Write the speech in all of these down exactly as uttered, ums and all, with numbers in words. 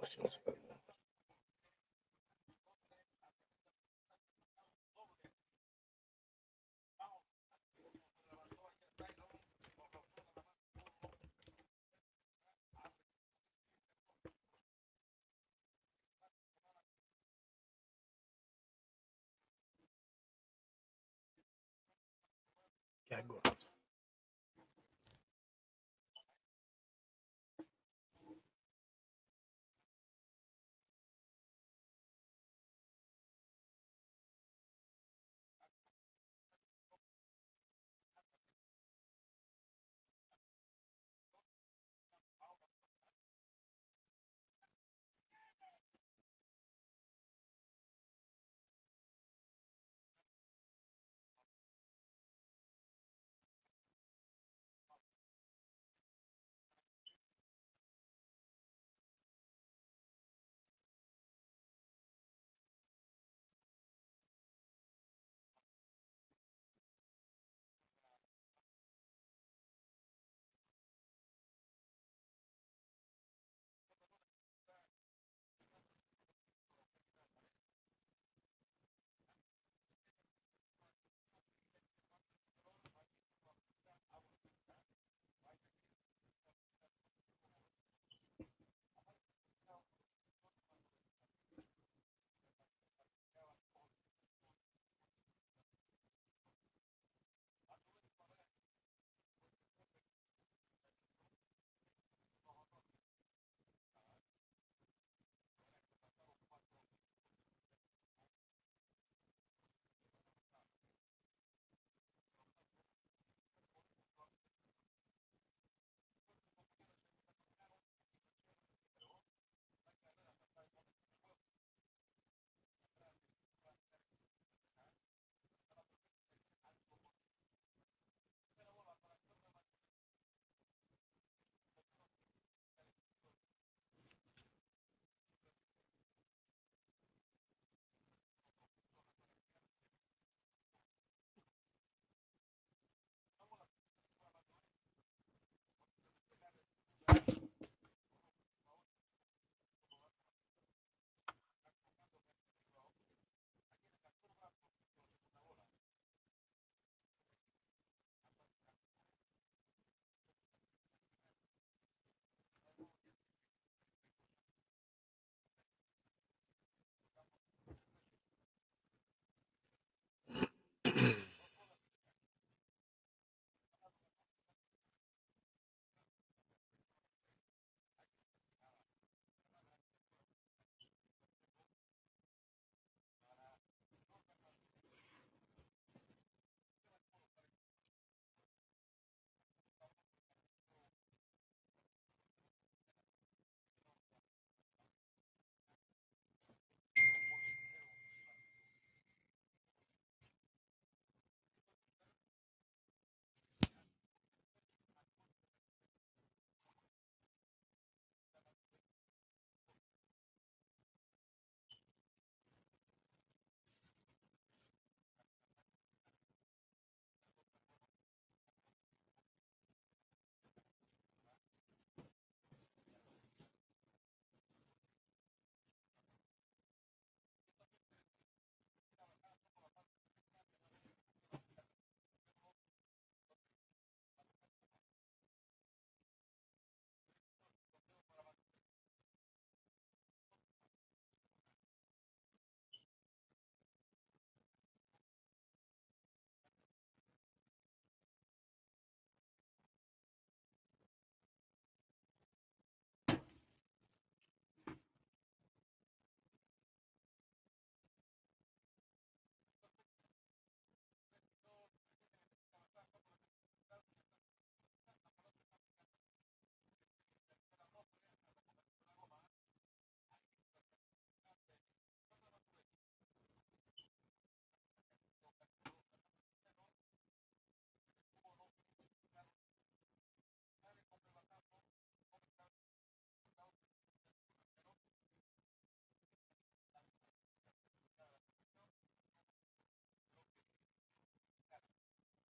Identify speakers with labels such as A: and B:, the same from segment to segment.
A: ¿Qué hago?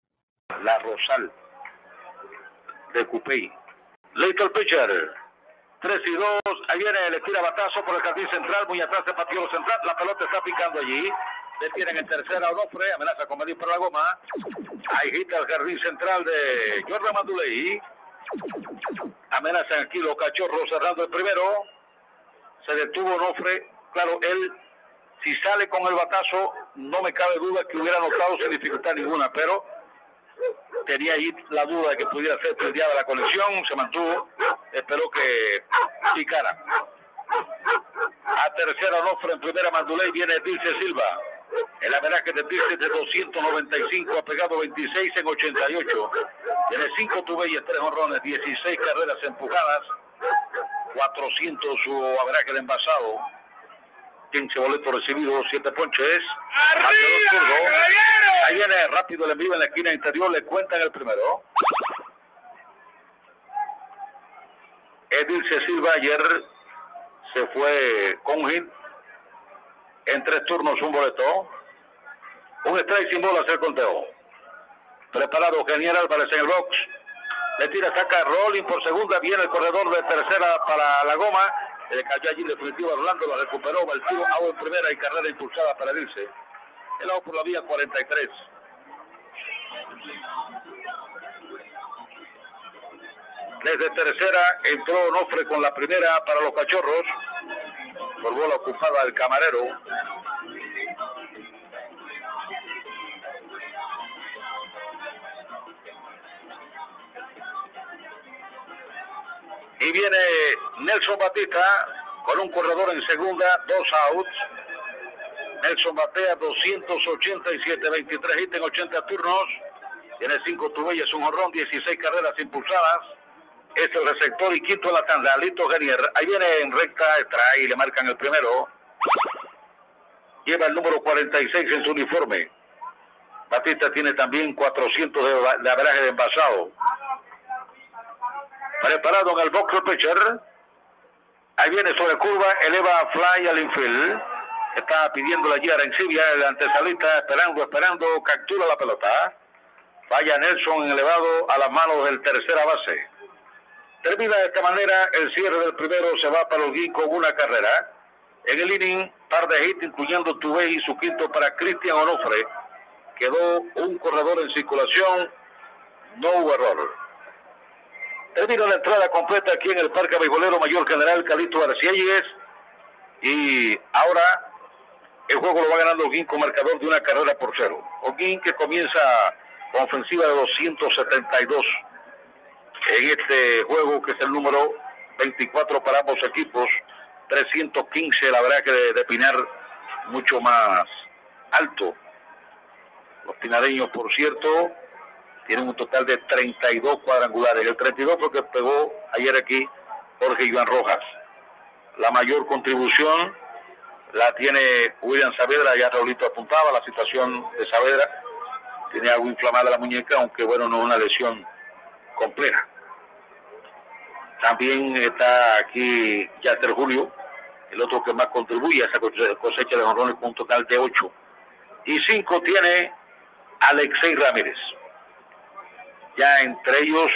B: La Rosal de Cupey. Little pitcher.
A: tres y dos, ahí viene, le tira batazo por el jardín central, muy atrás de Patiolo central, la pelota está picando allí, le tienen en tercera Onofre, amenaza con medir para la goma, ahí hita el jardín central de Jordan Manduley, amenazan aquí los Cachorros cerrando el primero, se detuvo Onofre, claro, él, si sale con el batazo, no me cabe duda que hubiera anotado sin dificultad ninguna, pero tenía ahí la duda de que pudiera ser peleada la conexión, se mantuvo, esperó que picara. A tercera Onofre, en primera Manduley, viene Dilce Silva. El averaje de Dilce de doscientos noventa y cinco, ha pegado veintiséis en ochenta y ocho. Tiene cinco tubeyes, tres honrones, dieciséis carreras empujadas, cuatrocientos su averaje de envasado, quince boletos recibidos, siete ponches. Ahí viene rápido el envío en la esquina interior, le cuentan el primero. Edilce Silva ayer se fue con hit en tres turnos, un boleto, un strike sin bolas el conteo. Preparado Geniel Álvarez en el box, le tira, saca rolling por segunda, viene el corredor de tercera para la goma, le cayó allí definitivo a Orlando, la recuperó, va el tiro, out en primera y carrera impulsada para Edilce. El out por la vía cuarenta y tres. Desde tercera entró Onofre con la primera para los Cachorros, por bola ocupada el camarero. Y viene Nelson Batista con un corredor en segunda, dos outs. Nelson batea doscientos ochenta y siete, veintitrés hits en ochenta turnos. Tiene cinco tubeyes, un jonrón, dieciséis carreras impulsadas. Es el receptor y quinto en la tanda, Lito Genier. Ahí viene en recta, extrae y le marcan el primero. Lleva el número cuarenta y seis en su uniforme. Batista tiene también cuatrocientos de, de averaje de envasado. Preparado en el box el pitcher. Ahí viene sobre curva, eleva fly al infield. Está pidiendo la allí a Arencibia, el antesalista, esperando, esperando, captura la pelota. Falla Nelson en elevado a las manos del tercera base. Termina de esta manera el cierre del primero, se va para Holguín con una carrera. En el inning, par de hits, incluyendo Tubey y su quinto para Cristian Onofre. Quedó un corredor en circulación, no hubo error. Termina la entrada completa aquí en el Parque Beisbolero Mayor General Calixto Arcielles. Y ahora el juego lo va ganando Holguín con marcador de una carrera por cero. Holguín que comienza con ofensiva de doscientos setenta y dos en este juego, que es el número veinticuatro para ambos equipos. trescientos quince, la verdad que de, de Pinar mucho más alto. Los pinareños, por cierto, tienen un total de treinta y dos cuadrangulares. El treinta y dos porque pegó ayer aquí Jorge Iván Rojas. La mayor contribución la tiene William Saavedra, ya Raulito apuntaba la situación de Saavedra. Tiene algo inflamada la muñeca, aunque bueno, no es una lesión compleja. También está aquí Yaster Julio, el otro que más contribuye a esa cosecha de jonrones con un total de ocho. Y cinco tiene Alexei Ramírez. Ya entre ellos,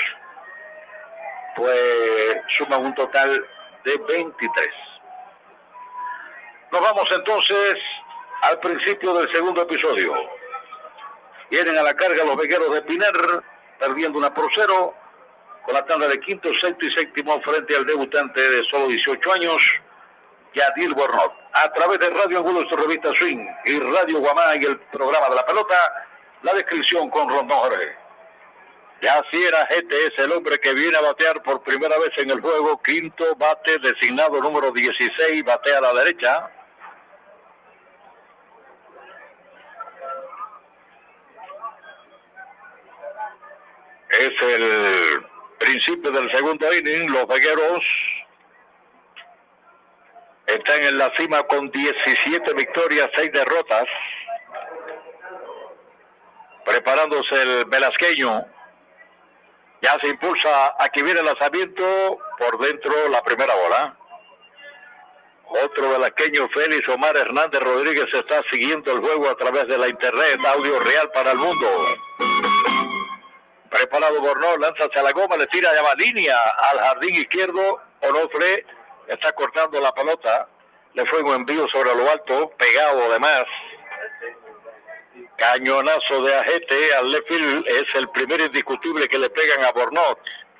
A: pues suman un total de veintitrés. Nos vamos entonces al principio del segundo episodio. Vienen a la carga los vegueros de Pinar, perdiendo una por cero, con la tanda de quinto, sexto y séptimo frente al debutante de solo dieciocho años, Yadil Bornot. A través de Radio Angulo, su revista Swing, y Radio Guamá y el programa de la pelota, la descripción con Rondón Jorge. Ya así era, este es el hombre que viene a batear por primera vez en el juego, quinto bate designado número dieciséis, batea a la derecha. Es el principio del segundo inning, los vegueros están en la cima con diecisiete victorias, seis derrotas. Preparándose el velasqueño. Ya se impulsa, aquí viene el lanzamiento, por dentro la primera bola. Otro velasqueño, Félix Omar Hernández Rodríguez, está siguiendo el juego a través de la internet, audio real para el mundo. Preparado Bornó, lanza hacia la goma, le tira, llama línea al jardín izquierdo, Onofre está cortando la pelota. Le fue un envío sobre lo alto, pegado además. Cañonazo de Ajete al left field. Es el primer indiscutible que le pegan a Bornot.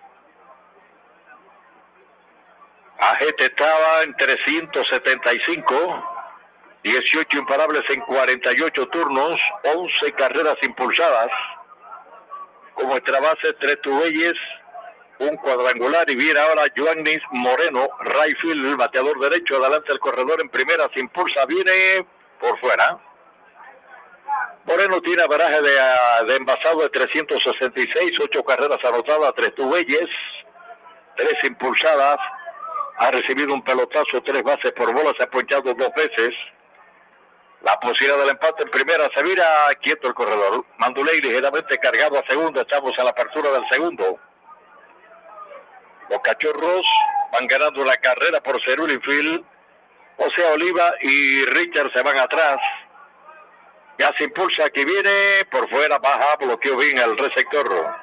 A: Ajete estaba en trescientos setenta y cinco. dieciocho imparables en cuarenta y ocho turnos, once carreras impulsadas. Como extra base, tres tubelles, un cuadrangular. Y viene ahora Joannis Moreno, right field, el bateador derecho. Adelante el corredor en primera, se impulsa, viene por fuera. Moreno tiene averaje de, de envasado de trescientos sesenta y seis, ocho carreras anotadas, tres tubelles, tres impulsadas. Ha recibido un pelotazo, tres bases por bola, se ha ponchado dos veces. La posibilidad del empate en primera, se vira quieto el corredor. Manduley ligeramente cargado a segunda, estamos a la apertura del segundo. Los Cachorros van ganando la carrera por Cerul Infield. José Oliva y Richard se van atrás. Ya se impulsa, aquí viene, por fuera, baja, bloqueó bien el receptor.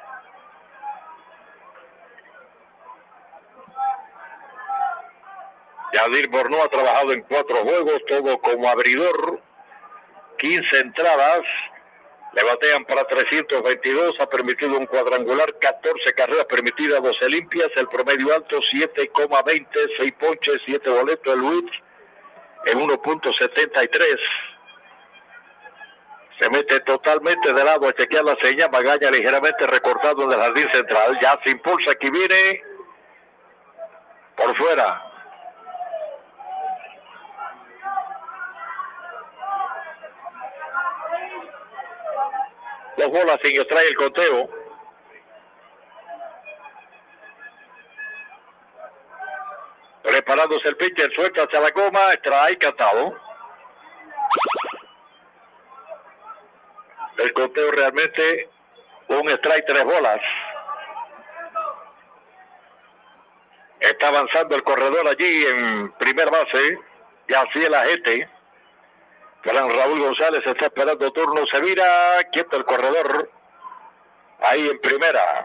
A: Yadir Bornó ha trabajado en cuatro juegos, todo como abridor. quince entradas, le batean para trescientos veintidós, ha permitido un cuadrangular, catorce carreras permitidas, doce limpias, el promedio alto siete coma veinte, seis ponches, siete boletos, el whip en uno punto setenta y tres. Se mete totalmente de lado a chequear la señal, Magaña ligeramente recortado en el jardín central, ya se impulsa, aquí viene, por fuera. Dos bolas sin extrae el conteo. Preparándose el pitcher, suelta hacia la goma, extrae cantado. El conteo realmente un strike, tres bolas. Está avanzando el corredor allí en primer base. Ya así el Ajete. Gran Raúl González está esperando turno, se vira, quieto el corredor, ahí en primera.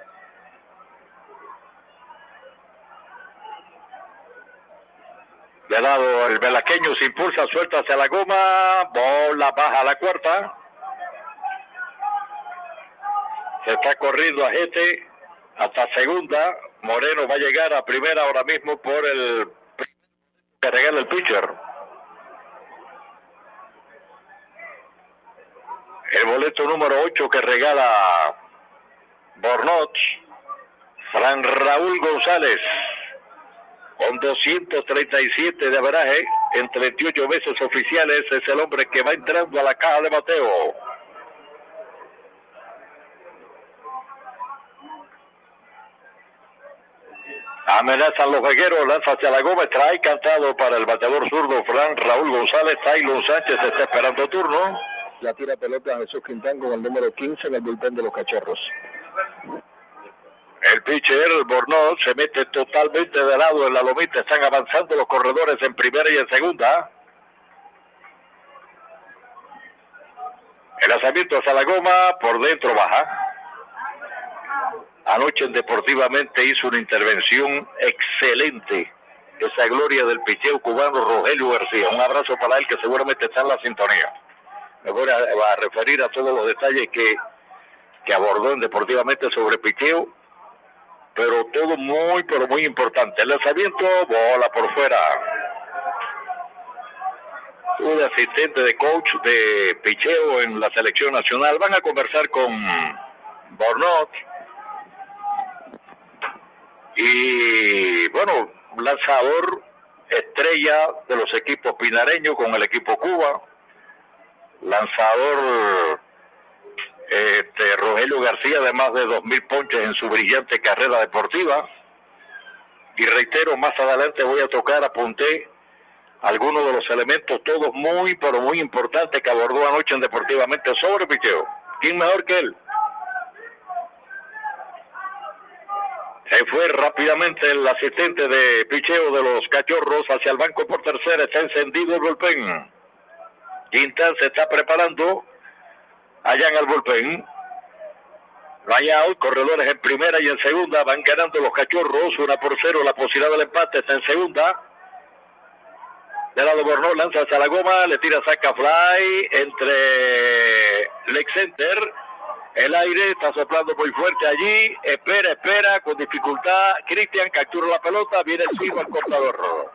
A: De lado el velaqueño se impulsa, suelta hacia la goma, bola baja a la cuarta. Se está corriendo Ajete hasta segunda. Moreno va a llegar a primera ahora mismo por el que regala el pitcher. El boleto número ocho que regala Bornot, Fran Raúl González, con doscientos treinta y siete de averaje en treinta y ocho veces oficiales, es el hombre que va entrando a la caja de bateo. Amenazan los vegueros, lanza hacia la goma, trae cantado para el bateador zurdo Fran Raúl González. Taylor Sánchez está esperando turno. La tira pelota a Jesús Quintán con el número quince en el bullpen de los Cachorros. El pitcher, el Bornot, se mete totalmente de lado en la lomita. Están avanzando los corredores en primera y en segunda. El lanzamiento hacia la goma, por dentro baja. Anoche en Deportivamente hizo una intervención excelente. Esa gloria del picheo cubano Rogelio García. Un abrazo para él que seguramente está en la sintonía. Me voy a, a referir a todos los detalles que, que abordó en Deportivamente sobre picheo, pero todo muy, pero muy importante. El lanzamiento, bola por fuera. Tuve asistente de coach de picheo en la selección nacional. Van a conversar con Bornot. Y bueno, lanzador estrella de los equipos pinareños con el equipo Cuba. Lanzador este, Rogelio García de más de dos mil ponches en su brillante carrera deportiva. Y reitero, más adelante voy a tocar, apunté algunos de los elementos, todos muy, pero muy importantes que abordó anoche en Deportivamente sobre picheo. ¿Quién mejor que él? Se fue rápidamente el asistente de picheo de los Cachorros hacia el banco por tercera. Está encendido el bullpen. Quintán se está preparando allá en el bullpen. Vaya out, corredores en primera y en segunda, van ganando los cachorros, una por cero, la posibilidad del empate está en segunda. De lado Bornó, lanza hacia la goma, le tira saca fly entre Lex Center. El aire está soplando muy fuerte allí, espera, espera, con dificultad. Cristian captura la pelota, viene encima al cortador.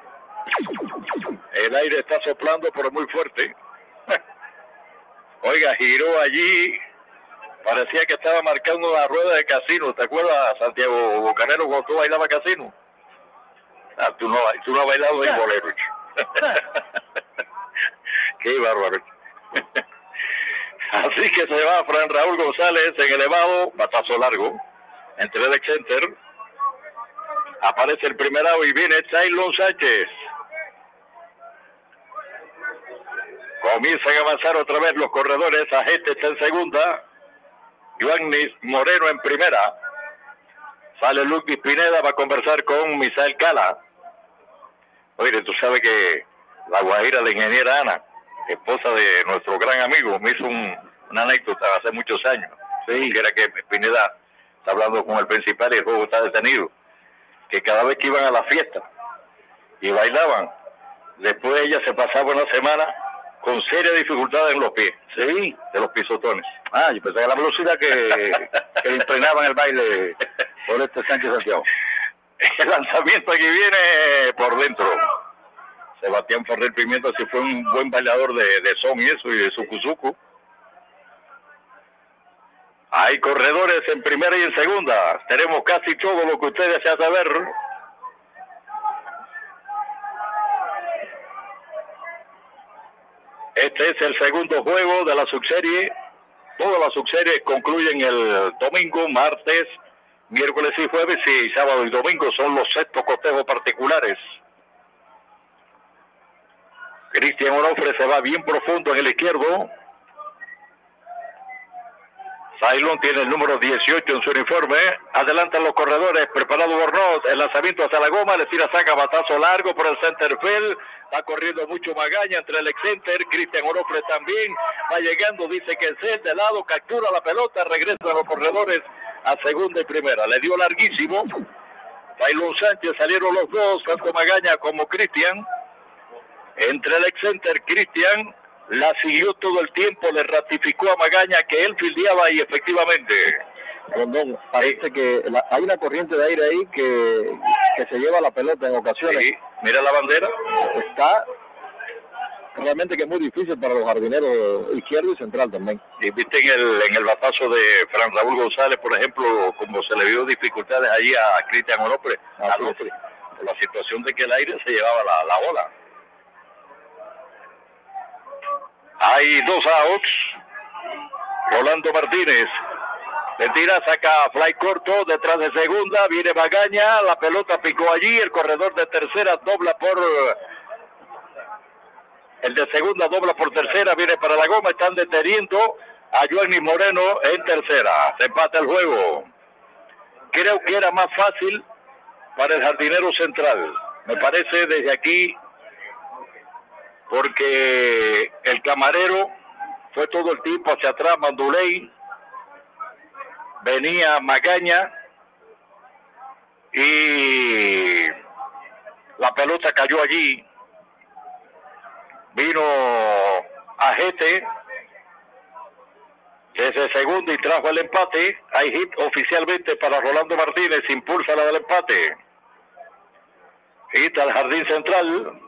A: El aire está soplando, pero muy fuerte. Oiga, giró allí. Parecía que estaba marcando la rueda de casino. ¿Te acuerdas, Santiago Bocanero, cuando tú bailabas casino? Ah, tú no, tú no has bailado en bolero. Qué bárbaro. Así que se va Fran Raúl González en elevado, batazo largo, entre el center. Aparece el primer out y viene Taylon Sánchez. Comienzan a avanzar otra vez los corredores. Ajete está en segunda. Joannis Moreno en primera. Sale Ludwig Pineda, va a conversar con Misael Cala. Oye, tú sabes que la guajira, la ingeniera Ana, esposa de nuestro gran amigo, me hizo un, una anécdota hace muchos años. Sí, que era que Pineda está hablando con el principal y el juego está detenido. Que cada vez que iban a la fiesta y bailaban, después ella se pasaba una semana con serias dificultades en los pies. Sí, de los pisotones. Ah, yo pensé que la velocidad que, que le entrenaban el baile por este Sánchez Santiago. El lanzamiento aquí viene por dentro. Sebastián Ferrer Pimienta sí fue un buen bailador de, de son y eso, y de sucuzucu. Hay corredores en primera y en segunda. Tenemos casi todo lo que ustedes desean saber. Este es el segundo juego de la subserie. Todas las subseries concluyen el domingo, martes, miércoles y jueves, y sábado y domingo son los sextos cotejos particulares. Cristian Onofre se va bien profundo en el izquierdo. Sailón tiene el número dieciocho en su uniforme. Adelantan los corredores. Preparado Bornó. El lanzamiento hacia la goma. Le tira saca batazo largo por el center field. Está corriendo mucho Magaña entre el ex center. Cristian Onofre también. Va llegando. Dice que es él de lado. Captura la pelota. Regresa a los corredores a segunda y primera. Le dio larguísimo. Sailón Sánchez salieron los dos. Tanto Magaña como Cristian. Entre el ex center, Cristian la siguió todo el tiempo, le ratificó a Magaña que él fildeaba y efectivamente.
B: Rondón, parece que la, hay una corriente de aire ahí que, que se lleva la pelota en ocasiones.
A: Sí, mira la bandera.
B: Está realmente que es muy difícil para los jardineros izquierdo y central también.
A: Y viste en el, en el batazo de Fran Raúl González, por ejemplo, como se le vio dificultades allí a Cristian Onofre, a Onofre, por la situación de que el aire se llevaba la, la bola. Hay dos outs. Rolando Martínez le tira, saca fly corto detrás de segunda, viene Magaña, la pelota picó allí, el corredor de tercera dobla por el de segunda, dobla por tercera, viene para la goma, están deteniendo a Joannis Moreno en tercera, se empata el juego. Creo que era más fácil para el jardinero central, me parece desde aquí, porque el camarero fue todo el tiempo hacia atrás, Manduley, venía Magaña y la pelota cayó allí, vino Ajete desde segundo y trajo el empate. Hay hit oficialmente para Rolando Martínez, impulsa la del empate. Hit al jardín central.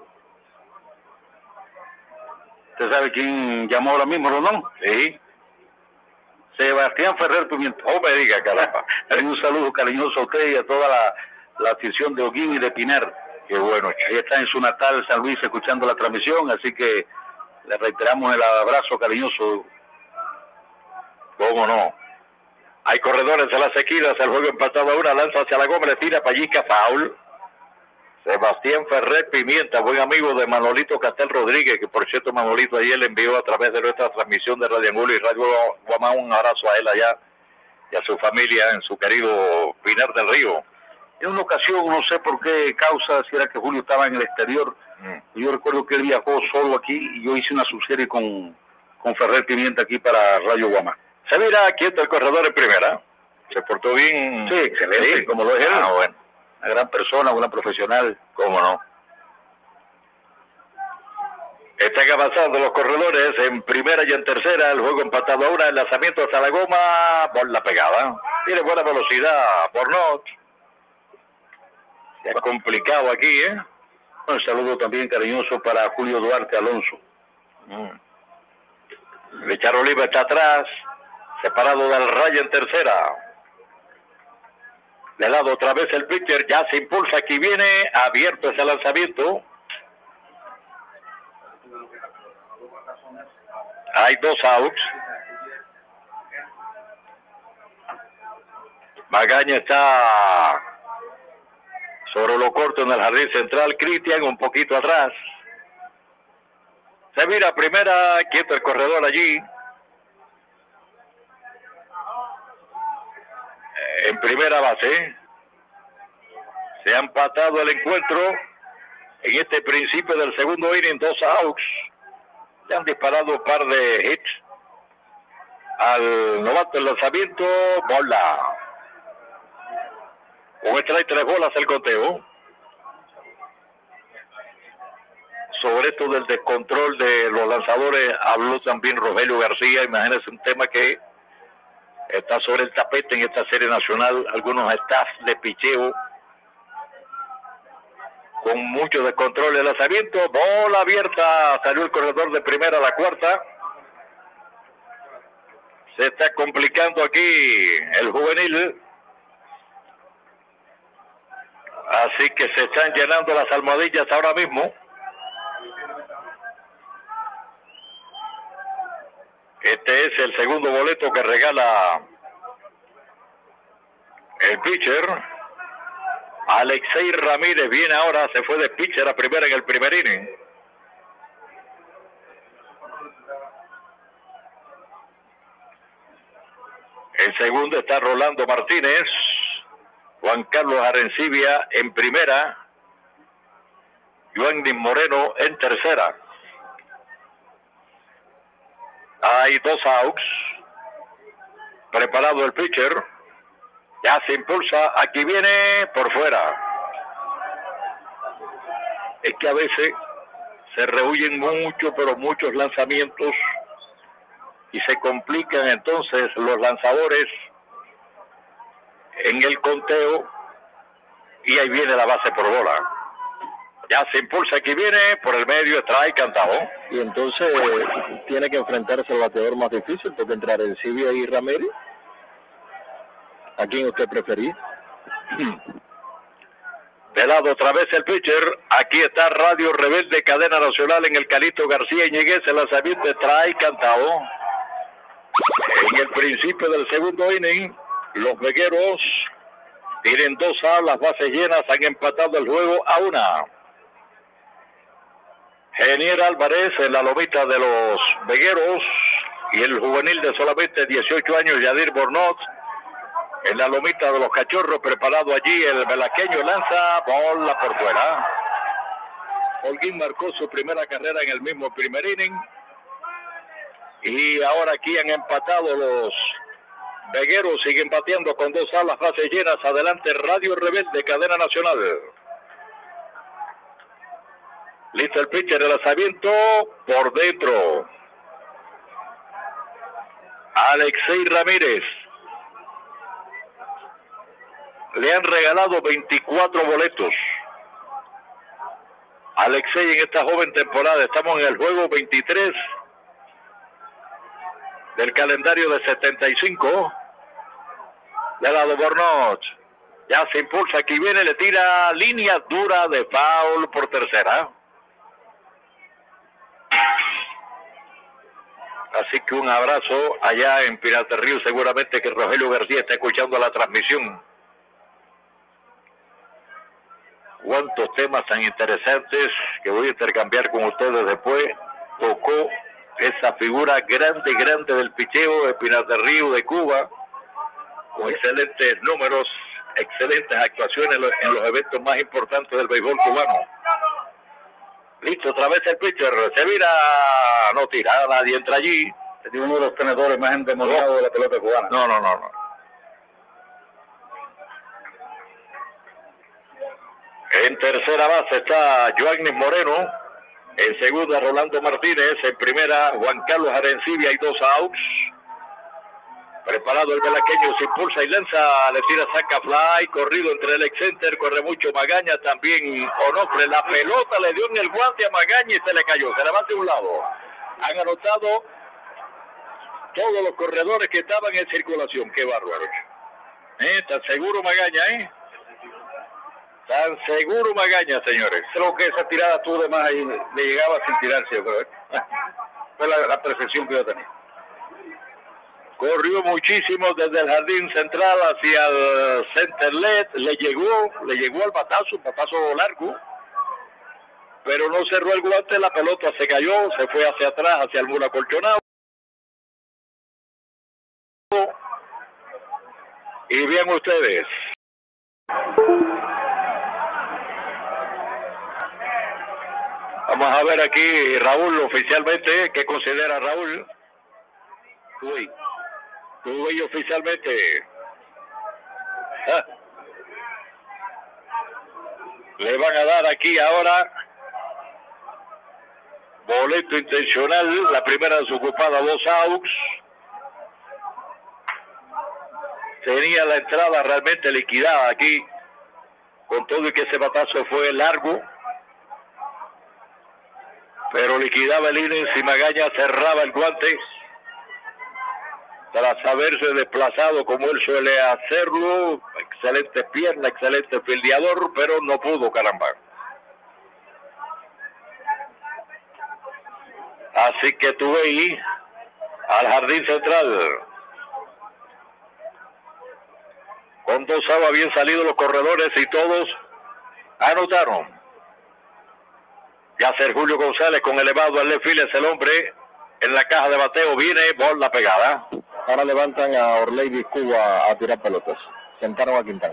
B: ¿Usted sabe quién llamó ahora mismo, Rondón?
A: Sí.
B: Sebastián Ferrer Pimienta.
A: Oh, me diga, caramba.
B: Un saludo cariñoso a usted y a toda la, la afición de Oguín y de Pinar.
A: Qué bueno.
B: Ahí está en su natal San Luis escuchando la transmisión, así que le reiteramos el abrazo cariñoso.
A: ¿Cómo no? Hay corredores en las esquinas, el juego empatado a una, lanza hacia la goma, le tira Pallica, foul. Sebastián Ferrer Pimienta, buen amigo de Manolito Castel Rodríguez, que por cierto Manolito ayer le envió a través de nuestra transmisión de Radio Angulo y Radio Guamá un abrazo a él allá y a su familia en su querido Pinar del Río.
B: En una ocasión, no sé por qué causa, si era que Julio estaba en el exterior, mm. yo recuerdo que él viajó solo aquí y yo hice una subserie con, con Ferrer Pimienta aquí para Radio Guamá.
A: Se mira quieto el corredor en primera.
B: ¿Se portó bien?
A: Sí, excelente,
B: ¿Sí?
A: como lo es él.
B: Ah, bueno.
A: Una gran persona, una profesional.
B: ¿Cómo no? Están avanzando los corredores en primera y en tercera. El juego empatado ahora. El lanzamiento hasta la goma. Por la pegada. Tiene buena velocidad. Bornot. Se ha complicado aquí, ¿eh?
A: Un saludo también cariñoso para Julio Duarte Alonso.
B: Mm. Richard Oliva está atrás. Separado del rayo en tercera. De lado otra vez el pitcher. Ya se impulsa. Aquí viene. Abierto ese lanzamiento. Hay dos outs. Magaña está sobre lo corto en el jardín central. Cristian un poquito atrás. Se mira primera, quieto el corredor allí. En primera base. Se ha empatado el encuentro en este principio del segundo inning. Dos outs. Le han disparado un par de hits al novato el lanzamiento. Bola. Un strike, tres bolas el conteo. Sobre esto del descontrol de los lanzadores habló también Rogelio García. Imagínense un tema que está sobre el tapete en esta serie nacional. Algunos staffs de picheo con mucho descontrol del lanzamiento. Bola abierta. Salió el corredor de primera a la cuarta. Se está complicando aquí el juvenil. Así que se están llenando las almohadillas ahora mismo. Este es el segundo boleto que regala el pitcher. Alexei Ramírez viene ahora, se fue de pitcher a primera en el primer inning. En segundo está Rolando Martínez. Juan Carlos Arencibia en primera. Joanny Moreno en tercera. Hay dos outs. Preparado el pitcher. Ya se impulsa. Aquí viene por fuera. Es que a veces se rehuyen mucho, pero muchos lanzamientos. Y se complican entonces los lanzadores en el conteo. Y ahí viene la base por bola. Ya se impulsa, aquí viene por el medio, trae cantado.
A: Y entonces tiene que enfrentarse al bateador más difícil, porque entre Arencibia y Ramírez, ¿a quién usted prefería?
B: De lado otra vez el pitcher. Aquí está Radio Rebelde, cadena nacional en el Calito García Iñiguez. El lanzamiento trae cantado. En el principio del segundo inning, los vegueros tienen dos alas, bases llenas, han empatado el juego a una. Genier Álvarez en la lomita de los vegueros y el juvenil de solamente dieciocho años, Yadir Bornot, en la lomita de los cachorros, preparado allí el velaqueño, lanza, bola por fuera. Holguín marcó su primera carrera en el mismo primer inning. Y ahora aquí han empatado los vegueros, siguen bateando con dos alas, bases llenas. Adelante Radio Rebelde, cadena nacional. Listo el pitcher, el lanzamiento por dentro. Alexei Ramírez. Le han regalado veinticuatro boletos. Alexei en esta joven temporada. Estamos en el juego veintitrés del calendario de setenta y cinco. De lado Bornot. Ya se impulsa, aquí viene, le tira línea dura de foul por tercera. Así que un abrazo allá en Pinar del Río. Seguramente que Rogelio García está escuchando la transmisión. Cuántos temas tan interesantes que voy a intercambiar con ustedes después. Tocó esa figura grande, grande del picheo de Pinar del Río, de Cuba, con excelentes números, excelentes actuaciones en los eventos más importantes del béisbol cubano. Listo, otra vez el pitcher, se vira, no tira, nadie entra allí.
A: Es uno de los tenedores más endemoniados de la pelota cubana.
B: No, no, no, no. En tercera base está Joanny Moreno. En segunda, Rolando Martínez. En primera, Juan Carlos Arencibia y dos outs. Preparado el velaqueño, se impulsa y lanza, le tira, saca fly, corrido entre el ex center, corre mucho Magaña, también Onofre, la pelota le dio en el guante a Magaña y se le cayó, se le va de un lado. Han anotado todos los corredores que estaban en circulación, qué bárbaro. ¿Eh? ¿Tan seguro Magaña, eh? Tan seguro Magaña, señores.
A: Creo que esa tirada tuvo de más ahí, le llegaba sin tirarse, yo creo. Fue la, la percepción que yo tenía.
B: Corrió muchísimo desde el jardín central hacia el center led, le llegó, le llegó al batazo, un batazo largo, pero no cerró el guante, la pelota se cayó, se fue hacia atrás, hacia el muro acolchonado. Y bien ustedes. Vamos a ver aquí Raúl oficialmente, ¿qué considera Raúl? Uy. Tuve oficialmente. Ah. Le van a dar aquí ahora boleto intencional, la primera desocupada, dos outs. Tenía la entrada realmente liquidada aquí, con todo y que ese batazo fue largo, pero liquidaba el inning si Magaña cerraba el guante. Tras haberse desplazado como él suele hacerlo, excelente pierna, excelente fildeador, pero no pudo, caramba. Así que tuve ahí al jardín central. Con dos outs habían salido los corredores y todos anotaron. Ya ser Julio González con elevado al left field es el hombre en la caja de bateo, viene bola pegada.
C: Ahora levantan a Orley Cuba a tirar pelotas. Sentaron a Quintana.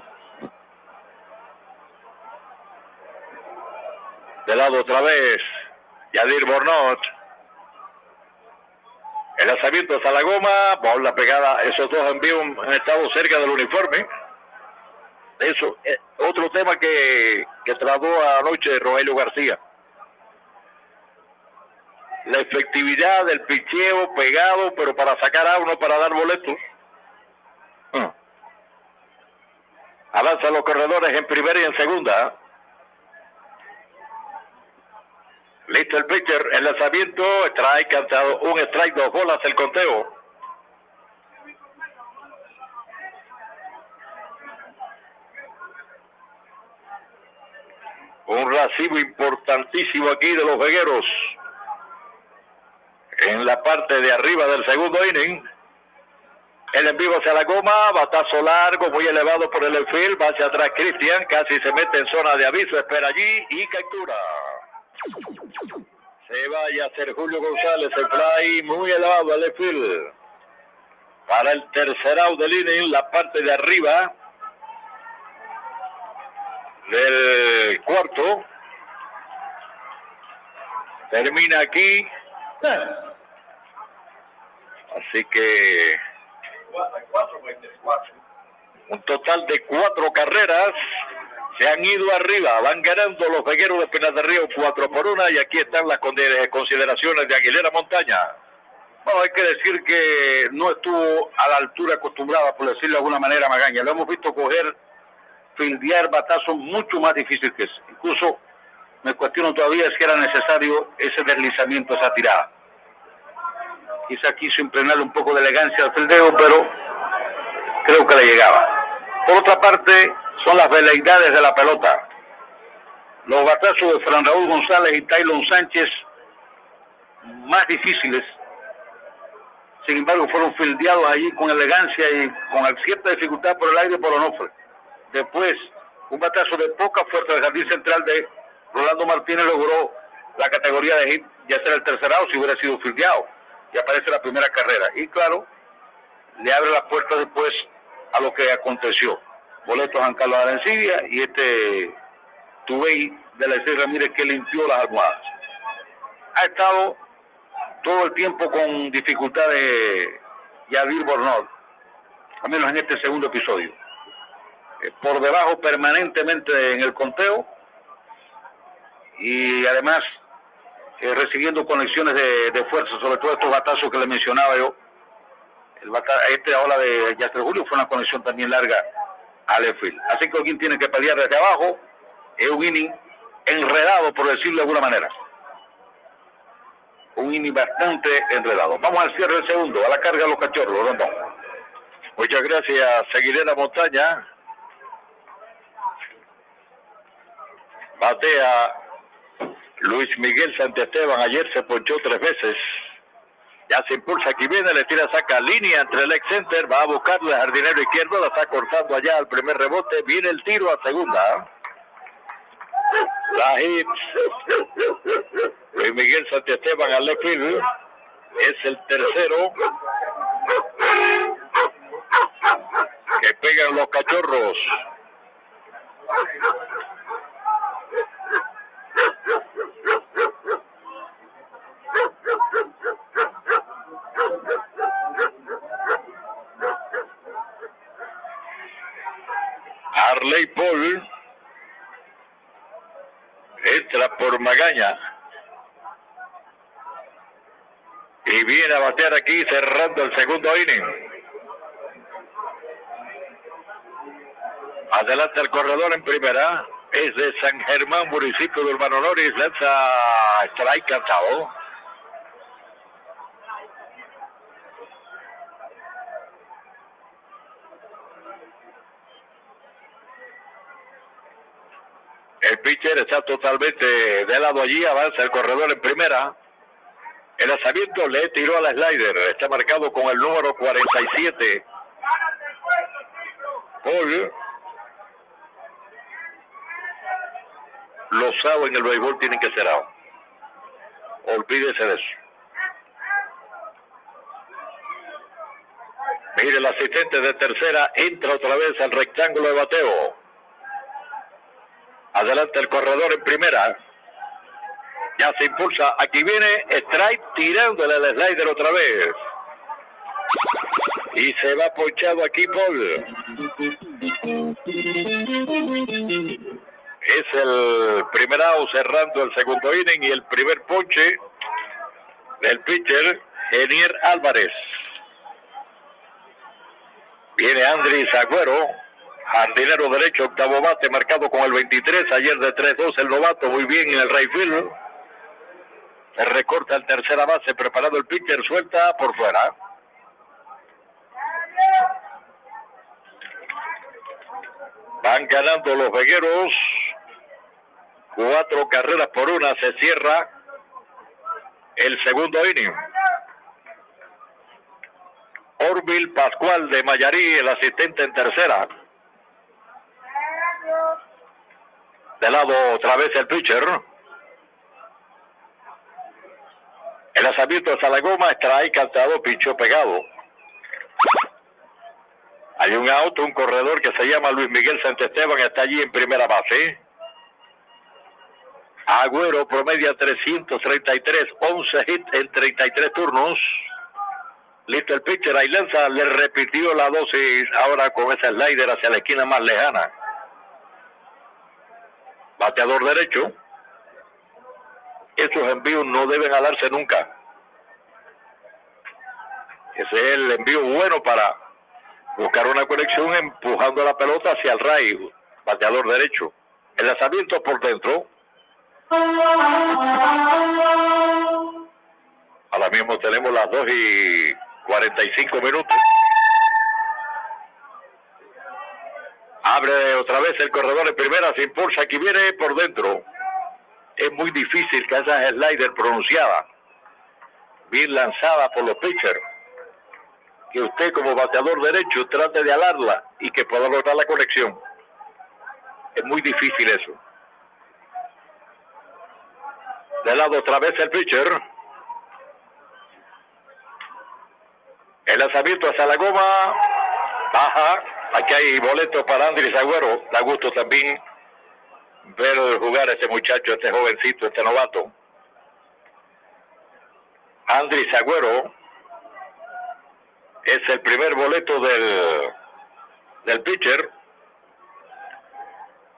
B: De lado otra vez, Yadir Bornot. El lanzamiento hasta la goma, bola pegada. Esos dos envíos han estado cerca del uniforme. Eso, eh, otro tema que, que trató anoche Rogelio García. La efectividad del picheo pegado, pero para sacar a uno, para dar boletos. Hmm. Avanzan los corredores en primera y en segunda. Listo el pitcher, el lanzamiento, strike cantado, un strike, dos bolas, el conteo. Un recibo importantísimo aquí de los vegueros. En la parte de arriba del segundo inning. El envío hacia la goma, batazo largo, muy elevado por el infield, va hacia atrás Cristian, casi se mete en zona de aviso, espera allí y captura. Se vaya a hacer Julio González, el fly muy elevado al infield. Para el tercer out del inning, la parte de arriba del cuarto. Termina aquí. Así que un total de cuatro carreras se han ido arriba, van ganando los vegueros de Pinar del Río cuatro por una y aquí están las consideraciones de Aguilera Montaña.
A: Bueno, hay que decir que no estuvo a la altura acostumbrada, por decirlo de alguna manera, Magaña. Lo hemos visto coger, fildear batazos mucho más difíciles que ese. Incluso me cuestiono todavía si era necesario ese deslizamiento, esa tirada. Quizá quiso impregnarle un poco de elegancia al fildeo, pero creo que le llegaba. Por otra parte, son las veleidades de la pelota. Los batazos de Fran Raúl González y Taylon Sánchez, más difíciles, sin embargo, fueron fildeados allí con elegancia y con cierta dificultad por el aire por Onofre. Después, un batazo de poca fuerza del jardín central de Rolando Martínez logró la categoría de hit, ya será el tercer out si hubiera sido fildeado. Y aparece la primera carrera. Y claro, le abre las puertas después a lo que aconteció. Boleto a Juan Carlos Arencibia y este Tubey de la Lecey Ramírez que limpió las almohadas. Ha estado todo el tiempo con dificultades Yadir Bornot, al menos en este segundo episodio. eh, por debajo permanentemente en el conteo y además eh, recibiendo conexiones de, de fuerza, sobre todo estos batazos que le mencionaba yo. El bata, este ahora de Yasser Julio fue una conexión también larga al left field. Así que alguien tiene que pelear desde abajo. Es un inning enredado, por decirlo de alguna manera. Un inning bastante enredado. Vamos al cierre del segundo, a la carga de los Cachorros, Rondón.
B: Muchas gracias, seguiré la montaña. Batea Luis Miguel Santiesteban, ayer se ponchó tres veces. Ya se impulsa, aquí viene, le tira, saca línea entre el ex center, va a buscarlo el jardinero izquierdo, la está cortando allá al primer rebote, viene el tiro a segunda. La hit. Luis Miguel Santiesteban al left field, es el tercero que pegan los Cachorros. Arley Paul entra por Magaña y viene a batear aquí cerrando el segundo inning. Adelante el corredor en primera, es de San Germán, municipio de Urbano Loris, lanza strike cantado. El pitcher está totalmente de lado allí, avanza el corredor en primera. El lanzamiento le tiró a la slider, está marcado con el número cuarenta y siete. Paul. Los outs en el béisbol tienen que ser out. Olvídese de eso. Mire, el asistente de tercera entra otra vez al rectángulo de bateo. Adelante el corredor en primera. Ya se impulsa. Aquí viene strike tirándole al slider otra vez. Y se va ponchado aquí Paul. Es el primer out cerrando el segundo inning y el primer ponche del pitcher Genier Álvarez. Viene Andrés Agüero, jardinero derecho, octavo bate, marcado con el veintitrés, ayer de tres dos el novato, muy bien en el right field. Se recorta el tercera base, preparado el pitcher, suelta por fuera. Van ganando los vegueros. Cuatro carreras por una, se cierra el segundo inning. Orville Pascual de Mayarí, el asistente en tercera. De lado otra vez el pitcher. El lanzamiento hacia la goma, strike cantado, pincho pegado. Hay un auto, un corredor que se llama Luis Miguel Santiesteban, está allí en primera base. Agüero promedia trescientos treinta y tres, once hits en treinta y tres turnos. Listo el pitcher, ahí lanza, le repitió la dosis, ahora con ese slider hacia la esquina más lejana. Bateador derecho. Esos envíos no deben alarse nunca. Ese es el envío bueno para buscar una conexión empujando la pelota hacia el rayo. Bateador derecho. El lanzamiento por dentro. Ahora mismo tenemos las dos y cuarenta y cinco minutos. Abre otra vez el corredor en primera, se impulsa, aquí viene por dentro. Es muy difícil que esa slider pronunciada, bien lanzada por los pitchers, que usted como bateador derecho trate de alarla y que pueda lograr la conexión. Es muy difícil eso. De lado otra vez el pitcher. El lanzamiento hacia la goma. Baja. Aquí hay boletos para Andrés Agüero. Da gusto también ver jugar a este muchacho, este jovencito, este novato. Andrés Agüero es el primer boleto del, del pitcher.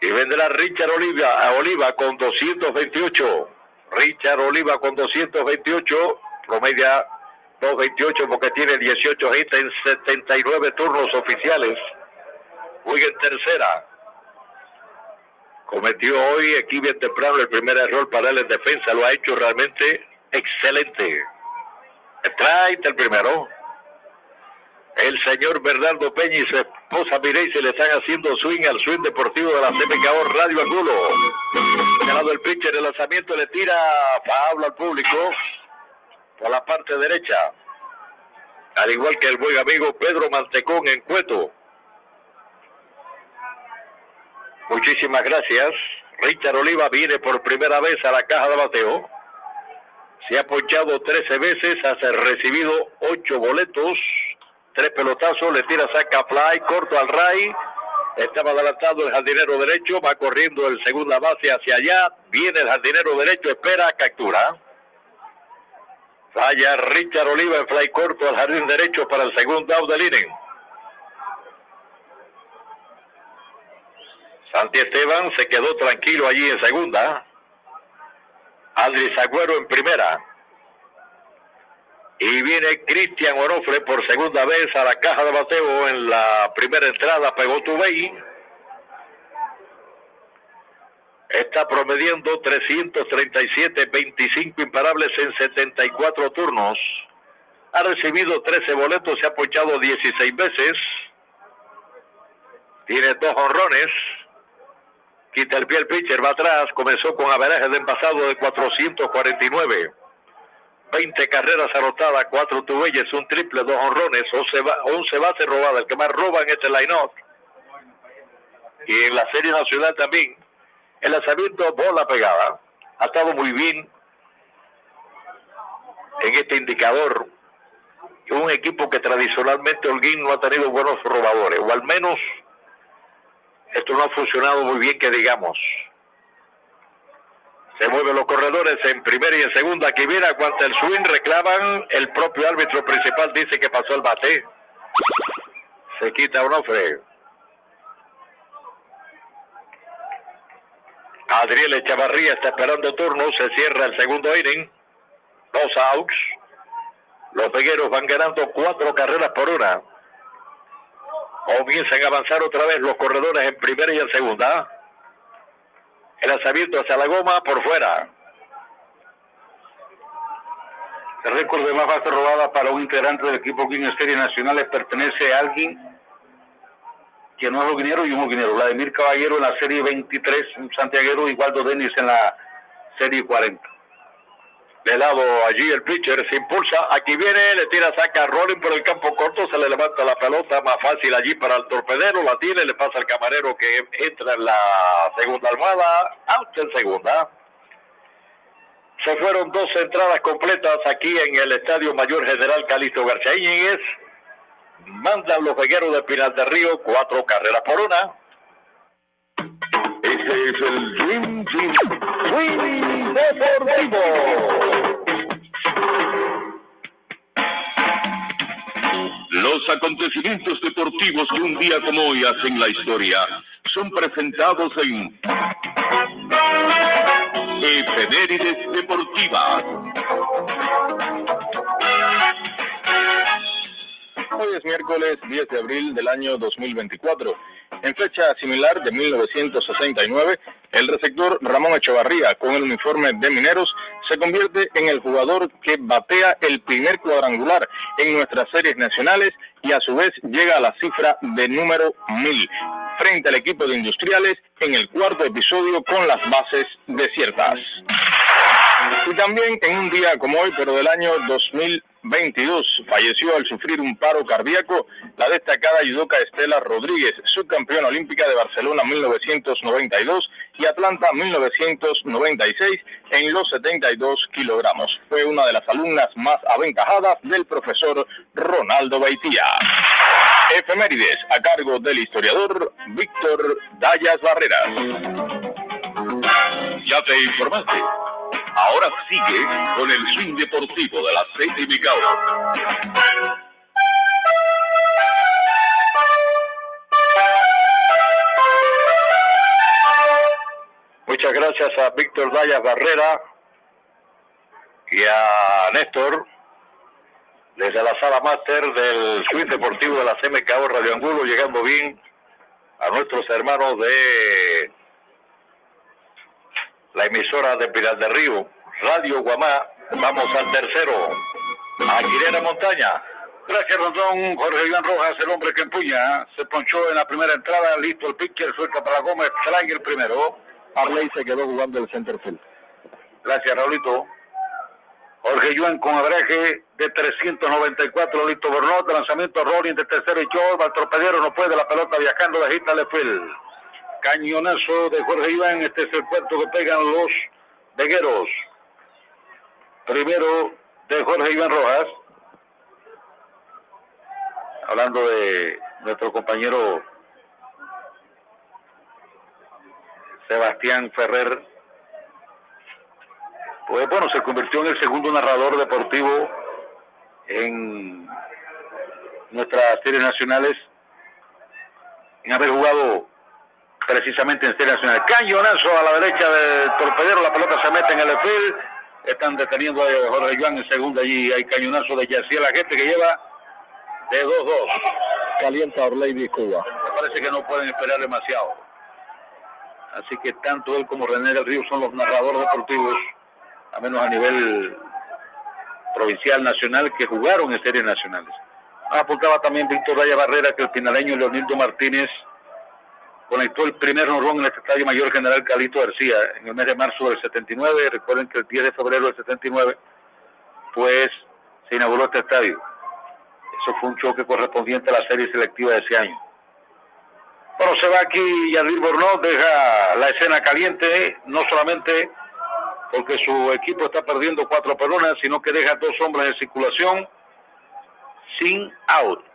B: Y vendrá Richard Oliva, a Oliva con doscientos veintiocho. Richard Oliva con doscientos veintiocho. Promedia doscientos veintiocho porque tiene dieciocho hits en setenta y nueve turnos oficiales. Juega en tercera. Cometió hoy aquí bien temprano el primer error para él en defensa. Lo ha hecho realmente excelente. Strike el primero. El señor Bernardo Peña y su esposa Mireille se le están haciendo swing al swing deportivo de la C M K O Radio Angulo. Ganado el pitcher, el lanzamiento le tira Pablo al público por la parte derecha. Al igual que el buen amigo Pedro Mantecón en Cueto. Muchísimas gracias. Richard Oliva viene por primera vez a la caja de bateo. Se ha ponchado trece veces, ha recibido ocho boletos, tres pelotazos, le tira, saca fly, corto al ray. Estaba adelantado el jardinero derecho, va corriendo el segunda base hacia allá. Viene el jardinero derecho, espera, captura. Falla Richard Oliva en fly corto al jardín derecho para el segundo out del inning. Santi Esteban se quedó tranquilo allí en segunda. Aldris Agüero en primera. Y viene Cristian Onofre por segunda vez a la caja de bateo. En la primera entrada pegó Tubey. Está promediando trescientos treinta y siete, veinticinco imparables en setenta y cuatro turnos. Ha recibido trece boletos, se ha ponchado dieciséis veces. Tiene dos jonrones. Quita el pie el pitcher, va atrás. Comenzó con averaje de envasado de cuatrocientos cuarenta y nueve. veinte carreras anotadas, cuatro tubeyes, un triple, dos honrones, once bases robadas. El que más roba en este line-up. Y en la Serie Nacional también. El lanzamiento, bola pegada. Ha estado muy bien en este indicador. Un equipo que tradicionalmente Holguín no ha tenido buenos robadores. O al menos esto no ha funcionado muy bien, que digamos. Se mueven los corredores en primera y en segunda. Aquí viene, aguanta el swing, reclaman. El propio árbitro principal dice que pasó el bate. Se quita Onofre. Adriel Echavarría está esperando turno. Se cierra el segundo inning. Dos outs. Los pegueros van ganando cuatro carreras por una. Comienzan a avanzar otra vez los corredores en primera y en segunda. El lanzamiento hacia la goma, por fuera.
A: El récord de más bases robadas para un integrante del equipo Holguín en Series Nacionales pertenece a alguien que no es holguinero y un holguinero. Vladimir Caballero en la Serie veintitrés, un santiaguero, y Waldo Denis en la Serie cuarenta. De lado allí el pitcher se impulsa, aquí viene, le tira, saca rolling por el campo corto, se le levanta la pelota, más fácil allí para el torpedero, la tiene, le pasa al camarero que entra en la segunda almohada, out en segunda. Se fueron dos entradas completas aquí en el Estadio Mayor General Calixto García Íñiguez. Mandan los vegueros de Pinar del Río, cuatro carreras por una.
D: Este es el Dream Team Swing Deportivo. Los acontecimientos deportivos que un día como hoy hacen la historia son presentados en Efemérides Deportivas.
C: Hoy es miércoles diez de abril del año dos mil veinticuatro. En fecha similar de mil novecientos sesenta y nueve, el receptor Ramón Echevarría, con el uniforme de Mineros, se convierte en el jugador que batea el primer cuadrangular en nuestras series nacionales y a su vez llega a la cifra de número mil, frente al equipo de Industriales en el cuarto episodio con las bases desiertas. Y también en un día como hoy, pero del año dos mil veintidós, falleció al sufrir un paro cardíaco la destacada judoka Estela Rodríguez, subcampeona olímpica de Barcelona mil novecientos noventa y dos y Atlanta mil novecientos noventa y seis en los setenta y dos kilogramos. Fue una de las alumnas más aventajadas del profesor Ronaldo Baitía. Efemérides a cargo del historiador Víctor Dallas Barreras.
D: ¿Ya te informaste? Ahora sigue con el swing deportivo de la C M K O.
B: Muchas gracias a Víctor Dayas Barrera y a Néstor desde la sala máster del Suite Deportivo de la C M K O Radio Angulo, llegando bien a nuestros hermanos de la emisora de Pinar del Río, Radio Guamá. Vamos al tercero, Aguilera Montaña.
A: Gracias, Rondón. Jorge Iván Rojas, el hombre que empuña, se ponchó en la primera entrada, listo el pitcher, suelta para la goma, trae el primero.
C: Arley se quedó jugando el center field.
A: Gracias, Raulito. Jorge Iván con abraje de trescientos noventa y cuatro, listo Bornot, lanzamiento Rolling de tercero y short, al torpedero no puede, la pelota viajando de hit al field. Cañonazo de Jorge Iván, este es el cuarto que pegan los vegueros. Primero de Jorge Iván Rojas. Hablando de nuestro compañero Sebastián Ferrer, pues bueno, se convirtió en el segundo narrador deportivo en nuestras series nacionales, en haber jugado precisamente en series nacionales. Cañonazo a la derecha del torpedero, la pelota se mete en el field, están deteniendo a Jorge Iván en segunda, allí hay cañonazo de Yaciel, la gente que lleva de dos dos.
C: Calienta Orley Cuba.
A: Me parece que no pueden esperar demasiado. Así que tanto él como René del Río son los narradores deportivos, a menos a nivel provincial, nacional, que jugaron en series nacionales. Apuntaba también Víctor Daya Barrera que el pinaleño Leonildo Martínez conectó el primer jonrón en el Estadio Mayor General Calito García en el mes de marzo del setenta y nueve. Recuerden que el diez de febrero del setenta y nueve, pues, se inauguró este estadio. Eso fue un choque correspondiente a la serie selectiva de ese año. Bueno, se va aquí Yadir Bornot, deja la escena caliente, no solamente porque su equipo está perdiendo cuatro pelonas, sino que deja dos hombres en circulación sin out.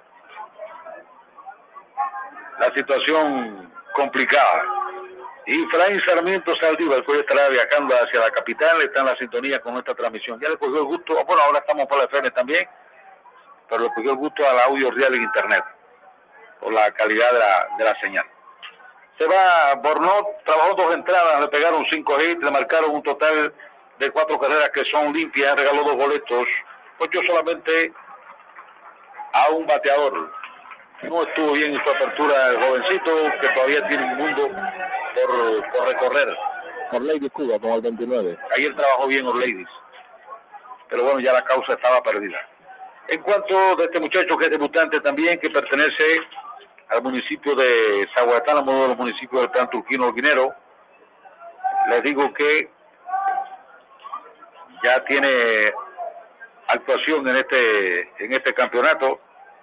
A: La situación complicada. Y Efraín Sarmiento Saldívar, que hoy estará viajando hacia la capital, está en la sintonía con esta transmisión. Ya le cogió el gusto, bueno, ahora estamos por la F M también, pero le cogió el gusto al audio real en internet, por la calidad de la, de la señal. Se va Bornot, trabajó dos entradas, le pegaron cinco hits, le marcaron un total de cuatro carreras que son limpias, regaló dos boletos, pues yo solamente a un bateador. No estuvo bien en su apertura el jovencito, que todavía tiene un mundo por, por recorrer.
C: Orley Cuba con el veintinueve.
A: Ayer trabajó bien Orleidis, pero bueno, ya la causa estaba perdida. En cuanto de este muchacho que es debutante también, que pertenece al municipio de Zahuatán, uno de los municipios del Plan Turquino Holguinero, les digo que ya tiene actuación en este en este campeonato.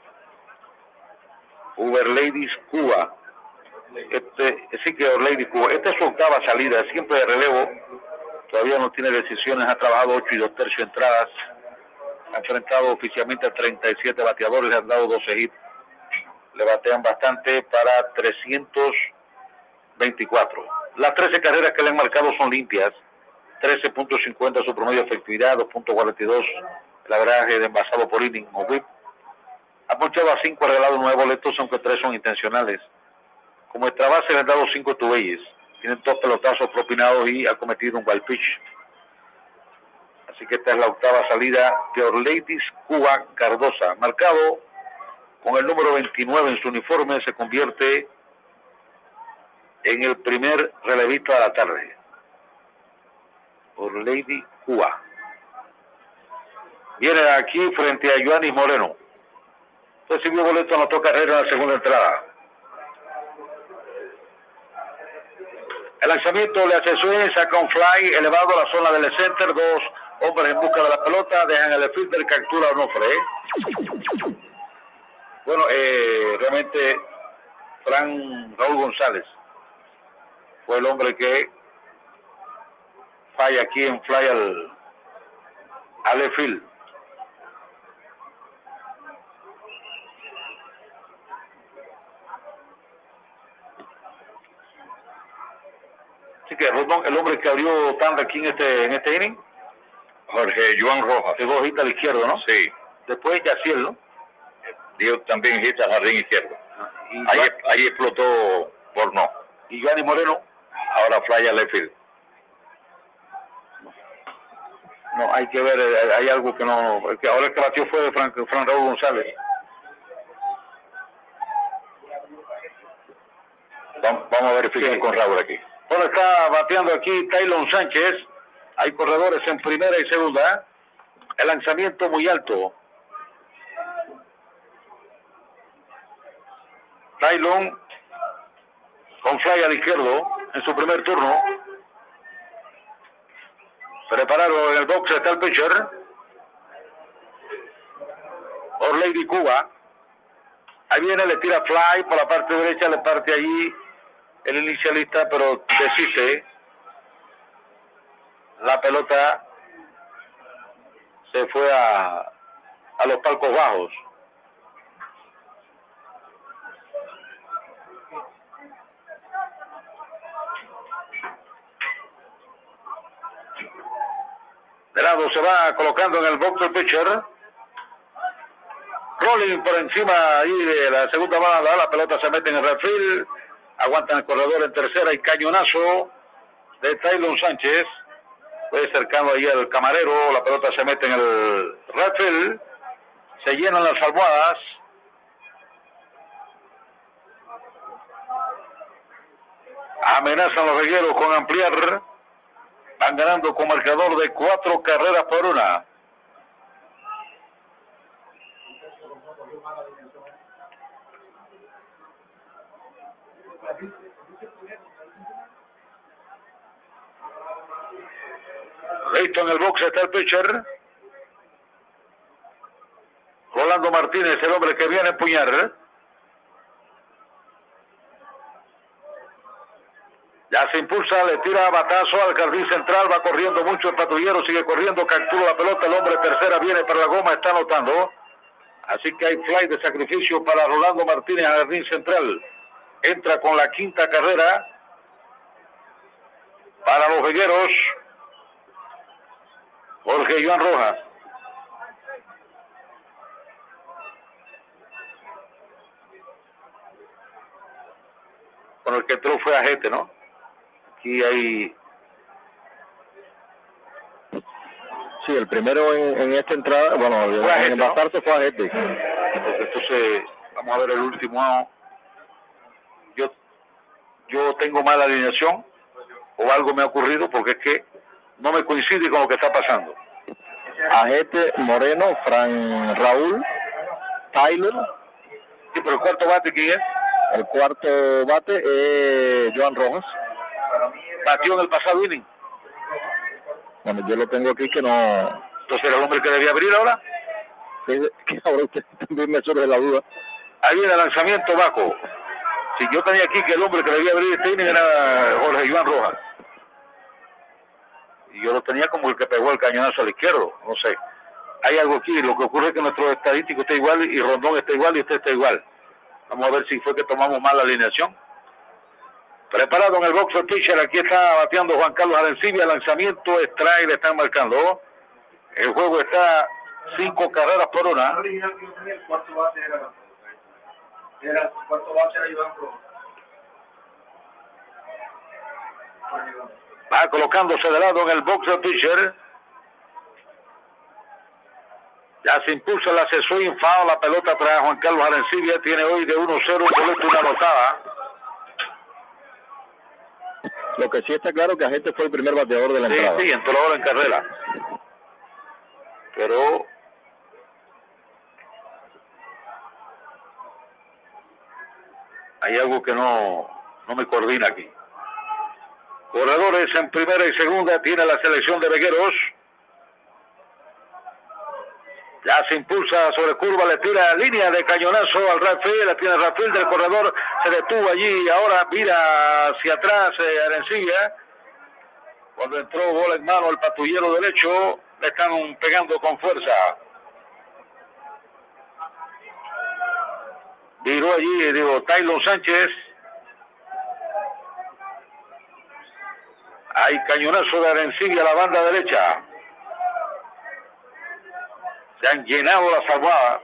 A: Uber Ladies Cuba, este, sí que Ladies Cuba, esta es su octava salida, siempre de relevo, todavía no tiene decisiones, ha trabajado ocho y dos tercios entradas, ha enfrentado oficialmente a treinta y siete bateadores, le han dado doce hits, le batean bastante para trescientos veinticuatro. Las trece carreras que le han marcado son limpias, trece punto cincuenta su promedio de efectividad, dos punto cuarenta y dos el average de envasado por inning o whip. Ha ponchado a cinco, ha regalado nueve boletos, aunque tres son intencionales. Como extra base le han dado cinco tubeyes. Tienen dos pelotazos propinados y ha cometido un wild pitch. Así que esta es la octava salida de Orleidis Cuba Cardosa. Marcado con el número veintinueve en su uniforme, se convierte en el primer relevista de la tarde. Orleidis Cuba. Viene aquí frente a Yoanis Moreno. Recibió boleto, anotó carrera en la segunda entrada. El lanzamiento le hace swing, saca un fly elevado a la zona del center. Dos hombres en busca de la pelota, dejan el fielder, captura a Onofre. ¿eh? Bueno, eh, realmente Fran Raúl González fue el hombre que falla aquí en fly al, al left field. Así que Rodón, el hombre que abrió tanda aquí en este, en este inning,
B: Jorge Joan Rojas.
A: de dos hits al izquierdo, ¿no?
B: Sí.
A: Después Yaciel, ¿no?
B: Dio también hits al jardín izquierdo.
A: Y
B: Ahí,
A: Joan-
B: ahí explotó Bornó.
A: y Gianni Moreno,
B: Ahora fly al left field.
A: No, hay que ver, eh, hay algo que no, que ahora el que batió fue Fran, Fran Raúl González.
B: Vamos, vamos a verificar sí. con Raúl aquí.
A: Bueno, está bateando aquí Taylon Sánchez. Hay corredores en primera y segunda. El lanzamiento muy alto. Taylon con fly al izquierdo en su primer turno. Preparado en el box está el pitcher. Orlady Cuba. Ahí viene, le tira fly por la parte derecha, le parte allí el inicialista, pero desiste. La pelota se fue a, a los palcos bajos. De lado se va colocando en el box el pitcher. Rolling por encima ahí de la segunda bala, la pelota se mete en el refill, aguantan el corredor en tercera y cañonazo de Taylon Sánchez. Fue cercano ahí al camarero, la pelota se mete en el refill, se llenan las almohadas. Amenazan los regueros con ampliar. Van ganando con marcador de cuatro carreras por una. Listo, en el box está el pitcher. Rolando Martínez, el hombre que viene a empuñar. Ya se impulsa, le tira batazo al jardín central, va corriendo mucho el patrullero, sigue corriendo, captura la pelota, el hombre tercera viene para la goma, está anotando. Así que hay fly de sacrificio para Rolando Martínez al jardín central. Entra con la quinta carrera para los vegueros. Jorge Joan Rojas. Bueno, el que entró fue Ajete, ¿no? Aquí hay...
C: Sí, el primero en, en esta entrada, bueno,
A: fue Ajete,
C: en bastarse, ¿no? Fue Ajete.
A: Entonces, entonces, vamos a ver el último. Yo, yo tengo mala alineación, o algo me ha ocurrido, porque es que no me coincide con lo que está pasando.
C: Ajete, Moreno, Fran Raúl, Tyler.
A: Sí, pero el cuarto bate, ¿quién es?
C: El cuarto bate es Joan Rojas.
A: Batió en el pasado inning.
C: Bueno, yo lo tengo aquí que no...
A: Entonces, ¿era el hombre que debía abrir ahora?
C: Sí, que ahora usted también me surge la duda.
A: Ahí viene el lanzamiento Baco. Si yo tenía aquí que el hombre que debía abrir este inning era Jorge Joan Rojas. Y yo lo tenía como el que pegó el cañonazo al izquierdo, no sé. Hay algo aquí, lo que ocurre es que nuestro estadístico está igual y Rondón está igual y usted está igual. Vamos a ver si fue que tomamos mal la alineación. Preparado en el box el pitcher, aquí está bateando Juan Carlos Arencibia, lanzamiento, strike, le están marcando. El juego está cinco carreras por una.
E: El cuarto bate era, era el cuarto bate era Iván Rojas.
A: Va colocándose de lado en el box el pitcher. Ya se impulsa la swing foul, la pelota atrás. Juan Carlos Arencibia tiene hoy de uno cero un boleto, una anotada.
C: Lo que sí está claro que Ajete fue el primer bateador de la
A: sí,
C: entrada.
A: Sí, entró ahora en carrera. Pero hay algo que no, no me coordina aquí. Corredores en primera y segunda, tiene la selección de vegueros. Ya se impulsa sobre curva, le tira línea de cañonazo al Rafael, la tiene Rafael del corredor, se detuvo allí, ahora mira hacia atrás eh, Arencibia. Cuando entró bola en mano el patrullero derecho, le están pegando con fuerza. Viró allí, digo, Taylon Sánchez. Hay cañonazo de Arencibia a la banda derecha. Se han llenado las almohadas.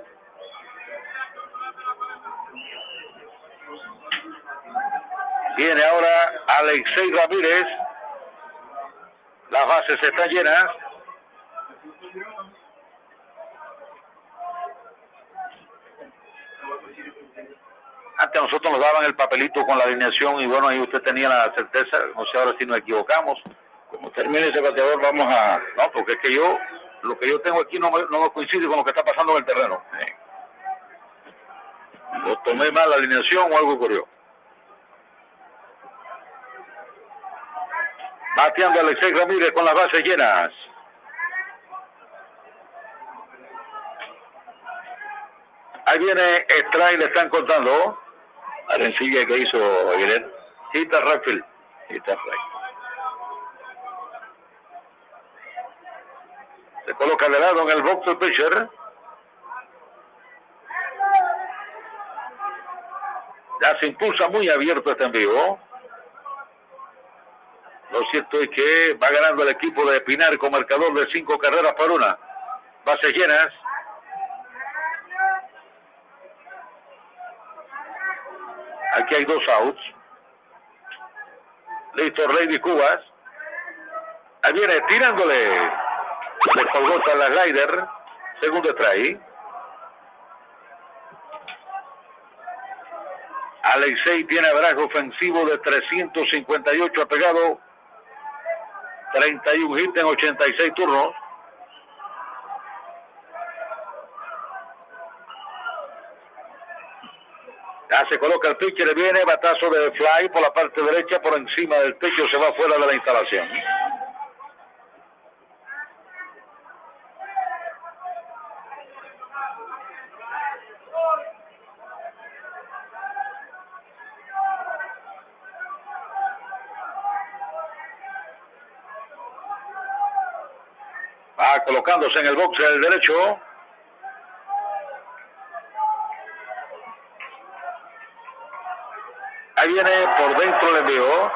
A: Viene ahora Alexei Ramírez. Las bases están llenas. Antes a nosotros nos daban el papelito con la alineación y bueno, ahí usted tenía la certeza, no sé ahora si nos equivocamos.
C: Como termine ese bateador, vamos a...
A: No, porque es que yo, lo que yo tengo aquí no me, no me coincide con lo que está pasando en el terreno.
C: Sí.
A: O tomé mal la alineación o algo ocurrió. Bateando Alexei Ramírez con las bases llenas. Ahí viene Stray, le están contando.
C: La rencilla que hizo Aguilera.
A: Hita Redfield.
C: Hita Redfield.
A: Se coloca de lado en el box el pitcher. Ya se impulsa muy abierto este envío. Lo cierto es que va ganando el equipo de Pinar con marcador de cinco carreras por una. Bases llenas. Aquí hay dos outs. Listo, Lady Cubas. Ahí viene tirándole. Le colgó la slider. Segundo strike. Alexei tiene abrazo ofensivo de trescientos cincuenta y ocho, ha pegado treinta y un hits en ochenta y seis turnos. Ya se coloca el pitcher, le viene batazo de fly por la parte derecha, por encima del techo, se va fuera de la instalación. Va colocándose en el box del derecho. Ahí viene por dentro el envío.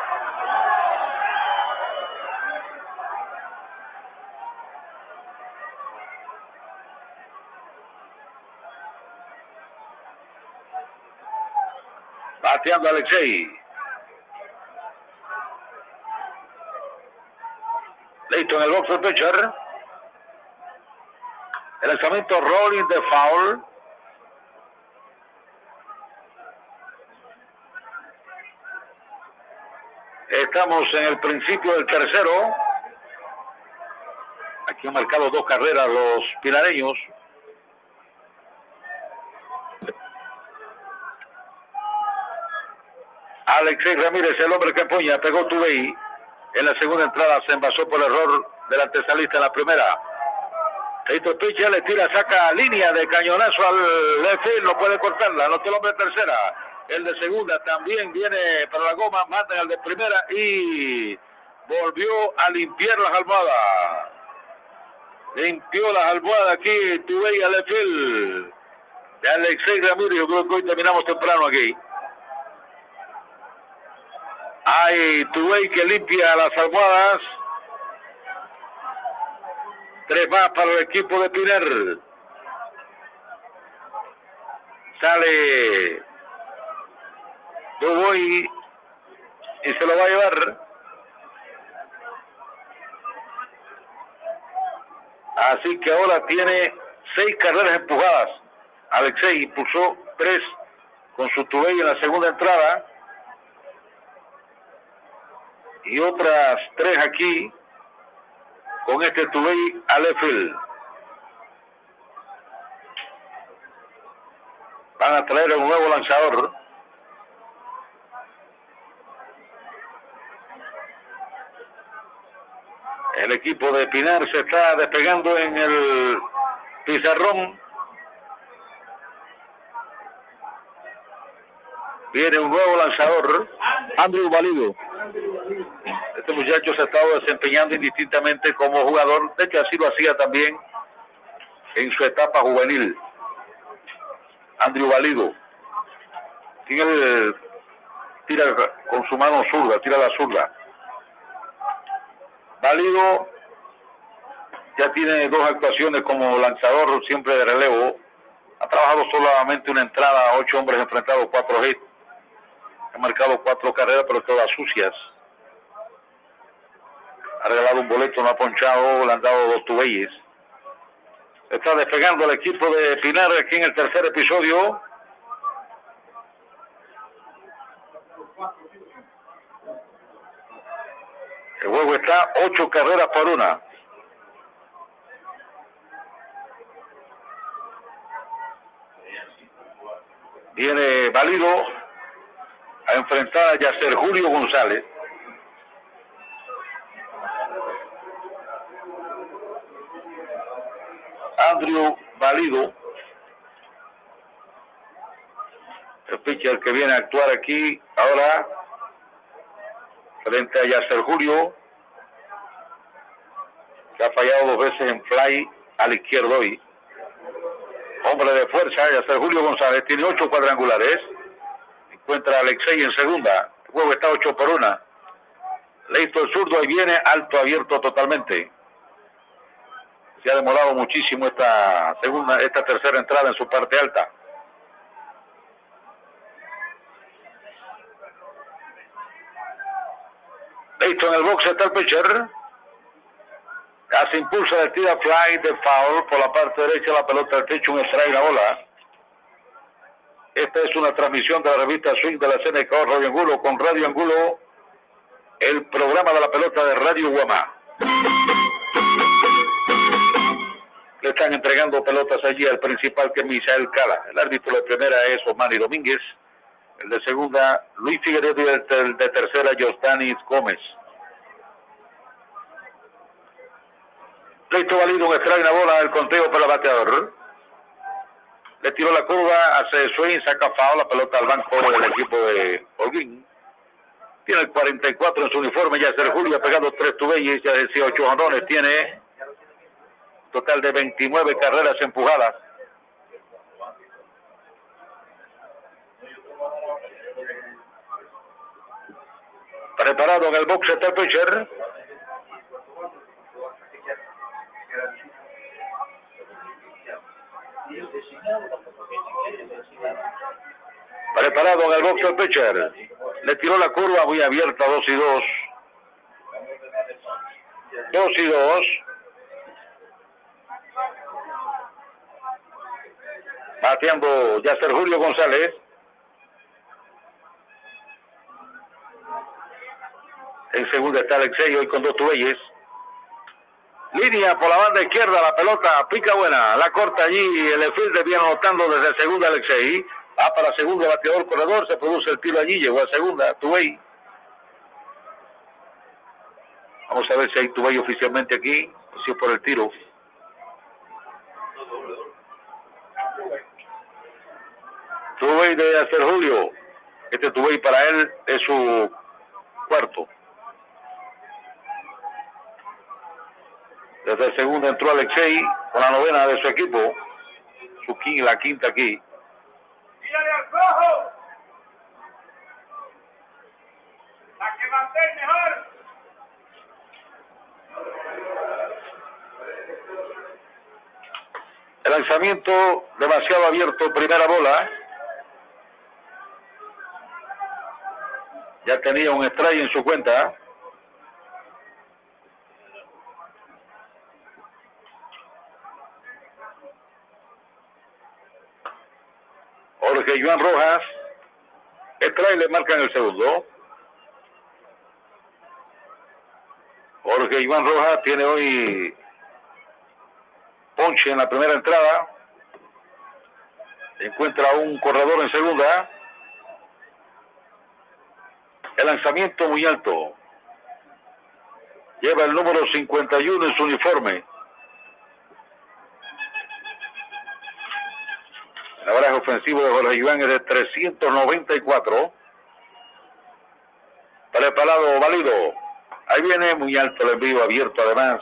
A: Bateando Alexei. Listo en el box del pitcher. El lanzamiento rolling de foul. Estamos en el principio del tercero. Aquí han marcado dos carreras los pinareños. Alexei Ramírez, el hombre que empuña, pegó Tubey. En la segunda entrada se envasó por error del antesalista en la primera. Listo, pitcher, le tira, saca línea de cañonazo al left field, no puede cortarla, anotó el hombre de tercera. El de segunda también viene para la goma, matan al de primera y volvió a limpiar las almohadas. Limpió las almohadas aquí, Tubey al left field de Alexei Ramírez. Yo creo que hoy terminamos temprano aquí. Hay Tubey que limpia las almohadas. Tres más para el equipo de Pinar. Sale Tubey y se lo va a llevar. Así que ahora tiene seis carreras empujadas. Alexei impulsó tres con su Tubey en la segunda entrada. Y otras tres aquí con este Tubey al left field. Van a traer un nuevo lanzador. El equipo de Pinar se está despegando en el pizarrón. Viene un nuevo lanzador, Andrew Valido. Este muchacho se ha estado desempeñando indistintamente como jugador, de hecho así lo hacía también en su etapa juvenil. Andrew Valido. Él tira con su mano zurda, tira la zurda. Valido ya tiene dos actuaciones como lanzador, siempre de relevo. Ha trabajado solamente una entrada, ocho hombres enfrentados, cuatro hits. Ha marcado cuatro carreras, pero todas sucias. Ha regalado un boleto, no ha ponchado, le han dado dos tubeyes. Está despegando el equipo de Pinar aquí en el tercer episodio. El juego está ocho carreras por una. Viene Válido a enfrentar a Yacer Julio González. Andrew Válido, el pitcher que viene a actuar aquí ahora frente a Yacer Julio, que ha fallado dos veces en fly al izquierdo hoy. Hombre de fuerza, Yacer Julio González, tiene ocho cuadrangulares. Encuentra a Alexei en segunda. El juego está ocho por una. Listo el zurdo, ahí viene, alto abierto totalmente. Se ha demorado muchísimo esta segunda, esta tercera entrada en su parte alta. Listo, en el box está el pitcher. Hace impulsa de tira fly de foul por la parte derecha, la pelota al techo, un strike, la bola. Esta es una transmisión de la revista Swing de la C N K O Radio Angulo, con Radio Angulo, el programa de la pelota de Radio Guamá. Le están entregando pelotas allí al principal, que es Misael Cala. El árbitro de primera es Omani Domínguez. El de segunda, Luis Figueredo, y el de tercera, Jostanis Gómez. Listo, Válido, un strike, una bola, el conteo para el bateador. Le tiró la curva, hace swing, saca foul, la pelota al banco del equipo de Holguín. Tiene el cuarenta y cuatro en su uniforme, Yacer Julio ha pegado tres tubeyes, ya decía ocho jonrones, tiene total de veintinueve carreras empujadas. Preparado en el box está el pitcher. Preparado en el box el pitcher. Le tiró la curva muy abierta, dos y dos. Dos y dos. Bateando Yacer Julio González. En segunda está Alexei, hoy con dos tubeyes. Línea por la banda izquierda, la pelota pica buena, la corta allí, el fielder viene anotando desde segunda Alexei. Va para segunda, bateador corredor, se produce el tiro allí, llegó a segunda, Tubey. Vamos a ver si hay Tubey oficialmente aquí, o si es por el tiro. Tubey de Yacer Julio. Este Tubey para él es su cuarto. Desde el segundo entró Alexei con la novena de su equipo. Su quinta, la quinta aquí.
E: ¡Tírale al rojo! ¡La que mantén mejor!
A: El lanzamiento demasiado abierto, primera bola. Ya tenía un strike en su cuenta. Jorge Joan Rojas. Strike, le marcan el segundo. Jorge Joan Rojas tiene hoy ponche en la primera entrada. Encuentra un corredor en segunda. El lanzamiento muy alto. Lleva el número cincuenta y uno en su uniforme. El abraje ofensivo de Jorge Iván es de trescientos noventa y cuatro. Preparado, Válido. Ahí viene muy alto el envío, abierto además.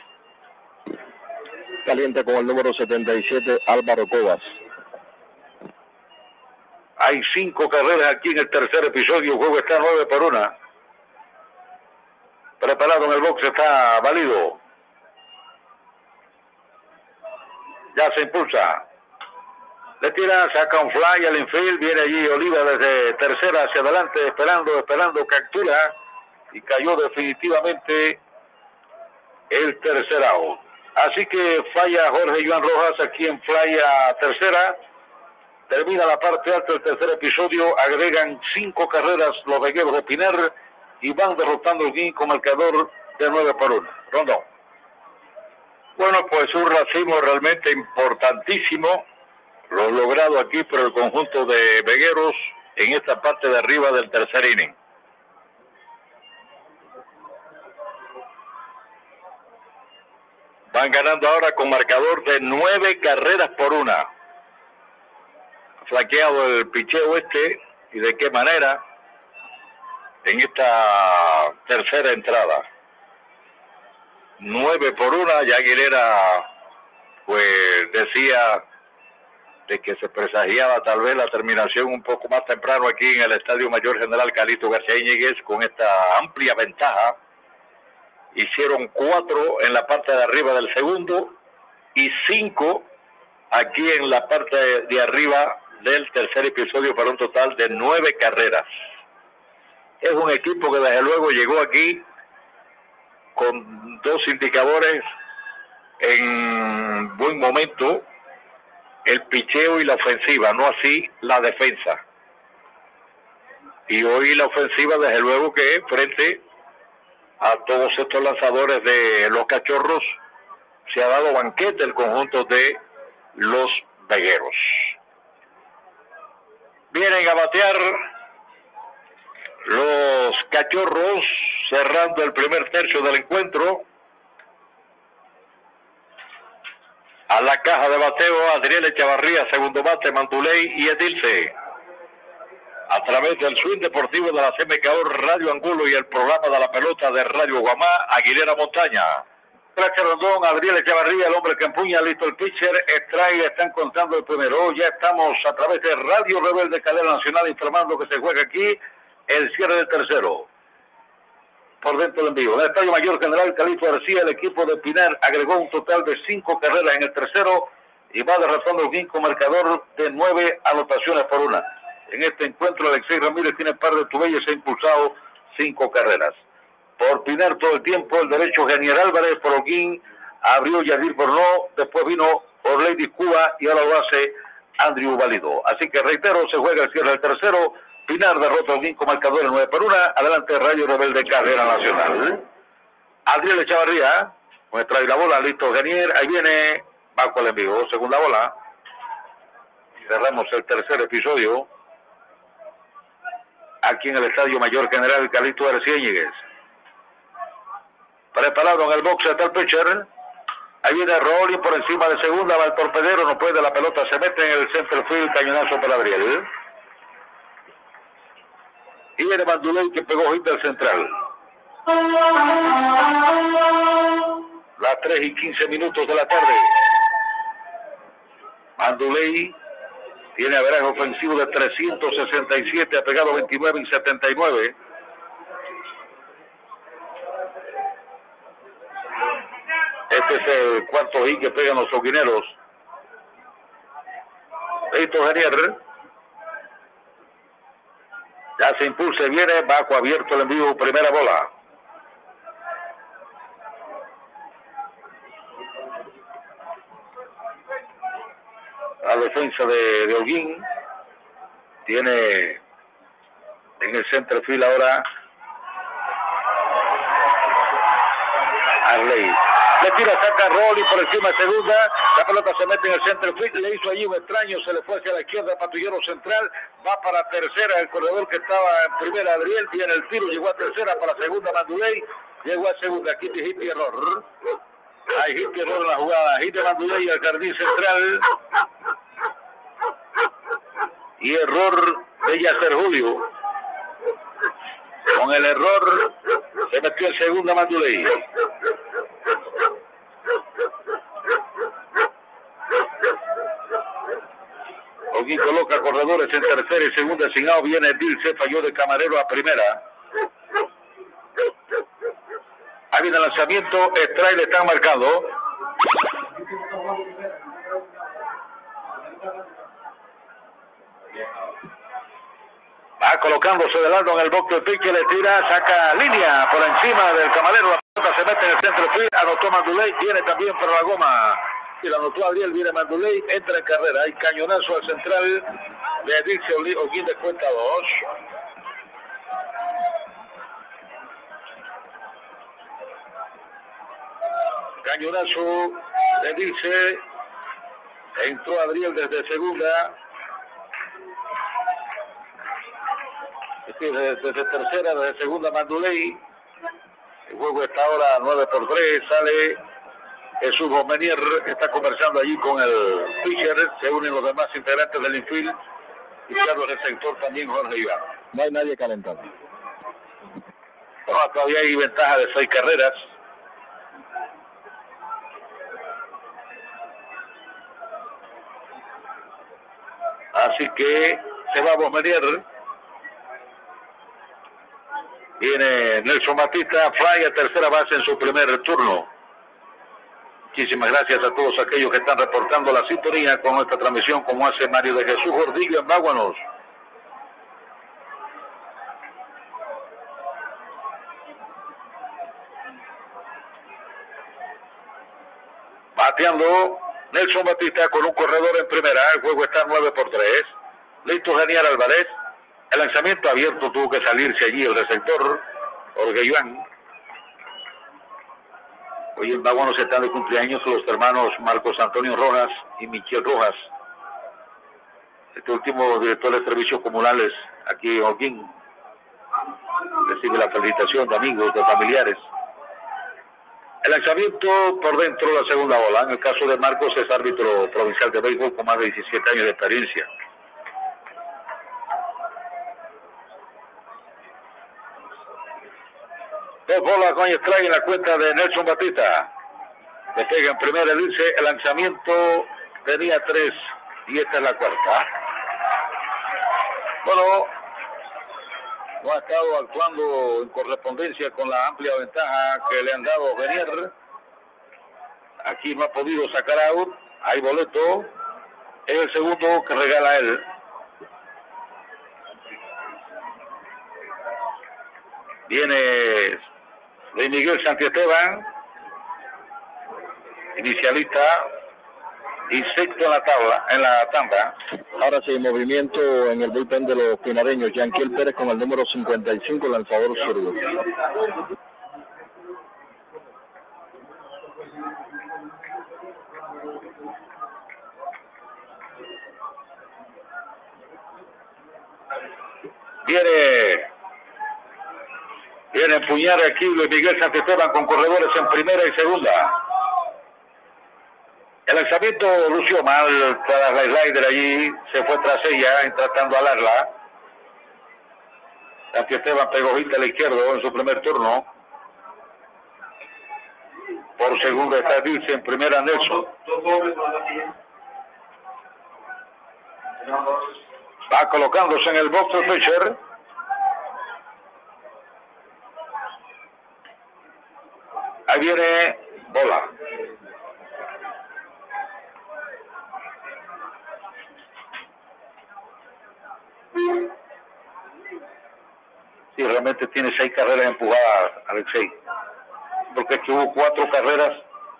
C: Caliente con el número setenta y siete, Álvaro Cobas.
A: Hay cinco carreras aquí en el tercer episodio. El juego está nueve por una. Preparado en el box está Válido. Ya se impulsa. Le tira, saca un fly al infield. Viene allí Oliva desde tercera hacia adelante, esperando, esperando, captura. Y cayó definitivamente el tercer out. Así que falla Jorge Joan Rojas aquí en fly a tercera. Termina la parte alta del tercer episodio. Agregan cinco carreras los vegueros de Pinar. y van derrotando aquí con marcador de nueve por uno. Rondón.
B: Bueno, pues un racimo realmente importantísimo, lo logrado aquí por el conjunto de vegueros en esta parte de arriba del tercer inning. Van ganando ahora con marcador de nueve carreras por una. Ha flaqueado el picheo este, y de qué manera, en esta tercera entrada. Nueve por una, ya Aguilera pues decía de que se presagiaba tal vez la terminación un poco más temprano aquí en el Estadio Mayor General Calixto García Íñiguez con esta amplia ventaja. Hicieron cuatro en la parte de arriba del segundo y cinco aquí en la parte de arriba del tercer episodio para un total de nueve carreras. Es un equipo que desde luego llegó aquí con dos indicadores en buen momento, el picheo y la ofensiva, no así la defensa. Y hoy la ofensiva desde luego que frente a todos estos lanzadores de los Cachorros se ha dado banquete el conjunto de los vegueros. Vienen a batear los Cachorros cerrando el primer tercio del encuentro. A la caja de bateo Adriel Echavarría, segundo bate, Manduley y Edilce. A través del swing deportivo de la C M K O Radio Angulo y el programa de la pelota de Radio Guamá, Aguilera Montaña.
A: Gracias, Rondón. Adriel Echavarría, el hombre que empuña, listo el pitcher, extrae, están contando el primero. Ya estamos a través de Radio Rebelde Cadena Nacional informando que se juega aquí el cierre del tercero. Por dentro del envío. En el Estadio Mayor General Calixto García, el equipo de Pinar agregó un total de cinco carreras en el tercero y va derrotando el quinto marcador de nueve anotaciones por una. En este encuentro, Alexei Ramírez tiene par de tubelles e ha impulsado cinco carreras. Por Pinar todo el tiempo, el derecho Genier Álvarez, por Holguín, abrió Yadir Bornó, después vino Orley Cuba y ahora lo hace Andrew Valido. Así que reitero, se juega el cierre del tercero. Pinar derrota a Holguín con marcador nueve por una. Adelante Radio Rebelde Cadena Nacional. Adriel Echavarría, pues trae la bola, listo Genier, ahí viene Baco el envío, segunda bola. Cerramos el tercer episodio aquí en el Estadio Mayor General Calixto García Íñiguez. Preparado en el box está el pitcher. Ahí viene Rolling por encima de segunda, va el torpedero, no puede, la pelota se mete en el center field, cañonazo para Adriel. Y viene Manduley que pegó hit del central. Las tres y quince minutos de la tarde. Manduley tiene averaje ofensivo de trescientos sesenta y siete, ha pegado veintinueve y setenta y nueve. Este es el cuarto hit que pegan los hoguineros. Esto Genier. Ya se impulsa, viene, bajo abierto el envío, primera bola. La defensa de, de Holguín tiene en el center field ahora Arley. Le tira, saca Rolly por encima de segunda, la pelota se mete en el center field, le hizo allí un extraño, se le fue hacia la izquierda, patrullero central, va para tercera, el corredor que estaba en primera Adriel, viene el tiro, llegó a tercera, para segunda Manduley, llegó a segunda, aquí hit y error. Hay hit y error en la jugada, hit de Manduley al jardín central, y error de Yacer Julio. Con el error se metió en segunda Manduley. Holguín coloca corredores en tercera y segunda sin out, viene Dilce, falló de camarero a primera. Ahí viene el lanzamiento, strike le están marcando. Va colocándose de lado en el box de pique, le tira, saca línea por encima del camarero, la pelota se mete en el centro field, anotó Manduley, viene también para la goma. Y la anotó Adriel, viene Manduley, entra en carrera, hay cañonazo al central de Dixie Holguín de cuenta dos. Cañonazo de Dice. Entró Adriel desde segunda. Desde, desde tercera, desde segunda Manduley. El juego está ahora nueve por tres. Sale Jesús Bomenier, está conversando allí con el pitcher. Se unen los demás integrantes del infield. Y claro, el sector también Jorge Iván.
C: No hay nadie calentando.
A: No, todavía hay ventaja de seis carreras. Así que se va a Bomenier. Viene Nelson Batista, fly a tercera base en su primer turno. Muchísimas gracias a todos aquellos que están reportando la sintonía con esta transmisión, como hace Mario de Jesús Gordillo en Báguanos. Bateando Nelson Batista con un corredor en primera. El juego está nueve por tres. Listo Daniel Álvarez. El lanzamiento abierto, tuvo que salirse allí el receptor Jorge Iván. Hoy en Báguanos están de cumpleaños los hermanos Marcos Antonio Rojas y Michel Rojas. Este último director de servicios comunales aquí en Holguín. Recibe la felicitación de amigos, de familiares. El lanzamiento por dentro de la segunda bola. En el caso de Marcos es árbitro provincial de béisbol con más de diecisiete años de experiencia. Dos bolas con strike en la cuenta de Nelson Batista. Le pega en primera, dice, el lanzamiento tenía tres y esta es la cuarta. Bueno, no ha estado actuando en correspondencia con la amplia ventaja que le han dado Venier. Aquí no ha podido sacar out. Hay boleto. Es el segundo que regala él. Viene Luis Miguel Santiesteban, inicialista y sexto en la tabla, en la tanda.
C: Ahora sí, movimiento en el bullpen de los pinareños. Yanquiel Pérez con el número cincuenta y cinco, lanzador zurdo.
A: Viene Viene a empuñar aquí Luis Miguel Santiesteban con corredores en primera y segunda. El lanzamiento lució mal tras la slider allí, se fue tras ella tratando de alarla. Santiesteban pegó hit a la izquierda en su primer turno. Por segunda está Dilce, en primera Nelson. Va colocándose en el box el pitcher. Ahí viene bola. Sí, realmente tiene seis carreras empujadas, Alexei. Porque es que hubo cuatro carreras.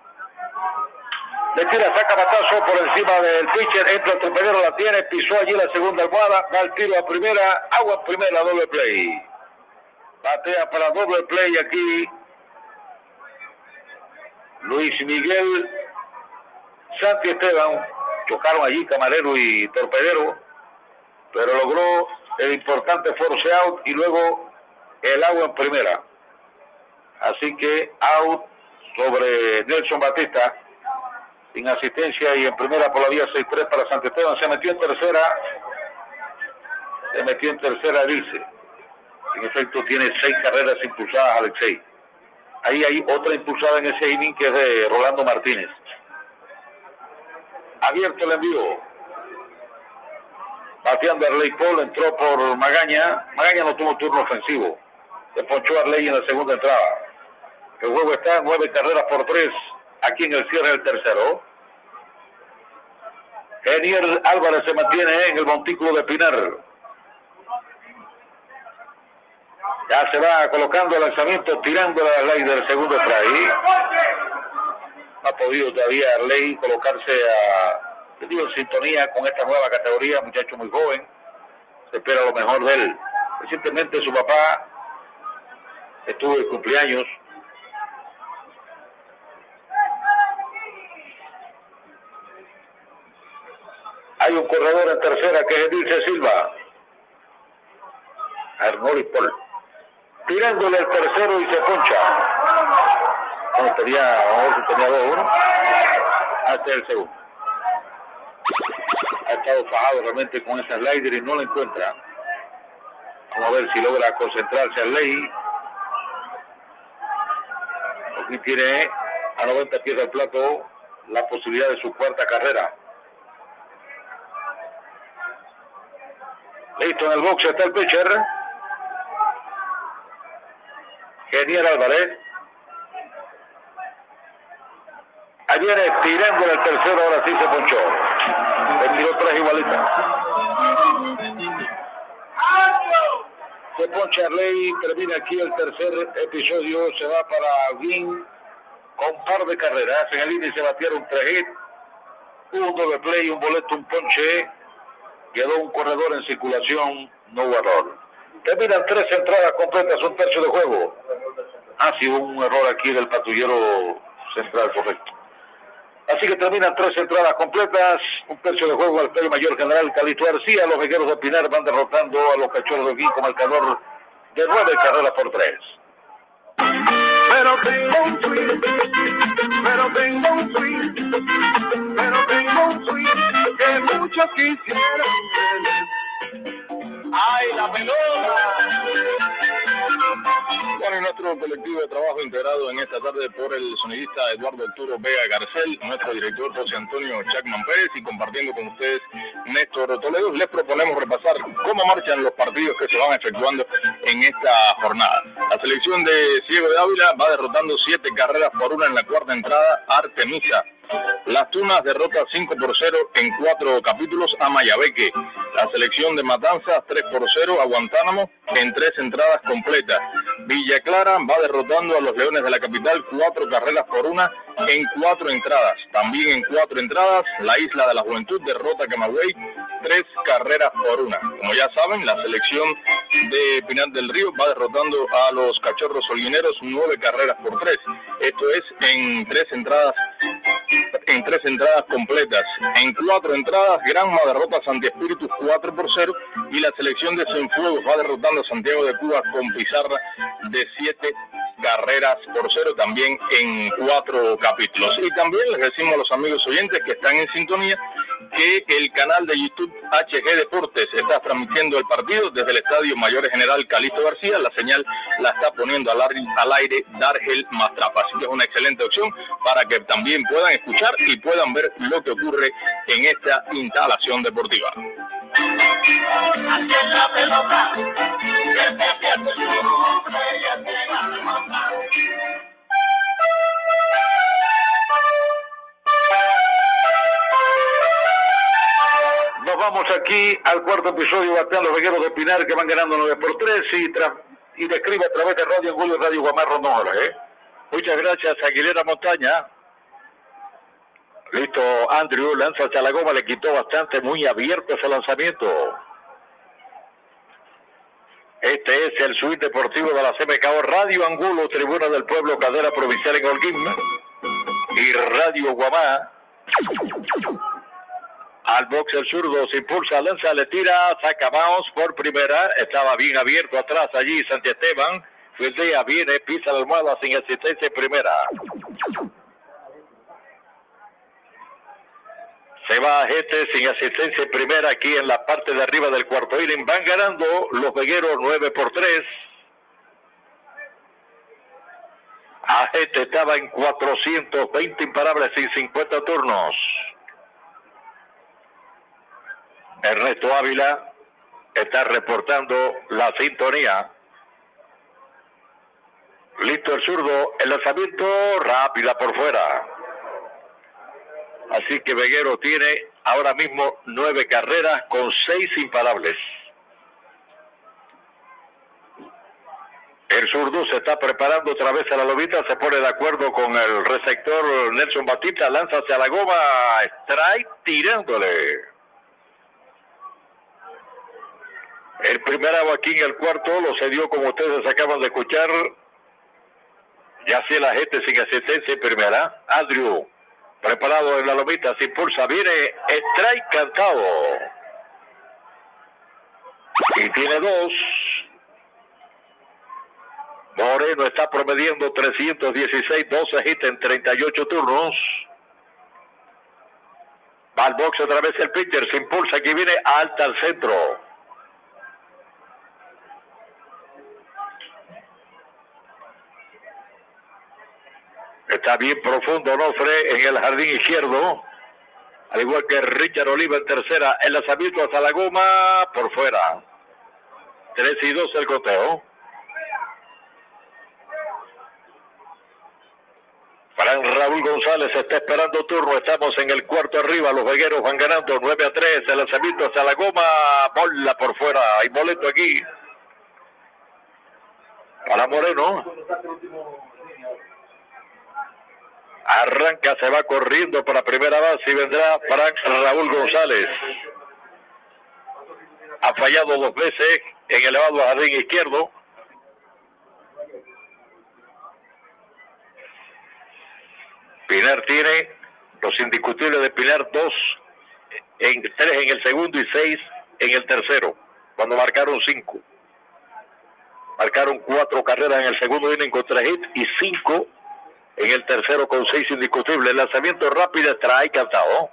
A: Le tira, saca batazo por encima del pitcher, entra el torpedero, la tiene, pisó allí la segunda almohada, va el tiro a primera, agua en primera, doble play. Batea para doble play aquí Luis Miguel Santiesteban. Chocaron allí Camarero y Torpedero, pero logró el importante force out y luego el agua en primera. Así que out sobre Nelson Batista, sin asistencia, y en primera por la vía seis tres para Santiesteban. Se metió en tercera, se metió en tercera, dice. En efecto tiene seis carreras impulsadas, Alexei. Ahí hay otra impulsada en ese inning que es de Rolando Martínez. Abierto el envío. Bateando Arley Paul, entró por Magaña. Magaña no tuvo turno ofensivo. Se ponchó Arley en la segunda entrada. El juego está en nueve carreras por tres. Aquí en el cierre del tercero. Genier Álvarez se mantiene en el montículo de Pinar. Ya se va colocando el lanzamiento, tirando la ley del segundo strike. No ha podido todavía Arley colocarse a, digo, en sintonía con esta nueva categoría, muchacho muy joven. Se espera lo mejor de él. Recientemente su papá estuvo de cumpleaños. Hay un corredor en tercera que es Edilce Silva. Arnold Paul. Tirándole el tercero y se poncha. No, tenía, vamos a ver si tenía dos, uno. Hasta el segundo. Ha estado fajado realmente con ese slider y no lo encuentra. Vamos a ver si logra concentrarse al ley. Aquí tiene a noventa pies del plato la posibilidad de su cuarta carrera. Listo, en el box está el pitcher. Genial Álvarez. Ahí viene tirando el tercero, ahora sí se ponchó. Le tiró tres igualitas. Se poncha Arley, termina aquí el tercer episodio, se va para Win con par de carreras. En el índice batearon tres hits, un doble play, un boleto, un ponche. Quedó un corredor en circulación, no hubo error. Terminan tres entradas completas, un tercio de juego. Ha sido un error aquí del patrullero central, correcto. Así que terminan tres entradas completas, un tercio de juego al Estadio Mayor General Calixto García. Los Vegueros de Pinar van derrotando a los Cachorros de Guín con marcador de nueve carreras por tres.
F: Pero tengo un tweet, pero tengo un tweet, pero tengo un tweet que muchos quisieran tener. ¡Ay, la pelota!
C: Bueno, y nuestro colectivo de trabajo integrado en esta tarde por el sonidista Eduardo Arturo Vega Garcel, nuestro director José Antonio Chacman Pérez y compartiendo con ustedes Néstor Toledo, les proponemos repasar cómo marchan los partidos que se van efectuando en esta jornada. La selección de Ciego de Ávila va derrotando siete carreras por una en la cuarta entrada a Artemisa. Las Tunas derrota cinco por cero en cuatro capítulos a Mayabeque. La selección de Matanzas tres por cero a Guantánamo en tres entradas completas. Villa Clara va derrotando a los Leones de la Capital cuatro carreras por una en cuatro entradas. También en cuatro entradas, la Isla de la Juventud derrota a Camagüey tres carreras por una. Como ya saben, la selección de Pinar del Río va derrotando a los Cachorros Holguineros nueve carreras por tres. Esto es en tres entradas en tres entradas completas. En cuatro entradas, Granma derrota a Santi Espíritus cuatro por cero y la selección de Cienfuegos va derrotando a Santiago de Cuba con pizarra de siete carreras por cero, también en cuatro capítulos. Y también les decimos a los amigos oyentes que están en sintonía que el canal de YouTube H G Deportes está transmitiendo el partido desde el Estadio Mayor General Calixto García. La señal la está poniendo al aire, al aire Dargel Mastrapa, así que es una excelente opción para que también puedan escuchar y puedan ver lo que ocurre en esta instalación deportiva.
A: Nos vamos aquí al cuarto episodio, batean los Vegueros de Pinar que van ganando nueve por tres y, tra y describe a través de Radio Angulio y Radio Guamarro Nora, ¿eh? Muchas gracias, Aguilera Montaña. Listo, Andrew lanza hacia la goma, le quitó bastante, muy abierto ese lanzamiento. Este es el suite deportivo de la C M K O, Radio Angulo, Tribuna del Pueblo, cadena provincial en Holguín, y Radio Guamá. Al box el zurdo se impulsa, lanza, le tira, saca Maos por primera, estaba bien abierto atrás allí Santi Esteban, fildea, viene, pisa la almohada sin asistencia en primera. Se va Ajete sin asistencia en primera aquí en la parte de arriba del cuarto inning. Van ganando los Vegueros nueve por tres. Ajete estaba en cuatrocientos veinte imparables sin cincuenta turnos. Ernesto Ávila está reportando la sintonía. Listo el zurdo, el lanzamiento rápida por fuera. Así que Veguero tiene ahora mismo nueve carreras con seis imparables. El zurdo se está preparando otra vez a la lobita, se pone de acuerdo con el receptor Nelson Batista, lanza hacia la goma, strike tirándole. El primer agua aquí en el cuarto lo cedió, como ustedes acaban de escuchar, ya sea la gente sin asistencia en primera. Andrew
B: Preparado en la lomita, se impulsa, viene strike cantado. Y tiene dos. Moreno está promediando trescientos dieciséis, doce hits en treinta y ocho turnos. Va al box otra vez el pitcher, se impulsa, aquí viene alta al centro. Está bien profundo Onofre en el jardín izquierdo. Al igual que Richard Oliva en tercera. El lanzamiento hasta la goma por fuera. tres y dos el conteo. Fran Raúl González está esperando turno. Estamos en el cuarto arriba. Los vegueros van ganando nueve a tres. El lanzamiento hasta la goma. Bola por fuera. Hay boleto aquí. Para Moreno. Arranca, se va corriendo para primera base y vendrá Fran Raúl González. Ha fallado dos veces en elevado jardín izquierdo. Pinar tiene los indiscutibles de Pinar, dos, en, tres en el segundo y seis en el tercero, cuando marcaron cinco. Marcaron cuatro carreras en el segundo inning con tres hits y cinco en el tercero con seis indiscutibles. El lanzamiento rápido trae cantado.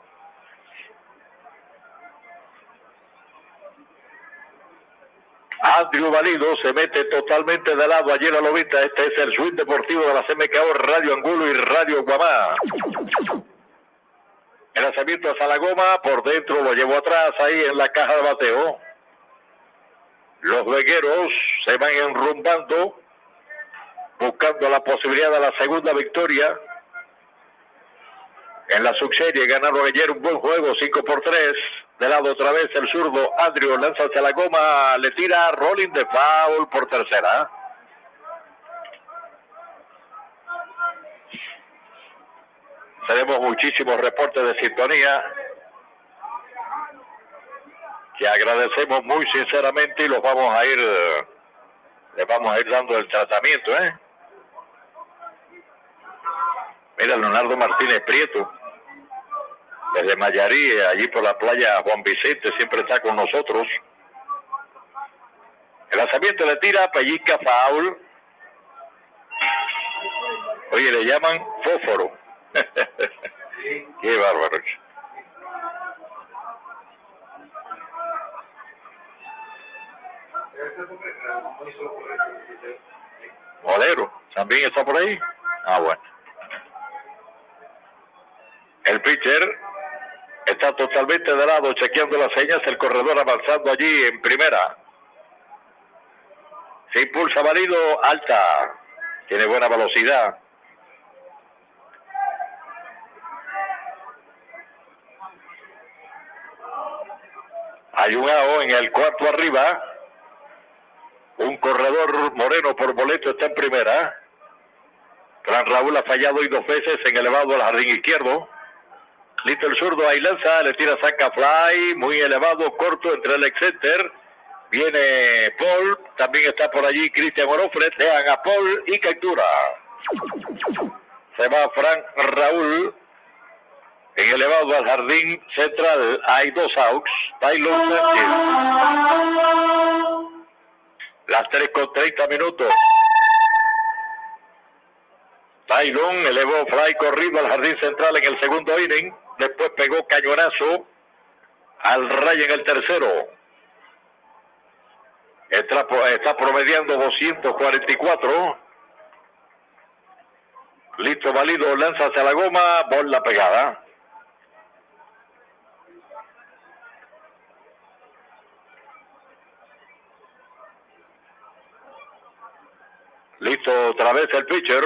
B: Andrew Valido se mete totalmente de lado. Ayer a lo vista. Este es el swing deportivo de la C M K O, Radio Angulo y Radio Guamá. El lanzamiento hacia la goma, por dentro lo llevó atrás ahí en la caja de bateo. Los vegueros se van enrumbando, buscando la posibilidad de la segunda victoria. En la subserie ganaron ayer un buen juego, cinco por tres. De lado otra vez el zurdo Andrew lanza hacia la goma, le tira rolling de foul por tercera. Tenemos muchísimos reportes de sintonía que agradecemos muy sinceramente y los vamos a ir, les vamos a ir dando el tratamiento, ¿eh? Mira, Leonardo Martínez Prieto, desde Mayarí, allí por la playa Juan Vicente, siempre está con nosotros. El lanzamiento le tira, pellizca, foul. Oye, le llaman fósforo. Qué bárbaro. Molero, ¿también está por ahí? Ah, bueno. El pitcher está totalmente de lado, chequeando las señas, el corredor avanzando allí en primera. Se impulsa Valido, alta, tiene buena velocidad. Hay un A O en el cuarto arriba. Un corredor Moreno por boleto está en primera. Fran Raúl ha fallado hoy dos veces en elevado al jardín izquierdo. Listo el zurdo, ahí lanza, le tira, saca fly, muy elevado, corto entre el ex-center. Viene Paul, también está por allí Cristian Onofre, dejan a Paul y captura. Se va Fran Raúl en elevado al jardín central. Hay dos outs. Taylor Sánchez. Las tres con treinta minutos. Taylor elevó fly corrido al jardín central en el segundo inning. Después pegó cañonazo al ray en el tercero. Está, está promediando doscientos cuarenta y cuatro. Listo, Valido, lanza hacia la goma, bola pegada. Listo otra vez el pitcher.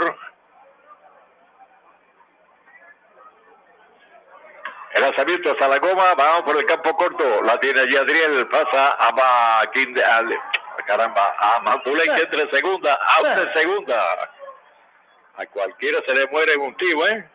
B: El lanzamiento hacia la goma, vamos por el campo corto. La tiene allí Adriel, pasa a Maquín, caramba, a Manduley que entre segunda, out de segunda. A cualquiera se le muere un tío, ¿eh?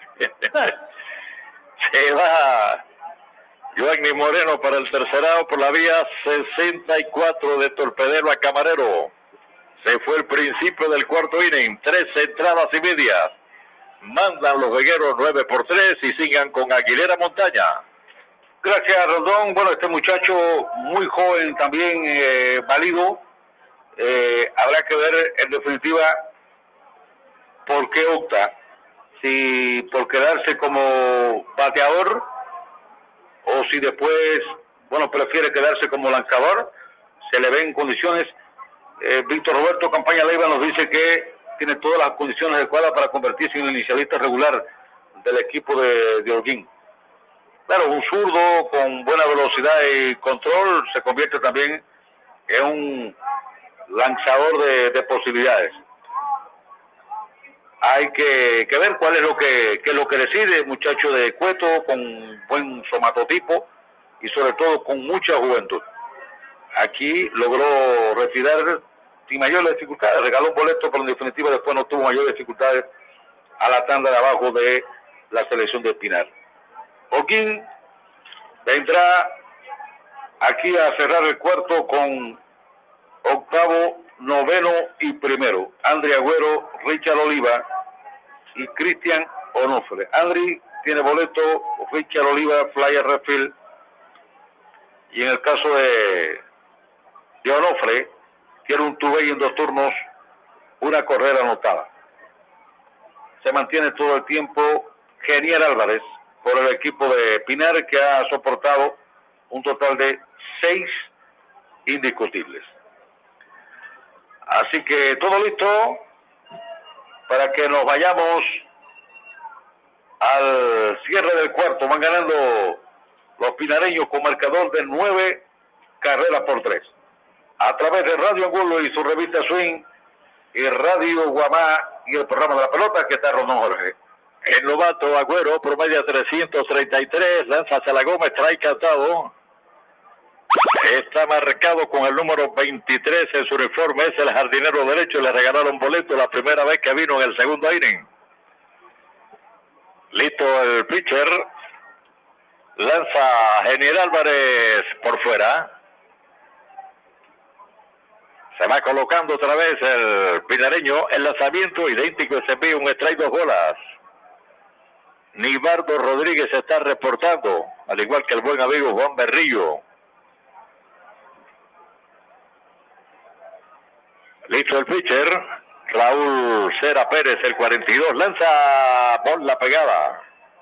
B: Se va Joanny Moreno para el tercerado por la vía sesenta y cuatro de Torpedero a Camarero. Se fue el principio del cuarto inning, tres entradas y medias. Mandan los vegueros nueve por tres y sigan con Aguilera Montaña.
A: Gracias, Rondón. Bueno, este muchacho muy joven también, eh, válido. Eh, habrá que ver en definitiva por qué opta. Si por quedarse como bateador o si después, bueno, prefiere quedarse como lanzador. Se le ven condiciones. Eh, Víctor Roberto Campaña Leiva nos dice que tiene todas las condiciones adecuadas para convertirse en el inicialista regular del equipo de, de Holguín. Claro, un zurdo con buena velocidad y control se convierte también en un lanzador de, de posibilidades. Hay que, que ver cuál es lo que, qué es lo que decide, muchacho de Cueto, con buen somatotipo y sobre todo con mucha juventud. Aquí logró retirar sin mayores dificultades, regaló un boleto, pero en definitiva después no tuvo mayores dificultades a la tanda de abajo de la selección de Pinar. Holguín vendrá aquí a cerrar el cuarto con octavo, noveno y primero. Andri Agüero, Richard Oliva y Cristian Onofre. Andri tiene boleto, Richard Oliva, Flyer Refill. Y en el caso de, de Onofre, tiene un two-way en dos turnos, una carrera anotada. Se mantiene todo el tiempo Genier Álvarez por el equipo de Pinar, que ha soportado un total de seis indiscutibles. Así que todo listo para que nos vayamos al cierre del cuarto. Van ganando los pinareños con marcador de nueve carreras por tres. A través de Radio Angulo y su revista Swing y Radio Guamá y el programa de la pelota, que está Rondón Jorge.
B: El novato Agüero promedia trescientos treinta y tres, lanza hacia la goma, strike cantado. Está marcado con el número veintitrés en su uniforme, es el jardinero derecho, le regalaron boleto la primera vez que vino en el segundo inning. Listo el pitcher, lanza Genier Álvarez por fuera. Se va colocando otra vez el pinareño, el lanzamiento idéntico, se envía un strike, dos bolas. Nibardo Rodríguez está reportando, al igual que el buen amigo Juan Berrillo. Listo el pitcher, Raúl Cera Pérez, el cuarenta y dos, lanza por la pegada.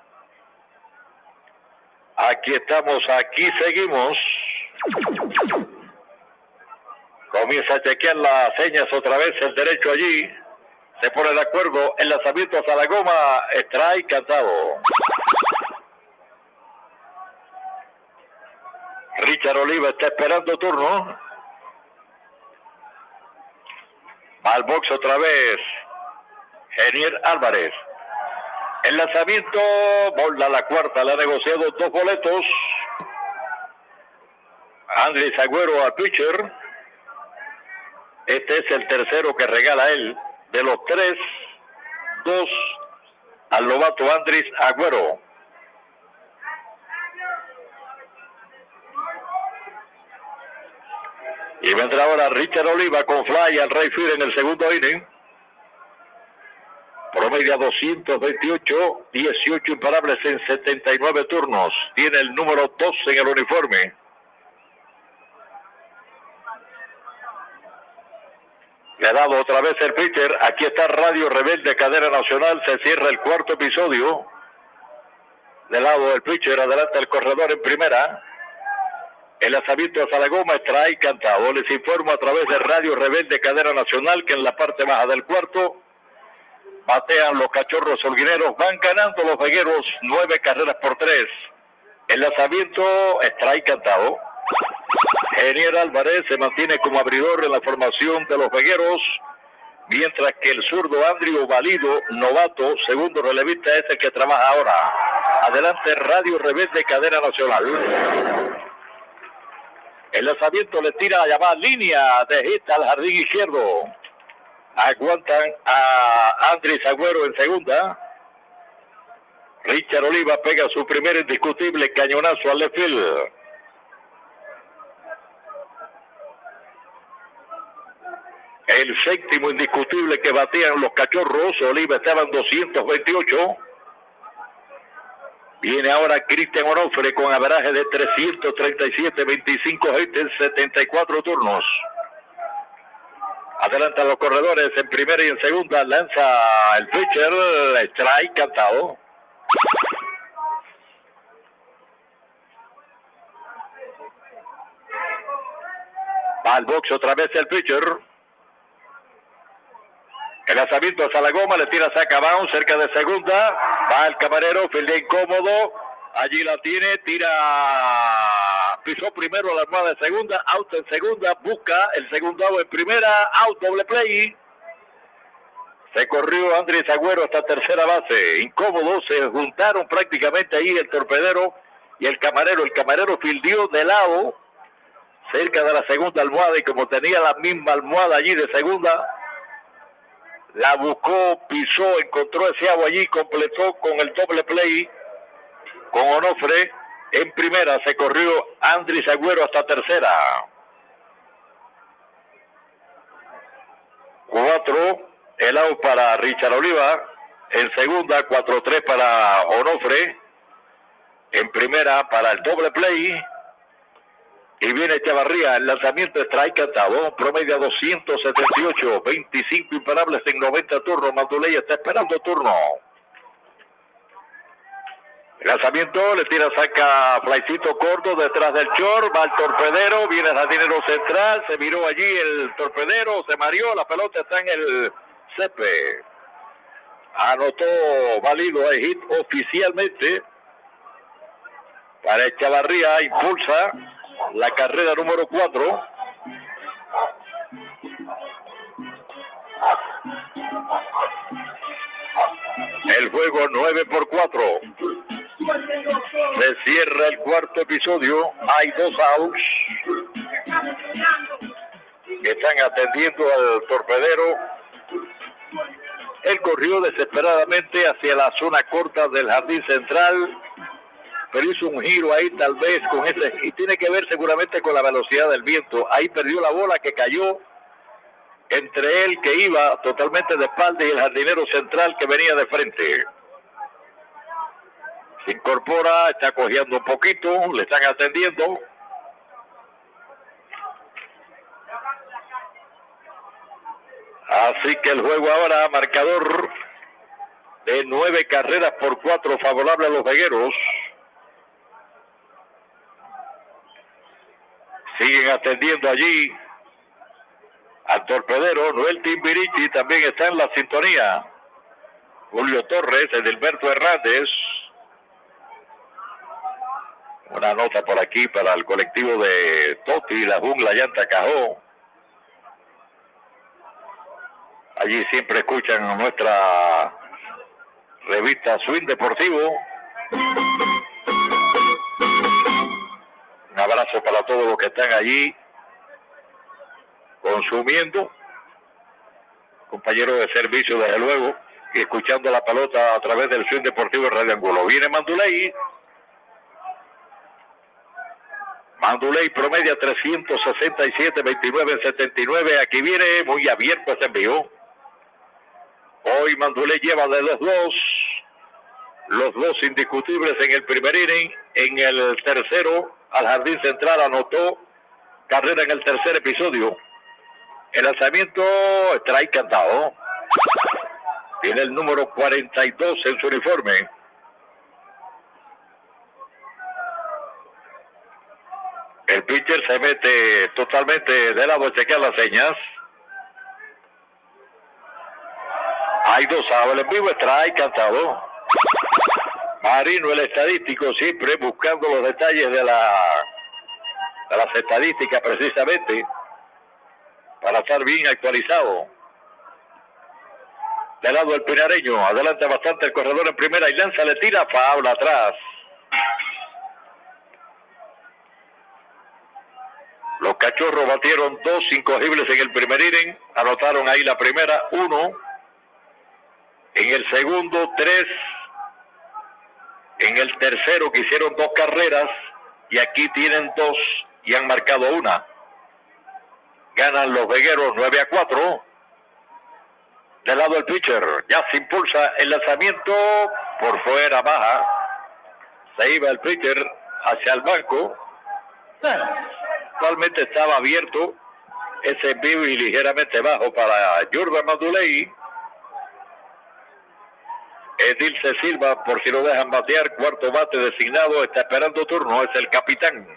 B: Aquí estamos, aquí seguimos. Comienza a chequear las señas otra vez, el derecho allí. Se pone de acuerdo, el lanzamiento hacia la goma, strike cantado. Richard Oliva está esperando turno. Va al box otra vez Genier Álvarez. El lanzamiento, bola la cuarta, le ha negociado dos boletos. Andrés Agüero al pitcher. Este es el tercero que regala él. De los tres, dos al novato Andrés Agüero. Y vendrá ahora Richard Oliva con fly al right field en el segundo inning. Promedia doscientos veintiocho, dieciocho imparables en setenta y nueve turnos. Tiene el número dos en el uniforme. Le ha dado otra vez el pitcher. Aquí está Radio Rebelde, cadena nacional. Se cierra el cuarto episodio. Del lado del pitcher, adelanta el corredor en primera. El lanzamiento hacia la goma, strike cantado. Les informo a través de Radio Rebelde, cadena nacional, que en la parte baja del cuarto batean los cachorros holguineros. Van ganando los vegueros nueve carreras por tres. El lanzamiento, strike cantado. Genier Álvarez se mantiene como abridor en la formación de los vegueros, mientras que el zurdo Andrio Valido, novato, segundo relevista, es el que trabaja ahora. Adelante Radio Rebelde, cadena nacional. El lanzamiento le tira la llamada línea de hit al jardín izquierdo. Aguantan a Andrés Agüero en segunda. Richard Oliva pega su primer indiscutible cañonazo al left field. El séptimo indiscutible que batían los Cachorros. Oliva estaba en doscientos veintiocho. Viene ahora Cristian Onofre con averaje de trescientos treinta y siete, veinticinco hits en setenta y cuatro turnos. Adelantan los corredores en primera y en segunda. Lanza el pitcher, strike cantado. Va al box otra vez el pitcher. El lanzamiento hacia la goma, le tira saca bounce cerca de segunda. Va el camarero, fildea incómodo. Allí la tiene, tira. Pisó primero la almohada de segunda, out en segunda, busca el segundo out en primera, out, doble play. Se corrió Andrés Agüero hasta tercera base. Incómodo, se juntaron prácticamente ahí el torpedero y el camarero. El camarero fildeó de lado, cerca de la segunda almohada, y como tenía la misma almohada allí de segunda, la buscó, pisó, encontró ese agua allí, completó con el doble play con Onofre. En primera se corrió Andrés Agüero hasta tercera. Cuatro, el out para Richard Oliva. En segunda, cuatro tres para Onofre. En primera para el doble play. Y viene Echevarría, el lanzamiento de strike cantado, promedio a doscientos setenta y ocho, veinticinco imparables en noventa turnos. Manduley está esperando turno. El lanzamiento, le tira, saca flycito corto detrás del short, va el torpedero, viene el jardinero central, se miró allí el torpedero, se mareó, la pelota está en el césped. Anotó válido el hit oficialmente para Echevarría, impulsa la carrera número cuatro. El juego nueve por cuatro. Se cierra el cuarto episodio. Hay dos outs que están atendiendo al torpedero. Él corrió desesperadamente hacia la zona corta del jardín central, pero hizo un giro ahí tal vez con ese, y tiene que ver seguramente con la velocidad del viento. Ahí perdió la bola que cayó entre él, que iba totalmente de espalda, y el jardinero central que venía de frente. Se incorpora, está cojeando un poquito, le están atendiendo. Así que el juego ahora, marcador de nueve carreras por cuatro favorable a los vegueros. Siguen atendiendo allí al torpedero. Noel Timbirichi también está en la sintonía. Julio Torres, Edilberto Hernández. Una nota por aquí para el colectivo de Toti, La Jungla Llanta Cajó. Allí siempre escuchan nuestra revista Swing Deportivo. Un abrazo para todos los que están allí consumiendo. Compañeros de servicio, desde luego, y escuchando la pelota a través del Swing Deportivo Radio Angulo. Viene Manduley. Manduley promedia trescientos sesenta y siete, veintinueve en setenta y nueve. Aquí viene muy abierto este envío. Hoy Manduley lleva de dos dos. Los dos indiscutibles en el primer inning. En el tercero, al jardín central, anotó carrera en el tercer episodio. El lanzamiento, strike cantado. Tiene el número cuarenta y dos en su uniforme. El pitcher se mete totalmente de lado a chequear las señas. Hay dos outs, el en vivo, strike cantado. Marino, el estadístico, siempre buscando los detalles de la de las estadísticas precisamente para estar bien actualizado. De lado el pinareño, adelanta bastante el corredor en primera y lanza, le tira, faula atrás. Los Cachorros batieron dos incogibles en el primer inning, anotaron ahí la primera, uno. En el segundo, tres. En el tercero, que hicieron dos carreras, y aquí tienen dos y han marcado una. Ganan los vegueros nueve a cuatro. Del lado del pitcher, ya se impulsa el lanzamiento por fuera, baja. Se iba el pitcher hacia el banco. Actualmente estaba abierto ese vivo y ligeramente bajo para Jordan Manduley. Edilce Silva, por si lo dejan batear, cuarto bate designado, está esperando turno, es el capitán.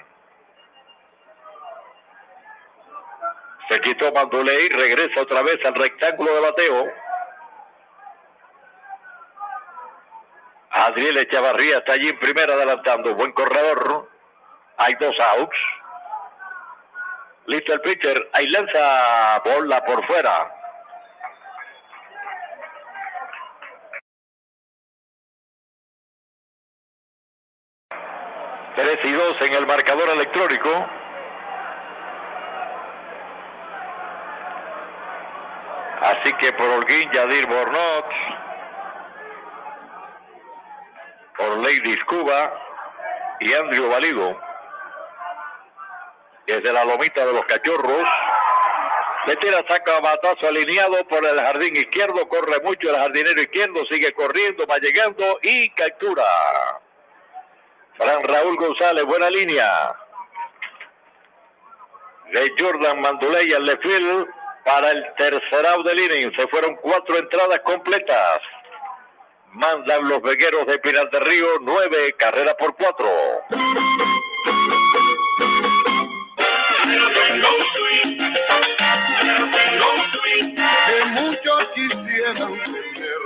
B: Se quitó Manduley, regresa otra vez al rectángulo de bateo. Adriel Echavarría está allí en primera adelantando, buen corredor. Hay dos outs. Listo el pitcher, ahí lanza bola por fuera. tres y dos en el marcador electrónico. Así que por Holguín, Yadir Bornot, por Ladies Cuba y Andrew Valido. Desde la lomita de los Cachorros, le tira, saca batazo alineado por el jardín izquierdo, corre mucho el jardinero izquierdo, sigue corriendo, va llegando y captura. Fran Raúl González, buena línea. De Jordan Manduley al left field para el tercer out del inning. Se fueron cuatro entradas completas. Mandan los vegueros de Pinar del Río, nueve carreras por cuatro.
F: Que muchos quisieran tener.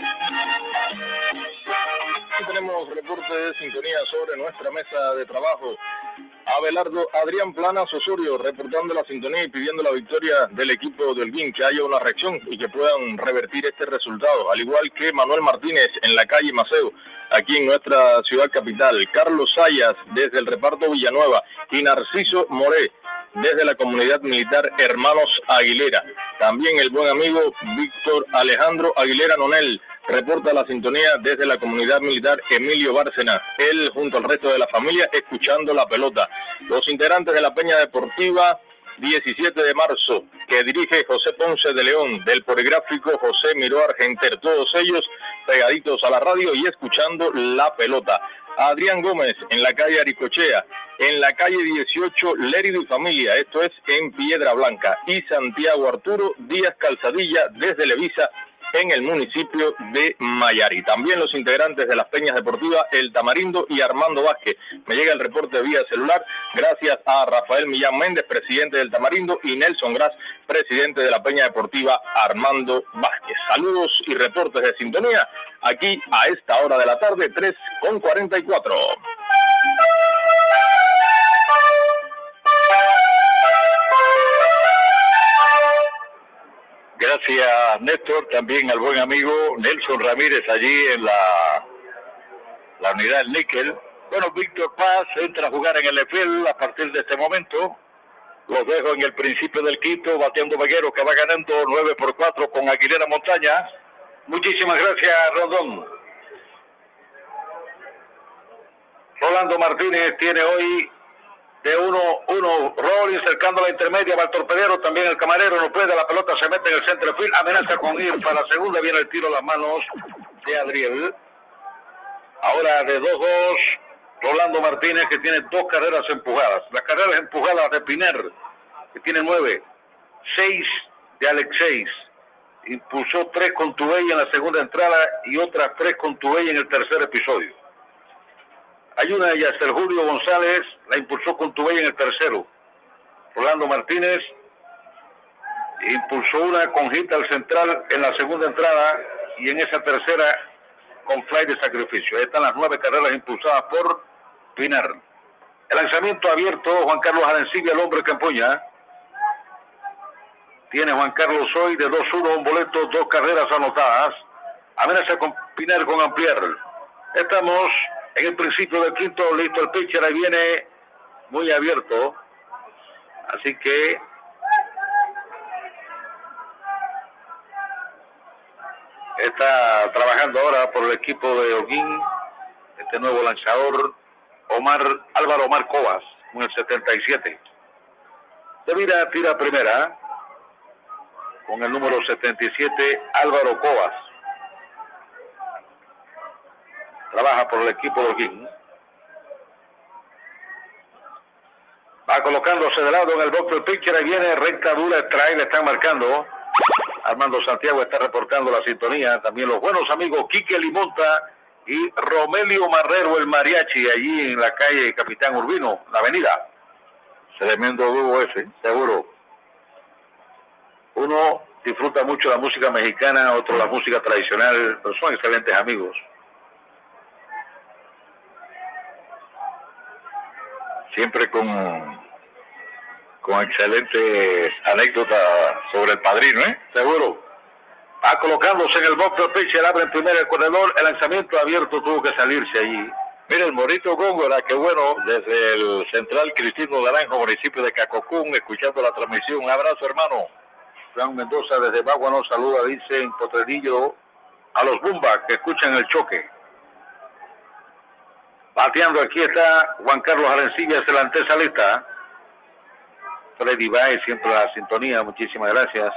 C: Aquí tenemos reporte de sintonía sobre nuestra mesa de trabajo. Abelardo Adrián Planas Osorio reportando la sintonía y pidiendo la victoria del equipo de Holguín, que haya una reacción y que puedan revertir este resultado, al igual que Manuel Martínez en la calle Maceo, aquí en nuestra ciudad capital, Carlos Sayas desde el reparto Villanueva y Narciso Moré desde la comunidad militar Hermanos Aguilera. También el buen amigo Víctor Alejandro Aguilera Nonel reporta la sintonía desde la comunidad militar Emilio Bárcena, él junto al resto de la familia escuchando la pelota. Los integrantes de la Peña Deportiva diecisiete de marzo, que dirige José Ponce de León, del Poligráfico José Miró Argenter, todos ellos pegaditos a la radio y escuchando la pelota. Adrián Gómez en la calle Aricochea, en la calle dieciocho Lérido y Familia, esto es en Piedra Blanca, y Santiago Arturo Díaz Calzadilla desde Levisa, en el municipio de Mayari. También los integrantes de las Peñas Deportivas El Tamarindo y Armando Vázquez. Me llega el reporte vía celular gracias a Rafael Millán Méndez, presidente del Tamarindo, y Nelson Gras, presidente de la Peña Deportiva Armando Vázquez. Saludos y reportes de sintonía aquí a esta hora de la tarde, tres con cuarenta y cuatro.
B: Gracias, Néstor, también al buen amigo Nelson Ramírez allí en la, la unidad del níquel. Bueno, Víctor Paz entra a jugar en el left field a partir de este momento. Los dejo en el principio del quinto, bateando Veguero, que va ganando nueve por cuatro con Aguilera Montaña. Muchísimas gracias, Rondón. Rolando Martínez tiene hoy de uno uno, Rollins cercando la intermedia, va el torpedero, también el camarero, no puede, la pelota se mete en el centro field, amenaza con ir para la segunda, viene el tiro a las manos de Adriel. Ahora de dos dos, Rolando Martínez, que tiene dos carreras empujadas. Las carreras empujadas de Piner, que tiene nueve, seis de Alexeis, impulsó tres con Tubey en la segunda entrada y otras tres con Tubey en el tercer episodio. Hay una de Yasser Julio González, la impulsó con Tubey en el tercero. Rolando Martínez impulsó una con hit al central en la segunda entrada y en esa tercera con fly de sacrificio. Ahí están las nueve carreras impulsadas por Pinar. El lanzamiento abierto, Juan Carlos Arencibia, el hombre que empuña. Tiene Juan Carlos hoy de dos uno, un boleto, dos carreras anotadas. Amenaza con Pinar con ampliar. Estamos en el principio del quinto, listo el pitcher, ahí viene muy abierto. Así que está trabajando ahora por el equipo de Holguín, este nuevo lanzador, Omar Álvaro Omar Cobas, con el setenta y siete.
A: Se vira, tira primera. Con el número setenta y siete, Álvaro Cobas. Trabaja por el equipo de Holguín. Va colocándose de lado en el box del pitcher. Ahí viene recta dura, trae, le están marcando. Armando Santiago está reportando la sintonía. También los buenos amigos Quique Limonta y Romelio Marrero, el mariachi, allí en la calle Capitán Urbino, la avenida. Tremendo dúo ese, seguro. Uno disfruta mucho la música mexicana, otro la música tradicional, pero son excelentes amigos. Siempre con, con excelentes anécdotas sobre el padrino, ¿eh? Seguro. Va colocándose en el box del pitcher, abre en primera el corredor, el lanzamiento abierto tuvo que salirse allí. Mira el Morito Góngora, qué bueno, desde el Central Cristino Naranjo, municipio de Cacocún, escuchando la transmisión. Un abrazo, hermano. Juan Mendoza desde Bagua nos saluda, dice en Potrerillo, a los Bumba que escuchan el choque. Bateando aquí está Juan Carlos Arencillas, el antesalista. Freddy Baez, siempre la sintonía, muchísimas gracias.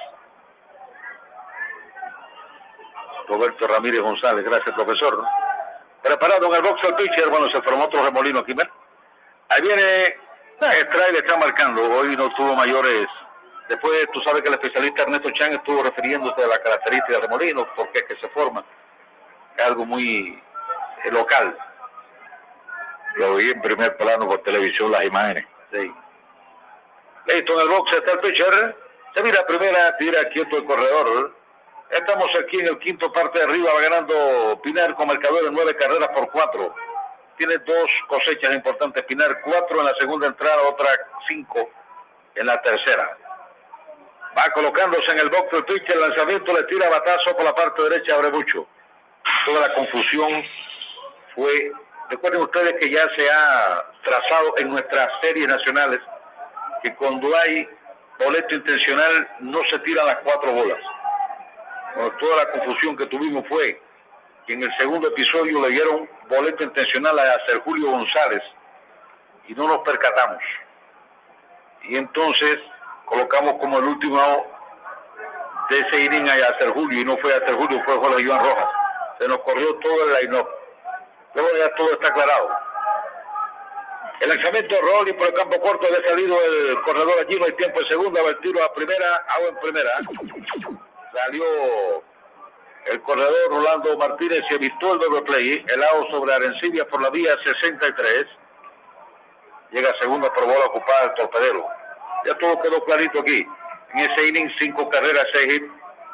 A: Roberto Ramírez González, gracias profesor. Preparado en el box el pitcher, bueno, se formó otro remolino aquí, ¿ven? Ahí viene, Stray le está marcando, hoy no tuvo mayores. Después tú sabes que el especialista Ernesto Chan estuvo refiriéndose a la característica del remolino, porque es que se forma. Es algo muy eh, local. Lo vi en primer plano por televisión las imágenes. Sí. Listo, en el box está el pitcher. Se mira primera, tira quieto el corredor. Estamos aquí en el quinto parte de arriba, va ganando Pinar con marcador de nueve carreras por cuatro. Tiene dos cosechas importantes Pinar, cuatro en la segunda entrada, otra cinco en la tercera. Va colocándose en el box del pitcher, el lanzamiento le tira batazo por la parte derecha, abre mucho. Toda la confusión fue, recuerden ustedes que ya se ha trazado en nuestras series nacionales que cuando hay boleto intencional no se tiran las cuatro bolas. Bueno, toda la confusión que tuvimos fue que en el segundo episodio le dieron boleto intencional a Ser Julio González y no nos percatamos. Y entonces colocamos como el último de ese inning a Ser Julio y no fue a Ser Julio, fue Jorge Iván Rojas. Se nos corrió todo el line-up. Luego ya todo está aclarado. El lanzamiento de Rolly por el campo corto, había salido el corredor allí, no hay tiempo en segunda, va el tiro a primera, agua en primera. Salió el corredor Rolando Martínez y evitó el doble play. El out sobre Arencibia por la vía sesenta y tres. Llega a segunda por bola ocupada el torpedero. Ya todo quedó clarito aquí. En ese inning, cinco carreras, seis hits.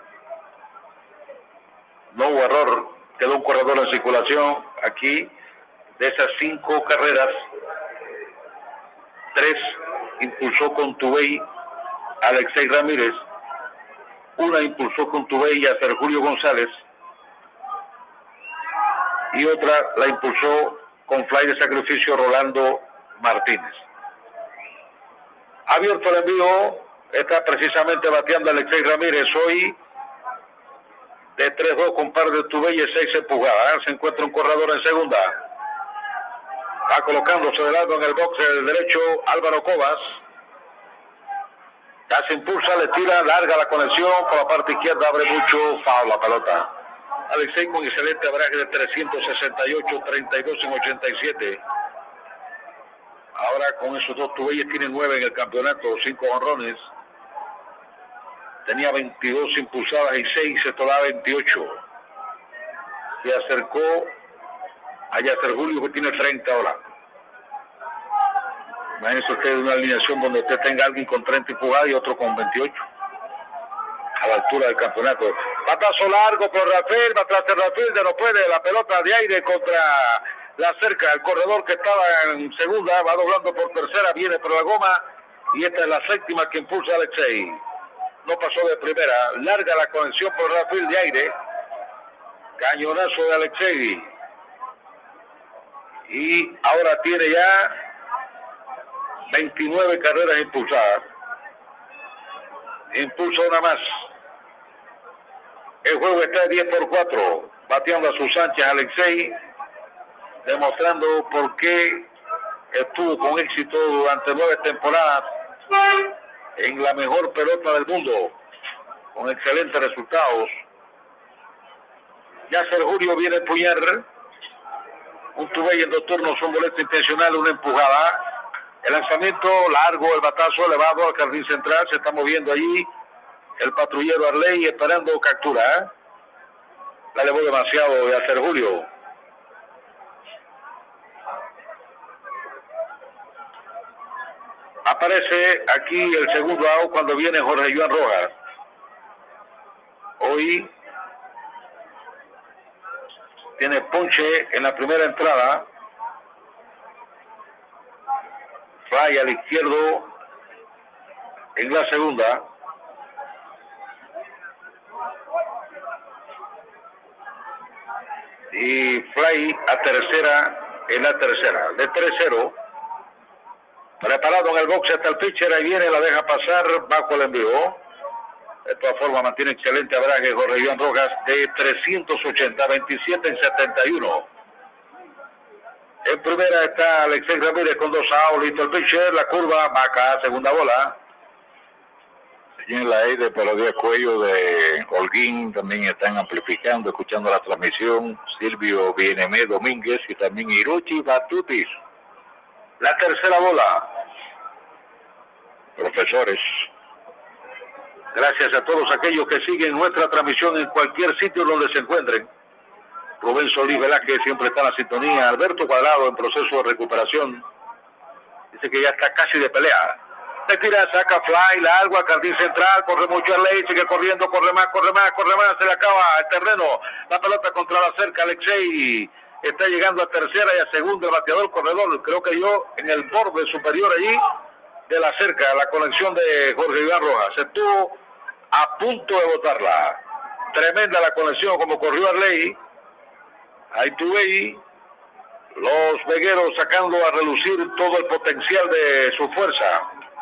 A: No hubo error. Quedó un corredor en circulación. Aquí, de esas cinco carreras, tres impulsó con Tubey Alexei Ramírez. Una impulsó con Tubey a Ser Julio González y otra la impulsó con fly de sacrificio Rolando Martínez. Abierto el envío, está precisamente bateando Alexei Ramírez hoy de tres dos con par de Tubey y seis empujadas. Se encuentra un corredor en segunda. Va colocándose de lado en el box del derecho Álvaro Cobas. Ya se impulsa, le tira, larga la conexión, por la parte izquierda abre mucho, foul la pelota. Alexei con excelente average de trescientos sesenta y ocho, treinta y dos en ochenta y siete. Ahora con esos dos Tubeyes tiene nueve en el campeonato, cinco honrones. Tenía veintidós impulsadas y seis, se tolaba veintiocho. Se acercó a Ser Julio que tiene treinta ahora. Imagínese usted una alineación donde usted tenga alguien con treinta empujadas y otro con veintiocho. A la altura del campeonato. Batazo largo por Rafael, va atrás de Rafael, de no puede, la pelota de aire contra la cerca. El corredor que estaba en segunda va doblando por tercera, viene por la goma y esta es la séptima que impulsa a Alexei. No pasó de primera, larga la conexión por Rafael de aire. Cañonazo de Alexei. Y ahora tiene ya veintinueve carreras impulsadas. Impulsa una más. El juego está diez por cuatro. Bateando a sus anchas Alexei. Demostrando por qué estuvo con éxito durante nueve temporadas en la mejor pelota del mundo, con excelentes resultados. Ya Julio viene a empuñar un tubey en dos turnos, un boleto intencional, una empujada. El lanzamiento largo, el batazo elevado al jardín central, se está moviendo allí el patrullero Arley esperando captura. ¿eh? La elevó demasiado ya Julio. Aparece aquí el segundo out cuando viene Jorge Joan Rojas. Hoy tiene ponche en la primera entrada. Fly al izquierdo en la segunda. Y fly a tercera en la tercera. De tres cero. Preparado en el box hasta el pitcher. Ahí viene, la deja pasar bajo el envío. De todas formas mantiene excelente abrague Jorge Joan Rojas de trescientos ochenta, veintisiete en setenta y uno. En primera está Alexei Ramírez con dos outs, listo el pitcher, la curva, Maca, segunda bola.
B: Allí en la E de Pelodía Cuello de Holguín también están amplificando, escuchando la transmisión, Silvio Bienemé Domínguez y también Hiroshi Batutis.
A: La tercera bola.
B: Profesores.
A: Gracias a todos aquellos que siguen nuestra transmisión en cualquier sitio donde se encuentren. Rubén Solís Velázquez siempre está en la sintonía. Alberto Cuadrado en proceso de recuperación. Dice que ya está casi de pelea. Se tira, saca fly, largo al jardín central, corre mucho el ley, sigue corriendo, corre más, corre más, corre más, se le acaba el terreno. La pelota contra la cerca, Alexei está llegando a tercera y a segunda el bateador corredor. Creo que yo en el borde superior allí de la cerca, la conexión de Jorge Joan Rojas. Estuvo a punto de botarla. Tremenda la conexión como corrió Arley. Ahí tuve ahí los vegueros sacando a relucir todo el potencial de su fuerza.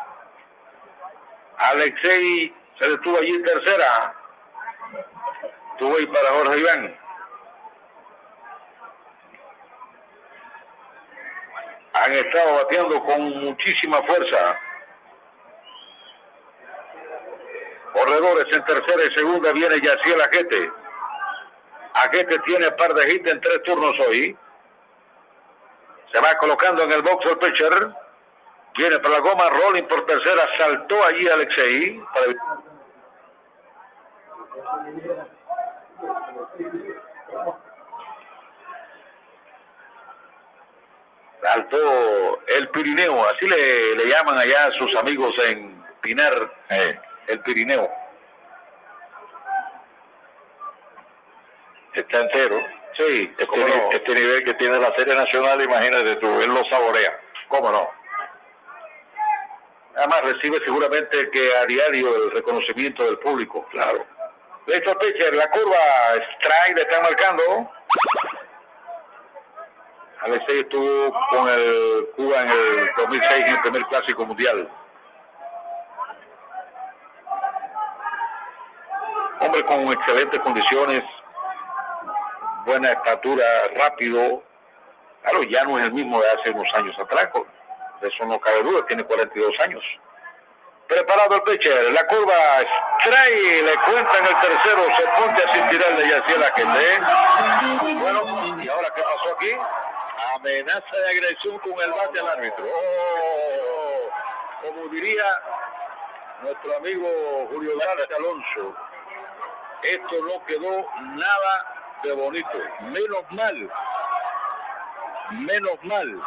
A: Alexei se detuvo allí en tercera. Tuve ahí para Jorge Iván. Han estado bateando con muchísima fuerza. Corredores en tercera y segunda viene Yaciel Ajete. Ajete tiene par de hits en tres turnos hoy. Se va colocando en el box el pitcher. Viene para la goma, rolling por tercera. Saltó allí Alexei. Saltó el Pirineo. Así le, le llaman allá a sus amigos en Pinar. Eh. El Pirineo.
B: Está entero.
A: Sí,
B: este,
A: no.
B: este nivel que tiene la Serie Nacional, imagínate tú, él lo saborea.
A: ¿Cómo no? Además recibe seguramente que a diario el reconocimiento del público. Claro. Listo, pitcher, la curva, strike, le están marcando. Alexei estuvo con el Cuba en el dos mil seis en el primer clásico mundial. Hombre con excelentes condiciones, buena estatura, rápido. Claro, ya no es el mismo de hace unos años atrás, de eso no cabe duda, tiene cuarenta y dos años. Preparado el pitcher, la curva, strike, le cuentan el tercero, se ponte a sin tirar de Yaciel Ajete. Bueno, ¿y ahora qué pasó aquí? Amenaza de agresión con el bate al árbitro. Oh, como diría nuestro amigo Julio García Alonso, esto no quedó nada de bonito. Menos mal. Menos mal.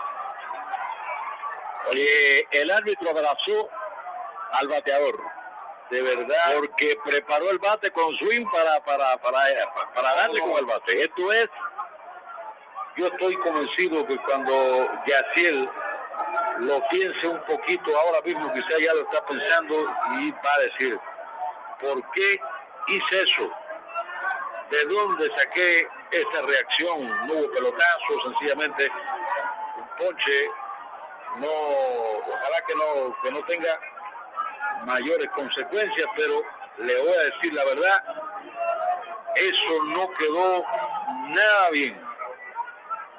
A: Oye, el árbitro abrazó al bateador. De verdad. Porque preparó el bate con swing para, para, para, para darle con el bate. Esto es, yo estoy convencido que cuando Yaciel lo piense un poquito ahora mismo, quizá ya lo está pensando y va a decir, ¿por qué hice eso? ¿De dónde saqué esta reacción? No hubo pelotazo, sencillamente un ponche. No, ojalá que no, que no tenga mayores consecuencias, pero le voy a decir la verdad, eso no quedó nada bien.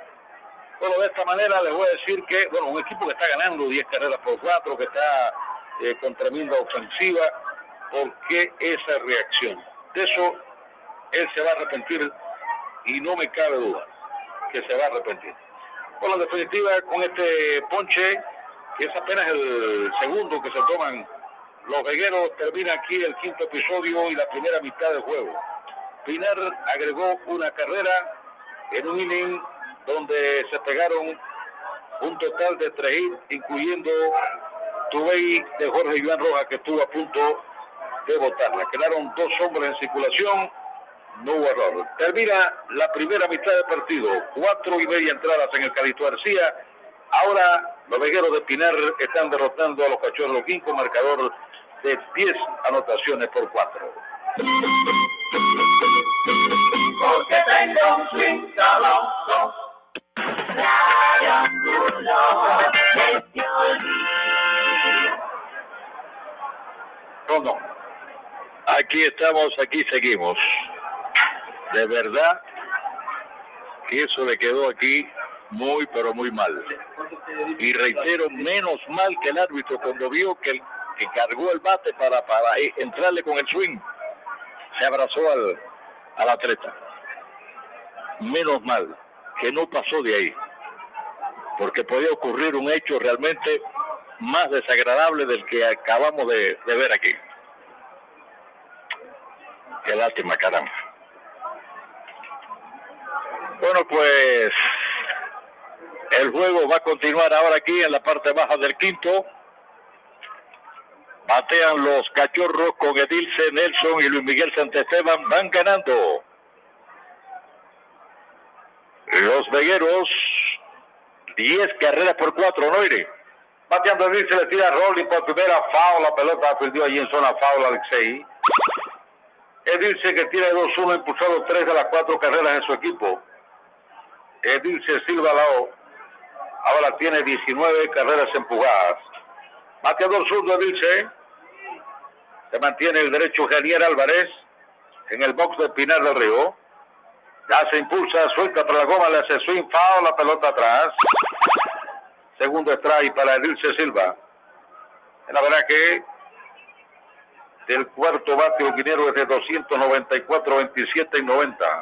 A: Bueno, de esta manera les voy a decir que, bueno, un equipo que está ganando diez carreras por cuatro, que está eh, con tremenda ofensiva. ¿Por qué esa reacción? De eso él se va a arrepentir y no me cabe duda que se va a arrepentir. Por la definitiva, con este ponche, que es apenas el segundo que se toman los vegueros, termina aquí el quinto episodio y la primera mitad del juego. Pinar agregó una carrera en un inning donde se pegaron un total de tres hits, incluyendo Tubey de Jorge Iván Rojas, que estuvo a punto de botarla. Quedaron dos hombres en circulación, no hubo error. Termina la primera mitad del partido, cuatro y media entradas en el Calixto García. Ahora los vegueros de Pinar están derrotando a los Cachorros de Oquín con marcador de diez anotaciones por cuatro.
F: Porque tengo un swing sabroso.
A: No, no.
B: Aquí estamos, aquí seguimos. De verdad que eso le quedó aquí muy, pero muy mal. Y reitero, menos mal que el árbitro cuando vio que, el, que cargó el bate para, para entrarle con el swing, se abrazó al, al atleta. Menos mal que no pasó de ahí, porque podía ocurrir un hecho realmente más desagradable del que acabamos de, de ver aquí. Qué lástima, caramba. Bueno, pues el juego va a continuar ahora aquí en la parte baja del quinto. Batean los Cachorros con Edilce Nelson y Luis Miguel Santesteban. Van ganando. Los vegueros, diez carreras por cuatro, ¿no, Iri?
A: Bateando Edilce, le tira Rolling por primera, foul, la pelota perdió allí en zona foul Alexei. Edilce, que tiene dos uno, impulsado tres de las cuatro carreras en su equipo. Edilce Silva Lao ahora tiene diecinueve carreras empujadas. Bateador zurdo Edilce. Se mantiene el derecho Janier Álvarez en el box de Pinar del Río. Ya se impulsa, suelta para la goma, le hace swing, foul, la pelota atrás. Segundo strike para Edilce Silva. La verdad que del cuarto bate oquinero es de doscientos noventa y cuatro, veintisiete y noventa.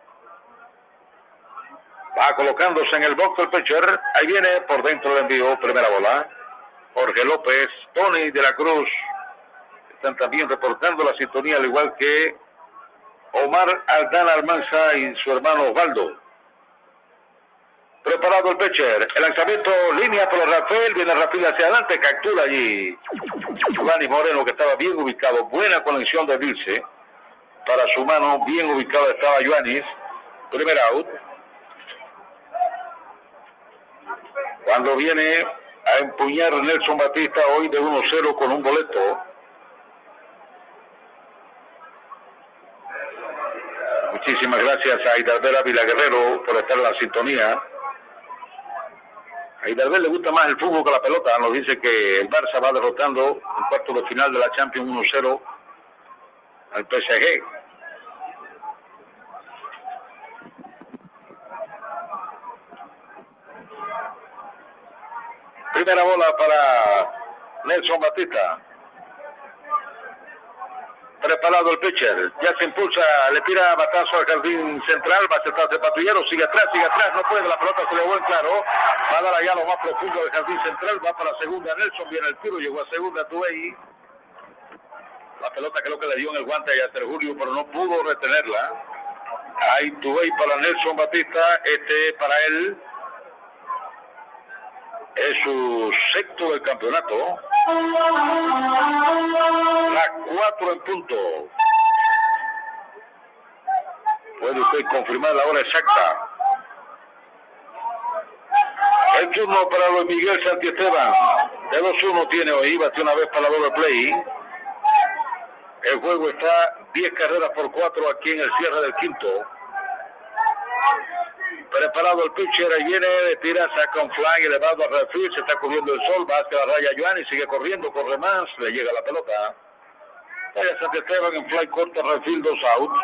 A: Va colocándose en el box el pitcher. Ahí viene por dentro el envío. Primera bola. Jorge López, Tony de la Cruz. Están también reportando la sintonía, al igual que Omar Aldana Almanza y su hermano Osvaldo. Preparado el pitcher. El lanzamiento, línea por Rafael. Viene Rafael hacia adelante. Captura allí Giovanni Moreno, que estaba bien ubicado. Buena conexión de Vilce. Para su mano, bien ubicado estaba Joanis. Primer out. Cuando viene a empuñar Nelson Batista hoy de uno cero con un boleto. Muchísimas gracias a Hidalbert Ávila Guerrero por estar en la sintonía. A Hidalbert le gusta más el fútbol que la pelota. Nos dice que el Barça va derrotando en cuarto de final de la Champions uno cero al P S G. Primera bola para Nelson Batista. Preparado el pitcher. Ya se impulsa, le tira batazo al jardín central. Va a acercarse el patrullero. Sigue atrás, sigue atrás. No puede, la pelota se le vuelve claro. Va a dar allá lo más profundo del jardín central. Va para la segunda Nelson. Viene el tiro. Llegó a segunda Tubey. La pelota creo que le dio en el guante a Yacer Julio, pero no pudo retenerla. Ahí Tubey para Nelson Batista. Este para él. Es su sexto del campeonato. La cuatro en punto. ¿Puede usted confirmar la hora exacta? El turno para Luis Miguel Santiesteban. De dos uno tiene hoy. Batió una vez para la doble play. El juego está diez carreras por cuatro aquí en el cierre del quinto. Preparado el pitcher, ahí viene, le tira, saca un fly elevado a refil, se está cubriendo el sol, va hacia la raya Joan y sigue corriendo, corre más, le llega la pelota. Vaya Santiesteban en fly corta, refil, dos outs.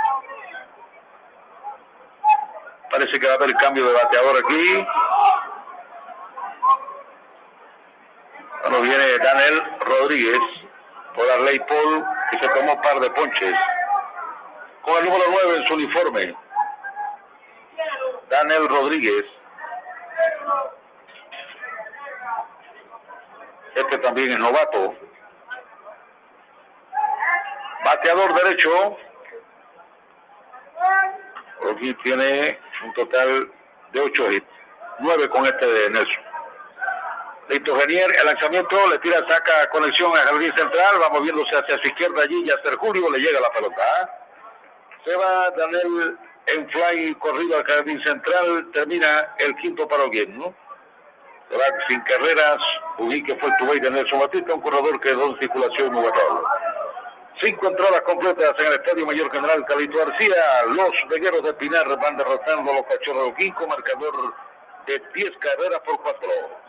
A: Parece que va a haber cambio de bateador aquí. Segundo viene Daniel Rodríguez por Arley Paul, que se tomó un par de ponches. Con el número nueve en su uniforme, Daniel Rodríguez. Este también es novato. Bateador derecho. Aquí tiene un total de ocho hits. nueve con este de Nelson. Listo, Genier, el lanzamiento, le tira, saca conexión al jardín central, va moviéndose hacia su izquierda allí, ya Ser Julio le llega la pelota. ¿eh? Se va Daniel en fly, corrido al jardín central, termina el quinto para Oguín, ¿no? Se va sin carreras, Uguín, que fue el tubey de Nelson Batista, un corredor que quedó en circulación muy bueno. Cinco entradas completas en el Estadio Mayor General Calito García. Los vegueros de Pinar van derrotando a los Cachorros de Oguín con marcador de diez carreras por cuatro.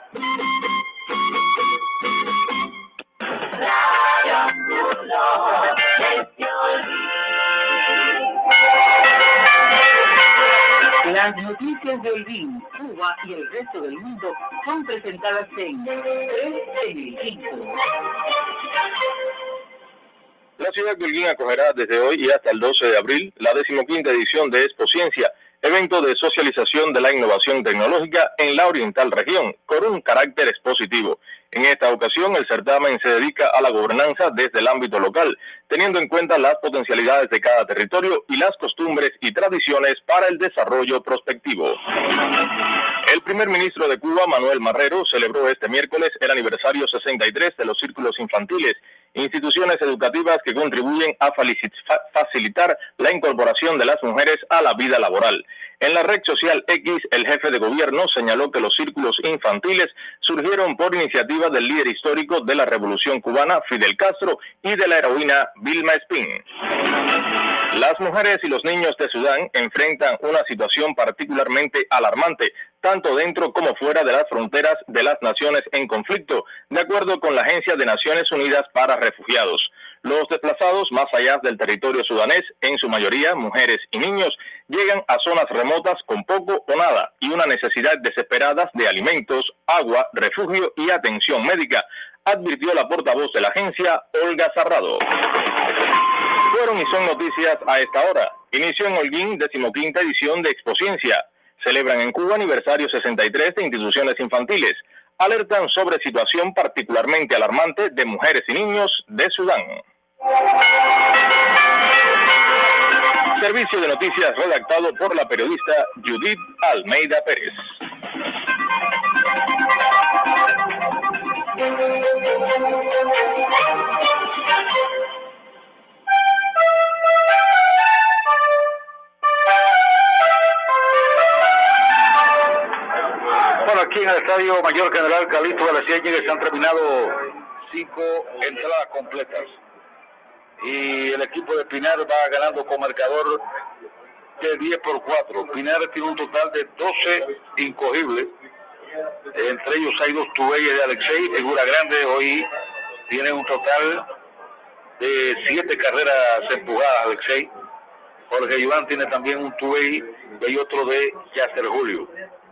G: Las noticias de Holguín, Cuba y el resto del mundo son presentadas en tres en el quinto.
C: La ciudad de Holguín acogerá desde hoy y hasta el doce de abril la decimoquinta edición de Expociencia, evento de socialización de la innovación tecnológica en la oriental región, con un carácter expositivo. En esta ocasión, el certamen se dedica a la gobernanza desde el ámbito local, teniendo en cuenta las potencialidades de cada territorio y las costumbres y tradiciones para el desarrollo prospectivo. El primer ministro de Cuba, Manuel Marrero, celebró este miércoles el aniversario sesenta y tres de los círculos infantiles, instituciones educativas que contribuyen a facilitar la incorporación de las mujeres a la vida laboral. En la red social X, el jefe de gobierno señaló que los círculos infantiles surgieron por iniciativa del líder histórico de la Revolución Cubana, Fidel Castro, y de la heroína Vilma Espín. Las mujeres y los niños de Sudán enfrentan una situación particularmente alarmante, tanto dentro como fuera de las fronteras de las naciones en conflicto, de acuerdo con la Agencia de Naciones Unidas para Refugiados. Los desplazados más allá del territorio sudanés, en su mayoría mujeres y niños, llegan a zonas remotas con poco o nada y una necesidad desesperada de alimentos, agua, refugio y atención médica, advirtió la portavoz de la agencia, Olga Sarrado. Fueron y son noticias a esta hora. Inició en Holguín decimoquinta edición de Expociencia. Celebran en Cuba aniversario sesenta y tres de instituciones infantiles. Alertan sobre situación particularmente alarmante de mujeres y niños de Sudán. Servicio de noticias redactado por la periodista Judith Almeida Pérez.
A: Bueno, aquí en el Estadio Mayor General Calixto de la Ciénaga se han terminado cinco entradas completas. Y el equipo de Pinar va ganando con marcador de diez por cuatro. Pinar tiene un total de doce incogibles. Entre ellos hay dos tubeyes de Alexei, figura grande. Hoy tiene un total de siete carreras empujadas Alexei. Jorge Iván tiene también un tubey y otro de Yasser Julio.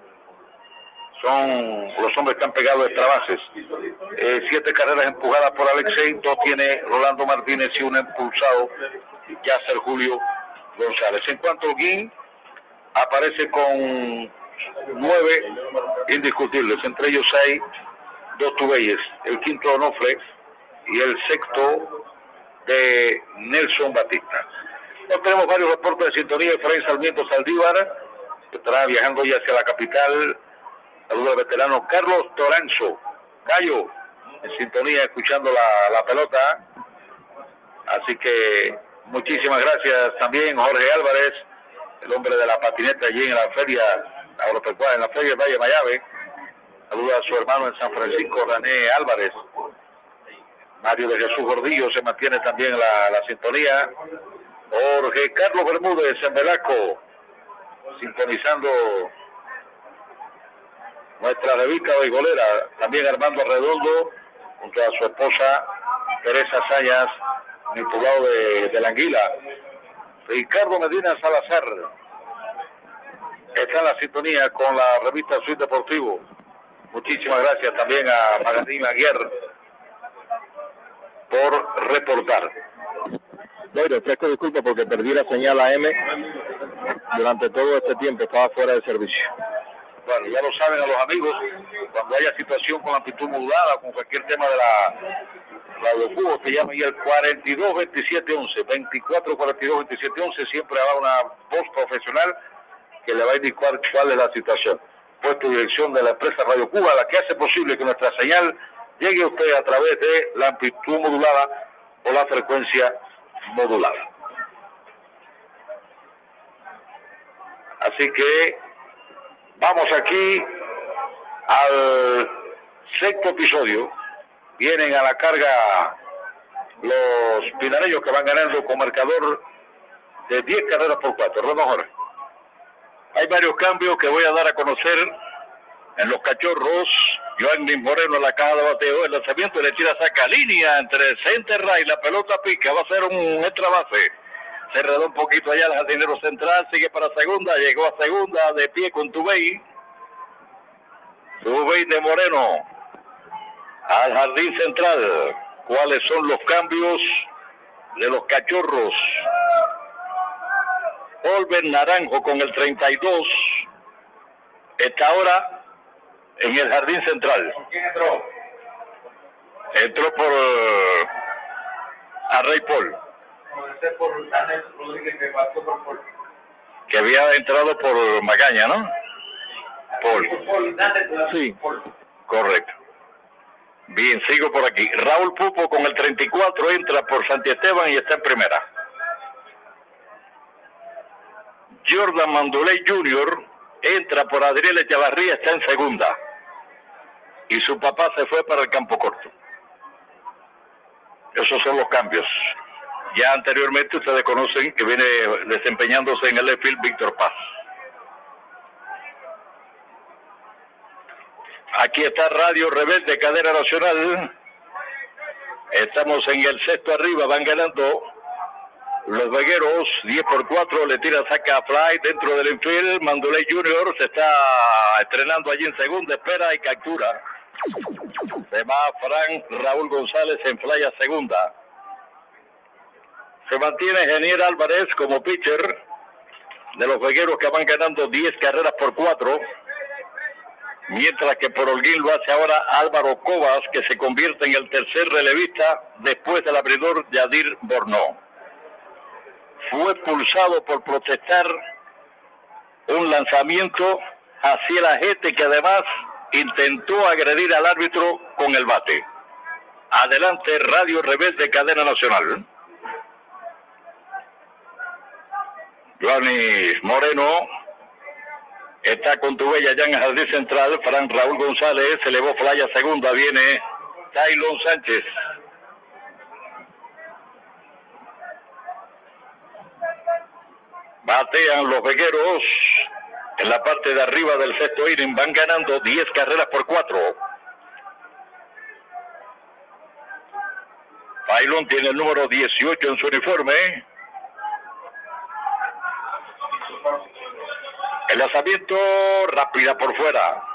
A: Son los hombres que han pegado extra bases. Eh, siete carreras empujadas por Alexei, dos tiene Rolando Martínez y uno impulsado Yasser Julio González. En cuanto a Holguín, aparece con nueve indiscutibles, entre ellos hay dos tubeyes, el quinto Onofre y el sexto de Nelson Batista. Hoy tenemos varios reportes de sintonía. Efraín Sarmiento Saldívar, que estará viajando ya hacia la capital. Saludos al veterano Carlos Toranzo, Cayo, en sintonía, escuchando la, la pelota. Así que muchísimas gracias también Jorge Álvarez, el hombre de la patineta allí en la feria agropecuaria, en la feria de Valle Mayave. Saludos a su hermano en San Francisco, René Álvarez. Mario de Jesús Gordillo se mantiene también en la, la sintonía. Jorge Carlos Bermúdez en Velasco, sintonizando nuestra revista beisbolera. También Armando Redondo, junto a su esposa Teresa Sayas, en el poblado de, de la Anguila. Ricardo Medina Salazar está en la sintonía con la revista Suite Deportivo. Muchísimas gracias también a Magazine Aguirre por reportar.
C: Bueno, ofrezco disculpas porque perdí la señal A M durante todo este tiempo, estaba fuera de servicio.
A: Bueno, ya lo saben a los amigos, cuando haya situación con amplitud modulada, con cualquier tema de la Radio Cuba, te llama ahí el cuarenta y dos veintisiete once, veinticuatro cuarenta y dos veintisiete once, siempre habrá una voz profesional que le va a indicar cuál es la situación. Puesto de dirección de la empresa Radio Cuba, la que hace posible que nuestra señal llegue a usted a través de la amplitud modulada o la frecuencia modulada. Así que vamos aquí al sexto episodio. Vienen a la carga los pinareños que van ganando con marcador de diez carreras por cuatro. Lo mejor. Hay varios cambios que voy a dar a conocer en los cachorros. Joanny Moreno en la caja de bateo. El lanzamiento le tira, saca línea entre el center right. La pelota pica. Va a ser un extra base. Se enredó un poquito allá el jardinero central. Sigue para segunda. Llegó a segunda de pie con Tubey. Tubey de Moreno al jardín central. ¿Cuáles son los cambios de los cachorros? Olver Naranjo con el treinta y dos está ahora en el jardín central.
E: ¿Con quién entró?
A: Entró por uh, a Rey Paul.
E: Comencé por Daniel Rodríguez, que pasó por Paul.
A: Que había entrado por Magaña, ¿no? Paul.
E: Paul, Daniel,
A: Sí,
E: Paul.
A: correcto. Bien, sigo por aquí. Raúl Pupo con el treinta y cuatro entra por Santi Esteban y está en primera. Jordan Manduley junior entra por Adriel Echavarría, está en segunda. Y su papá se fue para el campo corto. Esos son los cambios. Ya anteriormente ustedes conocen que viene desempeñándose en el left field Víctor Paz. Aquí está Radio Rebelde, cadena nacional. Estamos en el sexto arriba, van ganando los vegueros, diez por cuatro, le tira, saca fly dentro del infield. Manduley junior se está estrenando allí en segunda, espera y captura. Se va Frank Raúl González en fly a segunda. Se mantiene Genier Álvarez como pitcher de los vegueros, que van ganando diez carreras por cuatro. Mientras que por Holguín lo hace ahora Álvaro Cobas, que se convierte en el tercer relevista después del abridor Yadir Bornó. Fue expulsado por protestar un lanzamiento hacia el ajete, que además intentó agredir al árbitro con el bate. Adelante, Radio Rebelde, cadena nacional. Joanny Moreno está con Tubey allá en el jardín central. Frank Raúl González se elevó fly a segunda. Viene Taylon Sánchez. Batean los vegueros en la parte de arriba del sexto inning. Van ganando diez carreras por cuatro. Taylon tiene el número dieciocho en su uniforme. El lanzamiento rápida por fuera.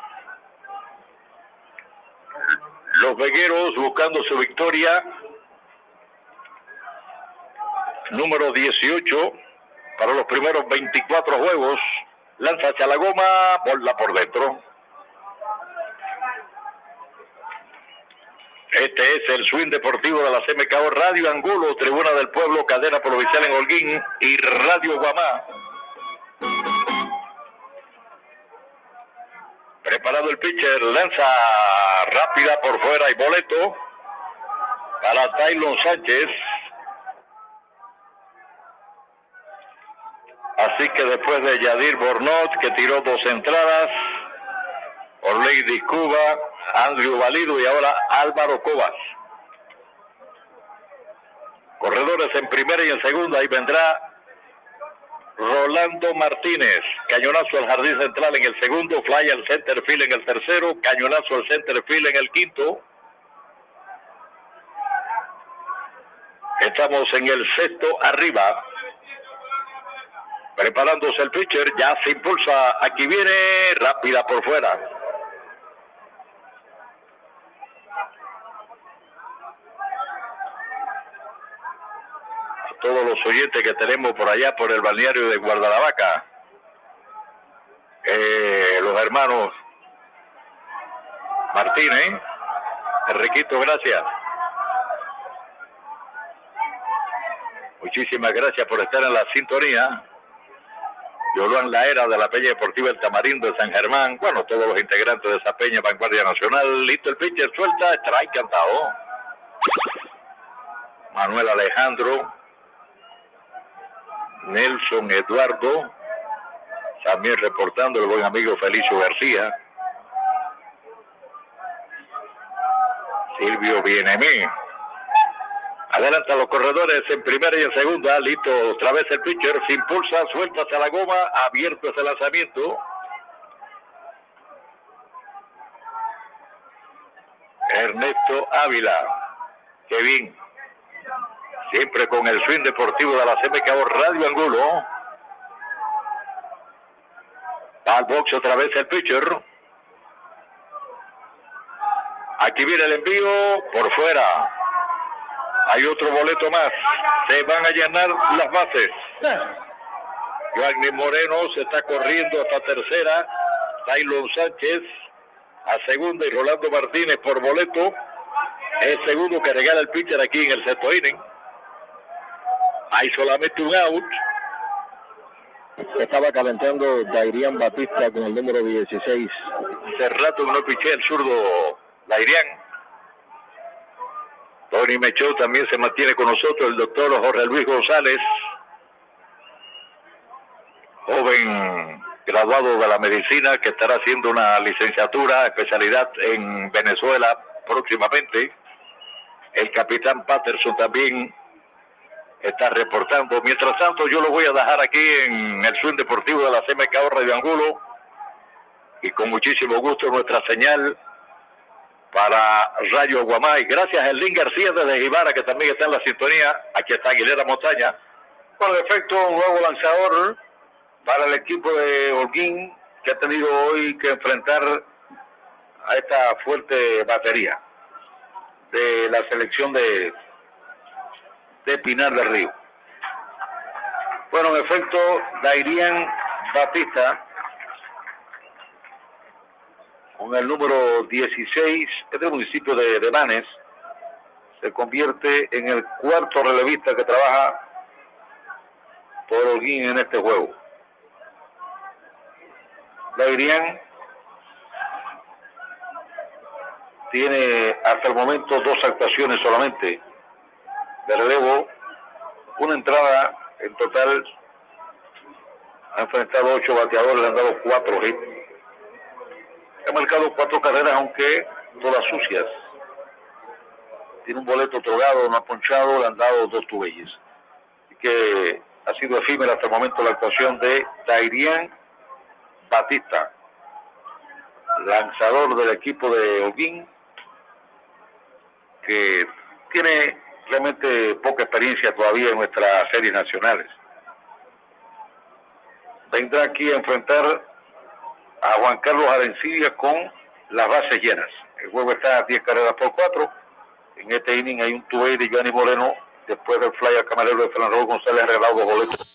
A: Los vegueros buscando su victoria. Número dieciocho para los primeros veinticuatro juegos. Lanza hacia la goma, bola por dentro. Este es el swing deportivo de la C M K O, Radio Angulo, Tribuna del Pueblo, cadena provincial en Holguín y Radio Guamá. Preparado el pitcher, lanza rápida por fuera y boleto para Taylon Sánchez. Así que después de Yadir Bornó, que tiró dos entradas, Orley Cuba, Andrew Valido y ahora Álvaro Cobas. Corredores en primera y en segunda, ahí vendrá Rolando Martínez. Cañonazo al jardín central en el segundo, fly al center field en el tercero, cañonazo al center field en el quinto. Estamos en el sexto arriba. Preparándose el pitcher, ya se impulsa. Aquí viene rápida por fuera.
B: todos los oyentes que tenemos por allá por el balneario de Guardalavaca. Eh, los hermanos Martínez, Enriquito, gracias. Muchísimas gracias por estar en la sintonía. Yoluan Laera de la Peña Deportiva El Tamarindo de San Germán. Bueno, todos los integrantes de esa Peña Vanguardia Nacional. Listo el pitcher, suelta, strike cantado. Manuel Alejandro. Nelson Eduardo. También reportando el buen amigo Felicio García. Silvio Bienemí. Adelanta los corredores en primera y en segunda. Listo, otra vez el pitcher. Se impulsa, suelta hacia la goma. Abierto ese lanzamiento. Ernesto Ávila. Qué bien. Siempre con el swing deportivo de la C M K O Radio Angulo. Al box otra vez el pitcher. Aquí viene el envío por fuera. Hay otro boleto más. Se van a llenar las bases. Joaquín Moreno se está corriendo hasta tercera. Taylor Sánchez a segunda y Rolando Martínez por boleto. El segundo que regala el pitcher aquí en el sexto inning. Hay solamente un out.
C: Estaba calentando Dairian Batista con el número dieciséis.
B: Hace rato que no piché el zurdo Dairian. Tony Mechó también se mantiene con nosotros, el doctor Jorge Luis González, joven graduado de la medicina que estará haciendo una licenciatura, especialidad en Venezuela próximamente. El capitán Patterson también está reportando. Mientras tanto, yo lo voy a dejar aquí en el swing deportivo de la C M K O Radio Angulo y con muchísimo gusto nuestra señal para Rayo Aguamay. Gracias a Elín García desde Jibara, que también está en la sintonía. Aquí está Aguilera Montaña.
A: Con efecto, un nuevo lanzador para el equipo de Holguín, que ha tenido hoy que enfrentar a esta fuerte batería de la selección de, de Pinar del Río. Bueno, en efecto, Dairian Batista, con el número dieciséis, es del municipio de, de Manes, se convierte en el cuarto relevista que trabaja por Holguín en este juego. Dairian tiene hasta el momento dos actuaciones solamente de relevo, una entrada. En total ha enfrentado ocho bateadores, le han dado cuatro hits. Ha marcado cuatro carreras, aunque todas sucias. Tiene un boleto otorgado, no ha ponchado, le han dado dos tubelles. Así que ha sido efímera hasta el momento la actuación de Dairian Batista, lanzador del equipo de Holguín, que tiene realmente poca experiencia todavía en nuestras series nacionales. Vendrá aquí a enfrentar a Juan Carlos Arencibia con las bases llenas. El juego está a diez carreras por cuatro. En este inning hay un two-way de Johnny Moreno. Después del fly al camarero de Fernando González, arreglado dos boletos.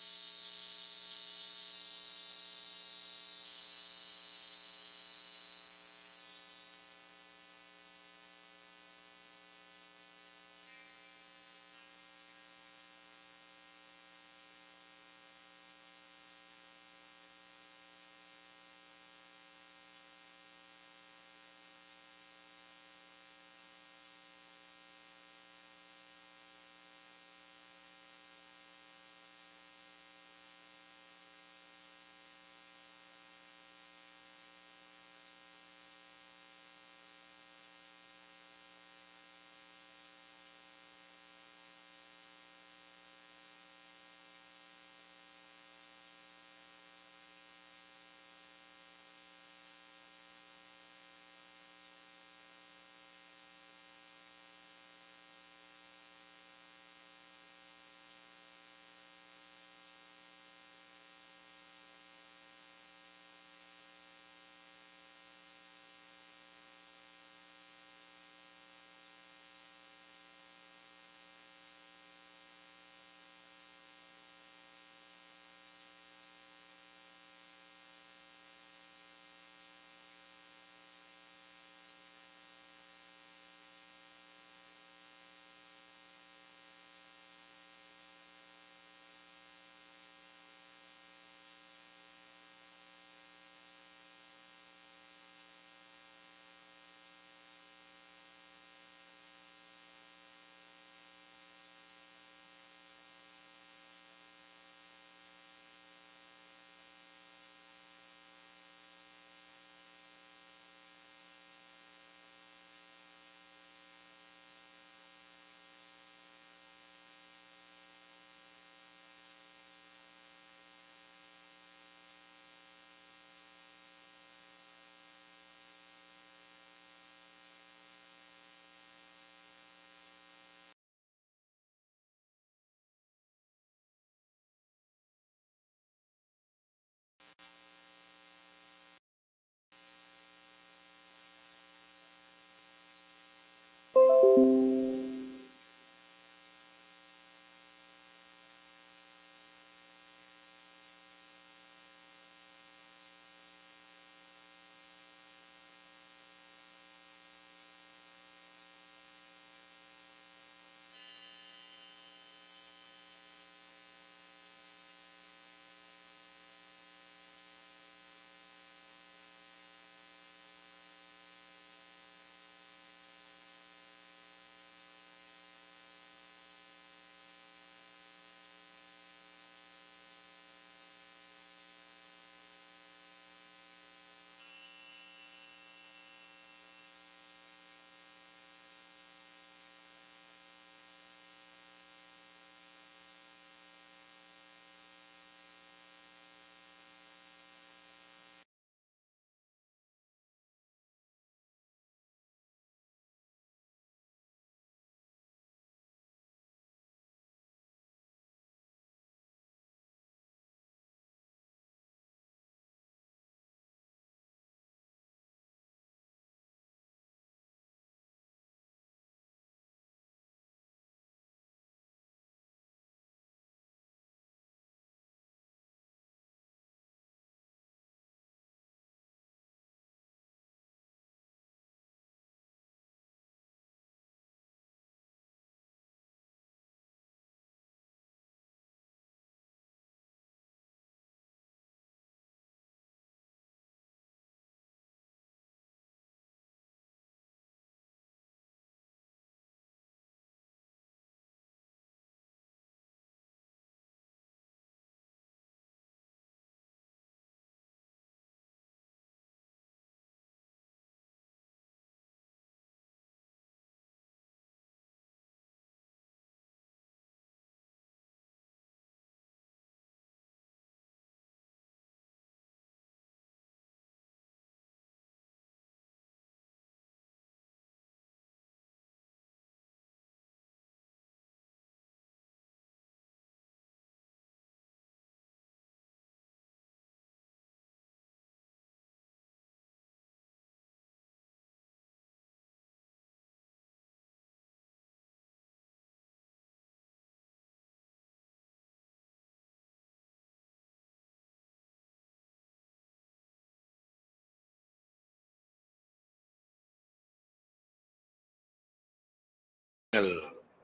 H: el,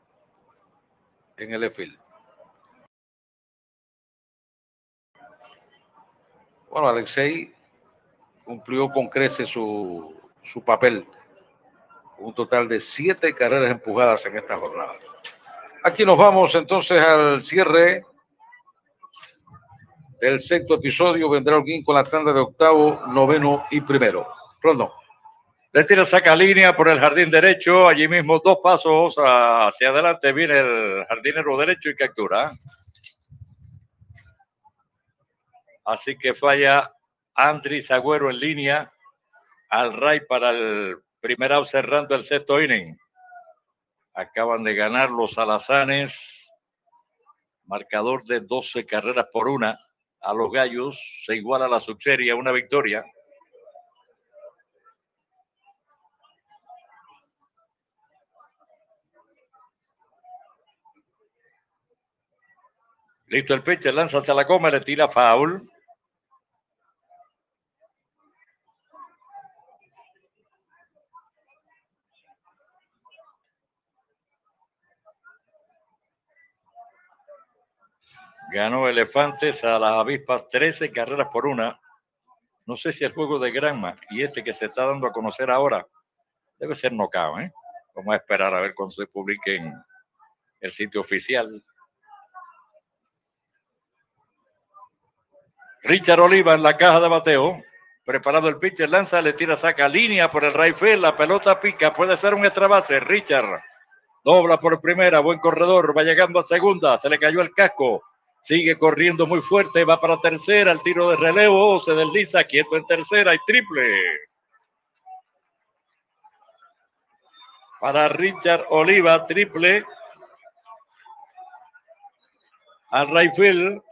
H: en el E-Field. Bueno, Alexei cumplió con creces su, su papel, con un total de siete carreras empujadas en esta jornada. Aquí nos vamos entonces al cierre del sexto episodio. Vendrá Holguín con la tanda de octavo, noveno y primero. Rondo.
B: Le tira, saca línea por el jardín derecho. Allí mismo dos pasos hacia adelante. Viene el jardinero derecho y captura. Así que falla Andrés Agüero en línea al Ray para el primer out cerrando el sexto inning. Acaban de ganar los alazanes. Marcador de doce carreras por una. A los gallos se iguala la subserie a una victoria. Listo el pitcher, lanza hacia la goma, le tira foul. Ganó Elefantes a las Avispas trece carreras por una. No sé si el juego de Granma y este que se está dando a conocer ahora debe ser knockout, ¿eh? Vamos a esperar a ver cuando se publique en el sitio oficial. Richard Oliva en la caja de bateo. Preparado el pitcher, lanza, le tira, saca línea por el right field. La pelota pica, puede ser un extra base. Richard dobla por primera, buen corredor, va llegando a segunda, se le cayó el casco. Sigue corriendo muy fuerte, va para tercera, el tiro de relevo, se desliza, quieto en tercera y triple. Para Richard Oliva, triple. Al right field.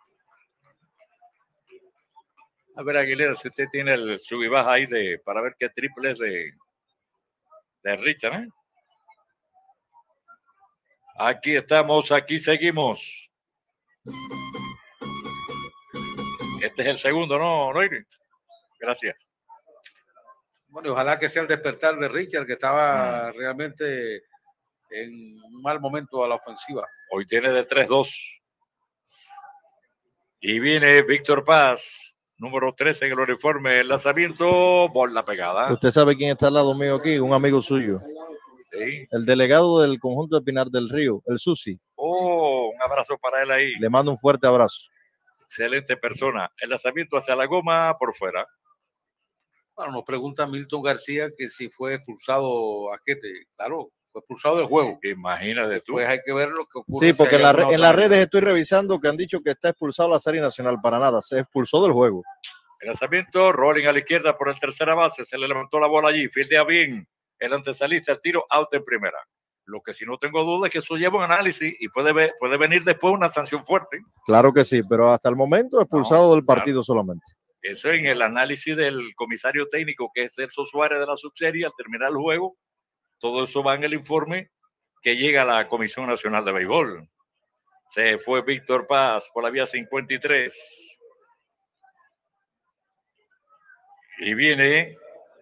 B: A ver, Aguilera, si usted tiene el sub y baja ahí de, para ver qué triple es de, de Richard, ¿eh? Aquí estamos, aquí seguimos. Este es el segundo, ¿no, Noiri? Gracias.
H: Bueno, ojalá que sea el despertar de Richard, que estaba mm. realmente en un mal momento a la ofensiva.
B: Hoy tiene de tres dos. Y viene Víctor Paz, número trece en el uniforme. El lanzamiento, bola pegada.
I: Usted sabe quién está al lado mío aquí, un amigo suyo.
B: Sí.
I: El delegado del conjunto de Pinar del Río, el Susi.
B: Oh, un abrazo para él ahí.
I: Le mando un fuerte abrazo.
B: Excelente persona. El lanzamiento hacia la goma por fuera.
H: Bueno, nos pregunta Milton García que si fue expulsado Ajete. Claro, fue expulsado del juego.
B: Imagínate tú.
H: Pues hay que ver lo que ocurre.
I: Sí, porque en, la, en las redes estoy revisando que han dicho que está expulsado la Serie Nacional. Para nada, se expulsó del juego.
B: El lanzamiento, rolling a la izquierda por el tercera base. Se le levantó la bola allí. Fildea bien. El antesalista, el tiro, out en primera. Lo que sí no tengo duda es que eso lleva un análisis y puede, ver, puede venir después una sanción fuerte.
I: Claro que sí, pero hasta el momento expulsado no, del partido claro. solamente.
B: Eso en el análisis del comisario técnico, que es Celso Suárez de la subserie, al terminar el juego, todo eso va en el informe que llega a la Comisión Nacional de Béisbol. Se fue Víctor Paz por la vía cincuenta y tres. Y viene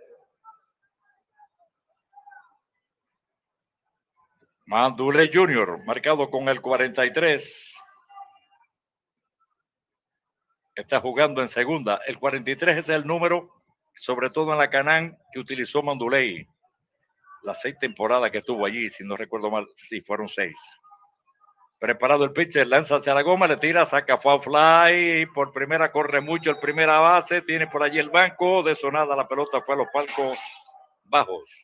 B: Mandulé junior, marcado con el cuarenta y tres. Está jugando en segunda. El cuarenta y tres es el número, sobre todo en la Canán, que utilizó Mandulé. Las seis temporadas que estuvo allí, si no recuerdo mal, sí, fueron seis. Preparado el pitcher, lanza hacia la goma, le tira, saca foul fly. Por primera corre mucho el primera base, tiene por allí el banco. De sonada la pelota fue a los palcos bajos.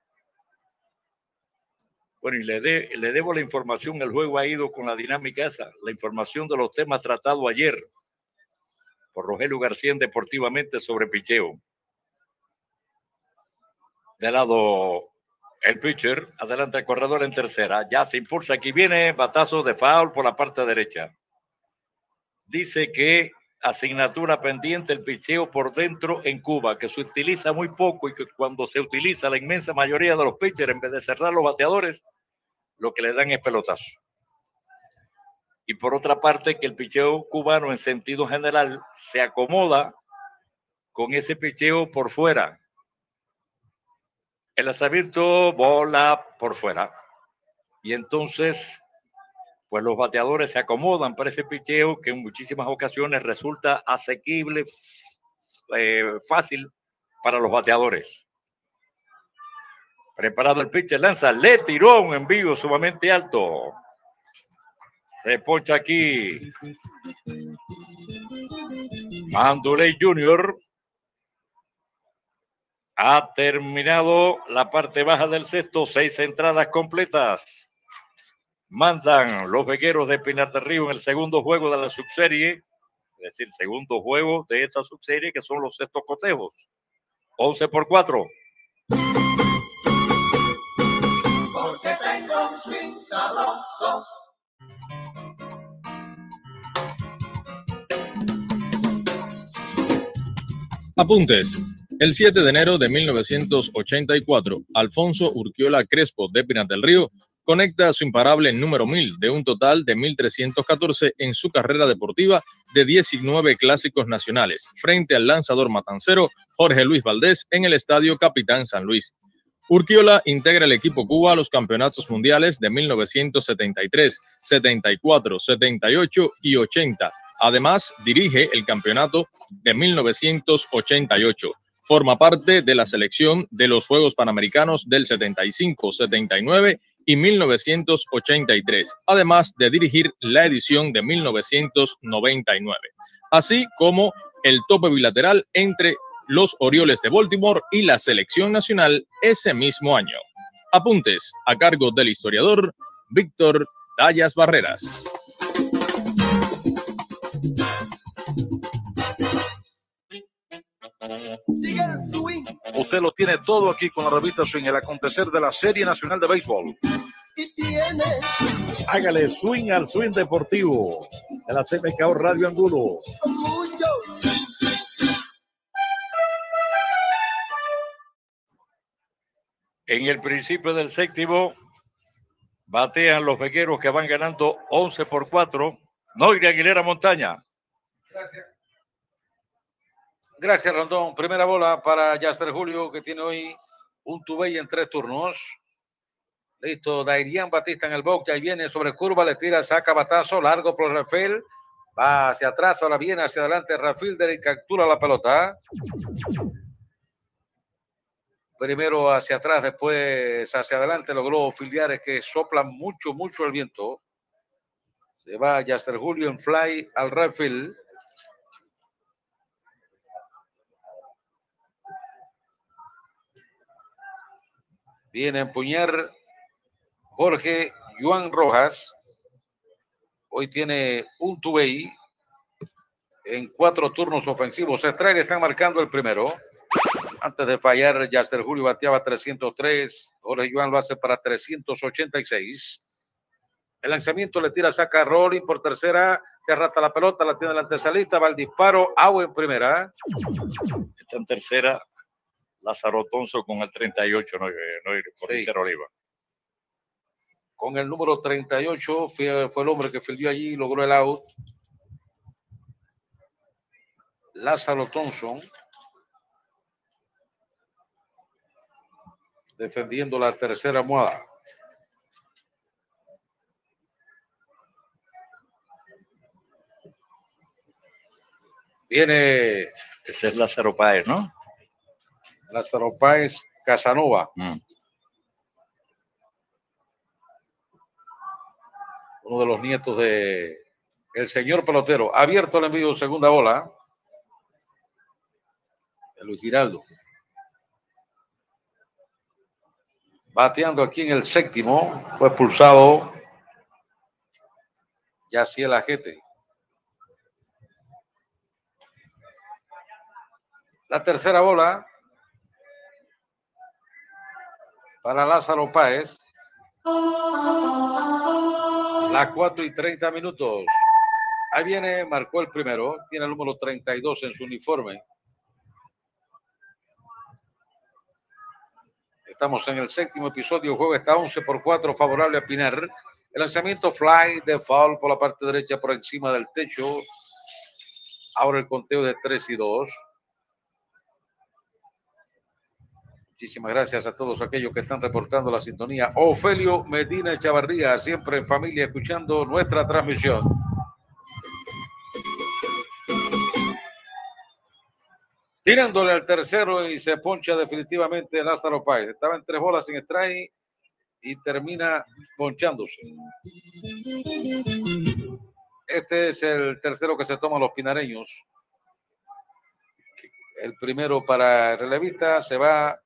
B: Bueno, y le, de, le debo la información, el juego ha ido con la dinámica esa, la información de los temas tratados ayer por Rogelio García en Deportivamente sobre picheo. De lado el pitcher, adelante el corredor en tercera, ya se impulsa, aquí viene batazo de foul por la parte derecha. Dice que asignatura pendiente el picheo por dentro en Cuba, que se utiliza muy poco y que cuando se utiliza la inmensa mayoría de los pitchers, en vez de cerrar los bateadores, lo que le dan es pelotazo. Y por otra parte, que el picheo cubano en sentido general se acomoda con ese picheo por fuera. El lanzamiento, bola por fuera.
J: y entonces pues los bateadores se acomodan para ese picheo que en muchísimas ocasiones resulta asequible, eh, fácil para los bateadores. Preparado el pitcher, lanza, le tiró un envío sumamente alto. Se poncha aquí Manduley junior Ha terminado la parte baja del sexto, seis entradas completas. Mandan los Vegueros de Pinar del Río en el segundo juego de la subserie, es decir, segundo juego de esta subserie que son los sextos cotejos. once por cuatro.
F: Porque tengo un swing sabroso.
C: Apuntes. El siete de enero de mil novecientos ochenta y cuatro, Alfonso Urquiola Crespo de Pinar del Río conecta su imparable número mil de un total de mil trescientos catorce en su carrera deportiva de diecinueve clásicos nacionales frente al lanzador matancero Jorge Luis Valdés en el Estadio Capitán San Luis. Urquiola integra el equipo Cuba a los campeonatos mundiales de mil novecientos setenta y tres, setenta y cuatro, setenta y ocho y ochenta. Además, dirige el campeonato de mil novecientos ochenta y ocho. Forma parte de la selección de los Juegos Panamericanos del setenta y cinco, setenta y nueve y mil novecientos ochenta y tres, además de dirigir la edición de mil novecientos noventa y nueve, así como el tope bilateral entre los Orioles de Baltimore y la selección nacional ese mismo año. Apuntes a cargo del historiador Víctor Dallas Barreras.
H: Usted lo tiene todo aquí con la revista Swing, el acontecer de la Serie Nacional de Béisbol. Hágale swing al swing deportivo de la C M K O Radio Angulo.
J: En el principio del séptimo, batean los Vegueros que van ganando once por cuatro. Noire Aguilera Montaña.
H: Gracias. Gracias, Rondón. Primera bola para Yasser Julio, que tiene hoy un tubey en tres turnos. Listo, Dairian Batista en el box, ahí viene sobre curva, le tira, saca batazo, largo por Rafael. Va hacia atrás, ahora viene hacia adelante Rafael y captura la pelota. Primero hacia atrás, después hacia adelante, logró Filiares que sopla mucho, mucho el viento. Se va Yasser Julio en fly al Rafael. Viene a empuñar Jorge Juan Rojas. Hoy tiene un tubey en cuatro turnos ofensivos. Estrella están marcando el primero. Antes de fallar, Yasser Julio bateaba trescientos tres. Jorge Juan lo hace para trescientos ochenta y seis. El lanzamiento le tira, saca Rolling por tercera. Se arrastra la pelota, la tiene la antesalista. Va el disparo. Agua en primera.
J: Está en tercera. Lázaro Tonso con el treinta y ocho, no, no por
H: sí.
J: Richard Oliva.
H: Con el número treinta y ocho fue, fue el hombre que fildió allí y logró el out. Lázaro Thompson defendiendo la tercera almohada. Viene.
J: Ese es Lázaro Páez, ¿no?
H: Lázaro Páez Casanova.
J: Mm.
H: Uno de los nietos de el señor pelotero. Abierto el envío, segunda bola. De Luis Giraldo. Bateando aquí en el séptimo. Fue expulsado Yaciel Ajete. La tercera bola para Lázaro Páez. Las cuatro y treinta minutos. Ahí viene, marcó el primero. Tiene el número treinta y dos en su uniforme. Estamos en el séptimo episodio. El juego está once por cuatro, favorable a Pinar. El lanzamiento fly de foul por la parte derecha por encima del techo. Ahora el conteo de tres y dos. Muchísimas gracias a todos aquellos que están reportando la sintonía. Ofelio Medina Echavarría, siempre en familia, escuchando nuestra transmisión. Tirándole al tercero y se poncha definitivamente Lázaro Páez. Estaba en tres bolas sin strike y termina ponchándose. Este es el tercero que se toman los pinareños. El primero para el relevista se va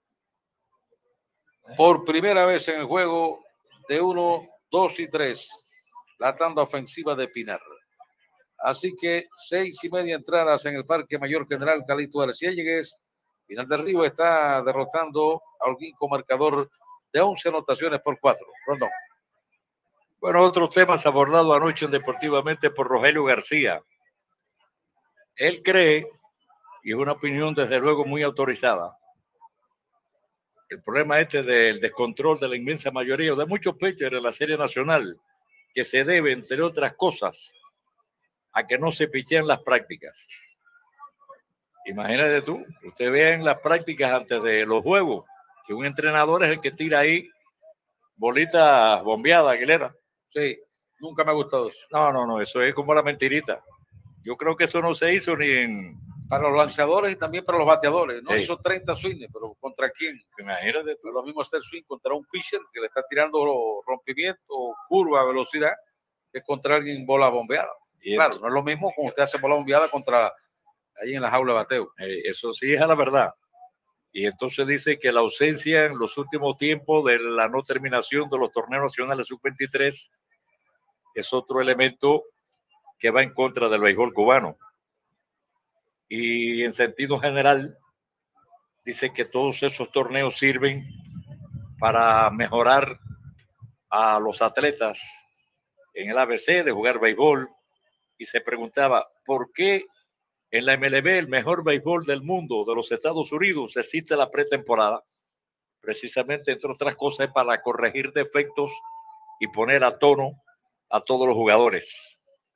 H: por primera vez en el juego de uno, dos y tres. La tanda ofensiva de Pinar. Así que seis y media entradas en el Parque Mayor General Calixto García Yáñez. Pinar del Río está derrotando a Holguín con marcador de once anotaciones por cuatro. Rondón.
J: Bueno, otros temas abordados anoche Deportivamente por Rogelio García. Él cree, y es una opinión desde luego muy autorizada, el problema este del descontrol de la inmensa mayoría de muchos pitchers en la Serie Nacional, que se debe, entre otras cosas, a que no se pichean las prácticas. Imagínate tú, usted ve en las prácticas antes de los juegos que un entrenador es el que tira ahí bolitas bombeadas, Aguilera.
H: Sí, nunca me ha gustado eso.
J: No, no, no, eso es como la mentirita. Yo creo que eso no se hizo ni en...
H: Para los lanzadores y también para los bateadores. No
J: sí.
H: Hizo treinta swings, pero ¿contra quién?
J: Imagínate.
H: Lo mismo hacer swing contra un pitcher que le está tirando rompimiento, curva, velocidad, que contra alguien bola bombeada. Y claro, entonces, no es lo mismo como usted hace bola bombeada contra ahí en la jaula de bateo.
J: Eh, eso sí es la verdad. Y entonces dice que la ausencia en los últimos tiempos de la no terminación de los torneos nacionales sub veintitrés es otro elemento que va en contra del béisbol cubano. Y en sentido general, dice que todos esos torneos sirven para mejorar a los atletas en el A B C de jugar béisbol. Y se preguntaba, ¿por qué en la M L B, el mejor béisbol del mundo de los Estados Unidos, existe la pretemporada? Precisamente, entre otras cosas, para corregir defectos y poner a tono a todos los jugadores.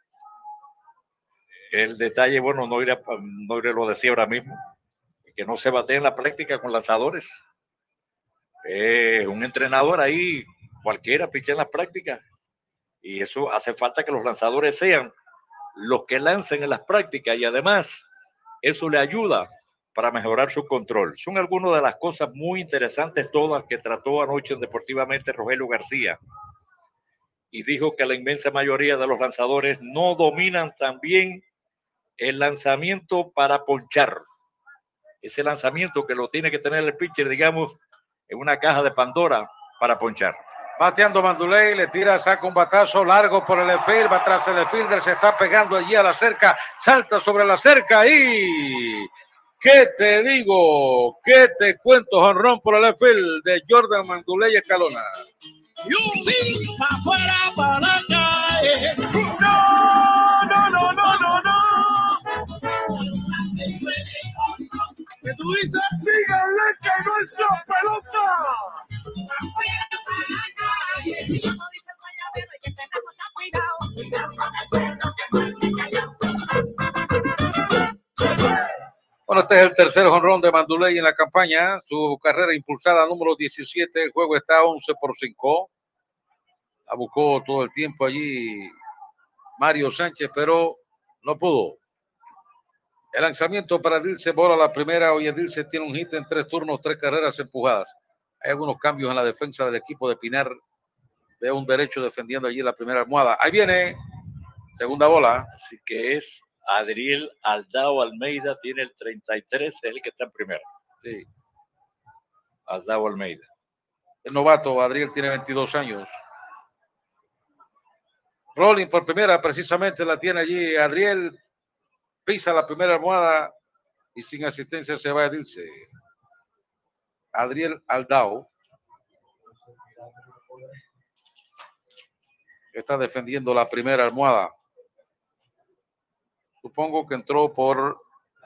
J: El detalle, bueno, no iré, no iré lo decía ahora mismo, que no se batea en la práctica con lanzadores. Eh, un entrenador ahí, cualquiera, picha en las prácticas. Y eso hace falta que los lanzadores sean los que lancen en las prácticas y además eso le ayuda para mejorar su control. Son algunas de las cosas muy interesantes todas que trató anoche Deportivamente Rogelio García. Y dijo que la inmensa mayoría de los lanzadores no dominan tan bien el lanzamiento para ponchar. Ese lanzamiento que lo tiene que tener el pitcher, digamos, en una caja de Pandora para ponchar.
H: Bateando Manduley, le tira, saca un batazo largo por el field, va atrás el fielder, se está pegando allí a la cerca, salta sobre la cerca y... ¿Qué te digo? ¿Qué te cuento? Jonrón por el field de Jordan Manduley Escalona.
F: Y sí, pa' afuera, para la calle. No, no, no, no, no, no. ¿Qué tú dices? Díganle que no es la pelota.
H: Bueno, este es el tercer jonrón de Manduley en la campaña. Su carrera impulsada número diecisiete. El juego está once por cinco. La buscó todo el tiempo allí Mario Sánchez, pero no pudo. El lanzamiento para Dilce, bola la primera. Hoy Dilce tiene un hit en tres turnos, tres carreras empujadas. Hay algunos cambios en la defensa del equipo de Pinar. Veo un derecho defendiendo allí la primera almohada. Ahí viene, segunda bola.
J: Así que es Adriel Aldao Almeida, tiene el treinta y tres, es el que está en primera.
H: Sí.
J: Aldao Almeida.
H: El novato, Adriel, tiene veintidós años. Rolling por primera, precisamente la tiene allí Adriel. Pisa la primera almohada y sin asistencia se va a Dilce. Adriel Aldao está defendiendo la primera almohada. Supongo que entró por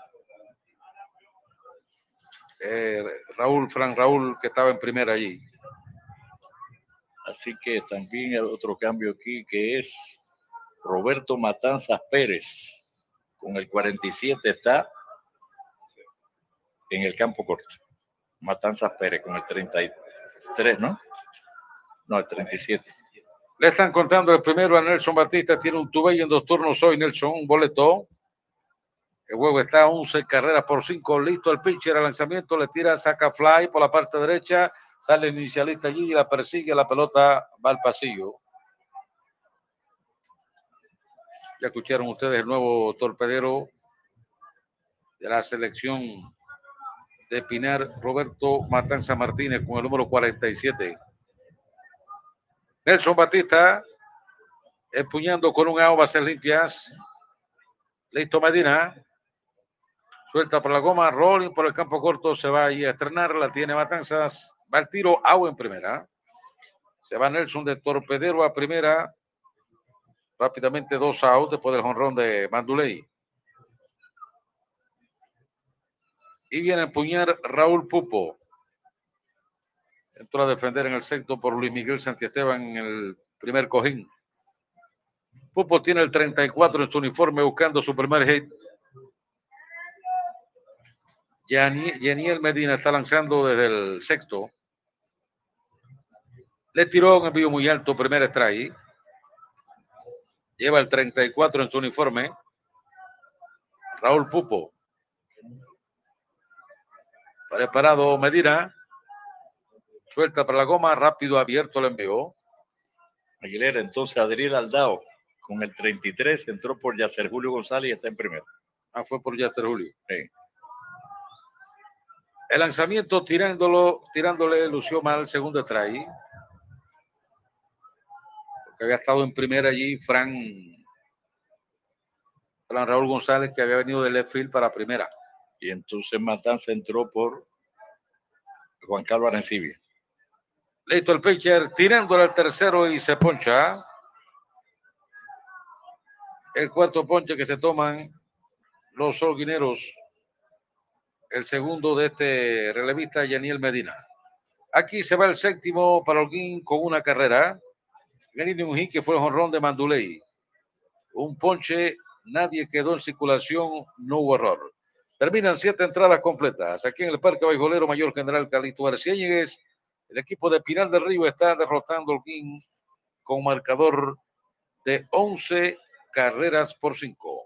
H: eh, Raúl, Fran Raúl, que estaba en primera allí.
J: Así que también hay otro cambio aquí, que es Roberto Matanzas Pérez. Con el cuarenta y siete está en el campo corto. Matanzas Pérez con el treinta y tres, ¿no? No, el treinta y siete.
H: Le están contando el primero a Nelson Batista. Tiene un tubey en dos turnos hoy, Nelson. Un boleto. El juego está a once carreras por cinco. Listo el pitcher al lanzamiento. Le tira, saca fly por la parte derecha. Sale el inicialista allí y la persigue. La pelota va al pasillo. Ya escucharon ustedes el nuevo torpedero de la selección de Pinar, Roberto Matanza Martínez, con el número cuarenta y siete. Nelson Batista empuñando con un out, bases limpias. Listo Medina. Suelta por la goma, rolling por el campo corto, se va ahí a estrenar, la tiene Matanzas. Va el tiro, out en primera. Se va Nelson de torpedero a primera. Rápidamente dos outs después del jonrón de Manduley. Y viene a empuñar Raúl Pupo. Entró a defender en el sexto por Luis Miguel Santiesteban en el primer cojín. Pupo tiene el treinta y cuatro en su uniforme buscando su primer hit. Yaniel Medina está lanzando desde el sexto. Le tiró un envío muy alto, primer strike. Lleva el treinta y cuatro en su uniforme. Raúl Pupo. Preparado Medina. Suelta para la goma, rápido abierto el envío.
J: Aguilera entonces Adriel Aldao con el treinta y tres entró por Yacer Julio González y está en primero.
H: Ah, fue por Yacer Julio.
J: Sí.
H: El lanzamiento tirándolo, tirándole lució mal, segundo strike. Porque había estado en primera allí Fran, Fran Raúl González, que había venido del left field para primera.
J: Y entonces Matanza entró por Juan Carlos Arencibia.
H: Listo el pitcher, tirándole al tercero y se poncha. El cuarto ponche que se toman los holguineros. El segundo de este relevista, Yaniel Medina. Aquí se va el séptimo para Holguín con una carrera. Viene un hit que fue el jonrón de Manduley. Un ponche, nadie quedó en circulación, no hubo error. Terminan siete entradas completas. Aquí en el Parque Beisbolero Mayor General Calixto Arciéñeguez, el equipo de Pinar del Río está derrotando a Holguín con marcador de once carreras por cinco.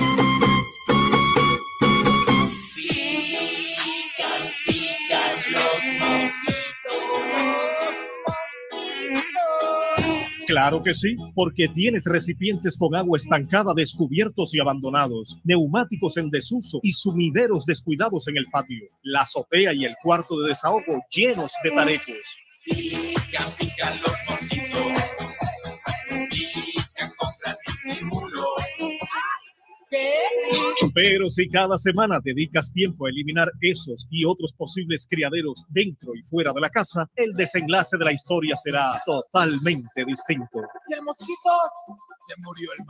K: Claro que sí, porque tienes recipientes con agua estancada descubiertos y abandonados, neumáticos en desuso y sumideros descuidados en el patio, la azotea y el cuarto de desahogo llenos de tarecos.
F: Pica, pica los mosquitos, pica contra disimulo. ¿Qué?
K: Pero si cada semana dedicas tiempo a eliminar esos y otros posibles criaderos dentro y fuera de la casa, el desenlace de la historia será totalmente distinto.
F: ¿Y el mosquito? Se murió el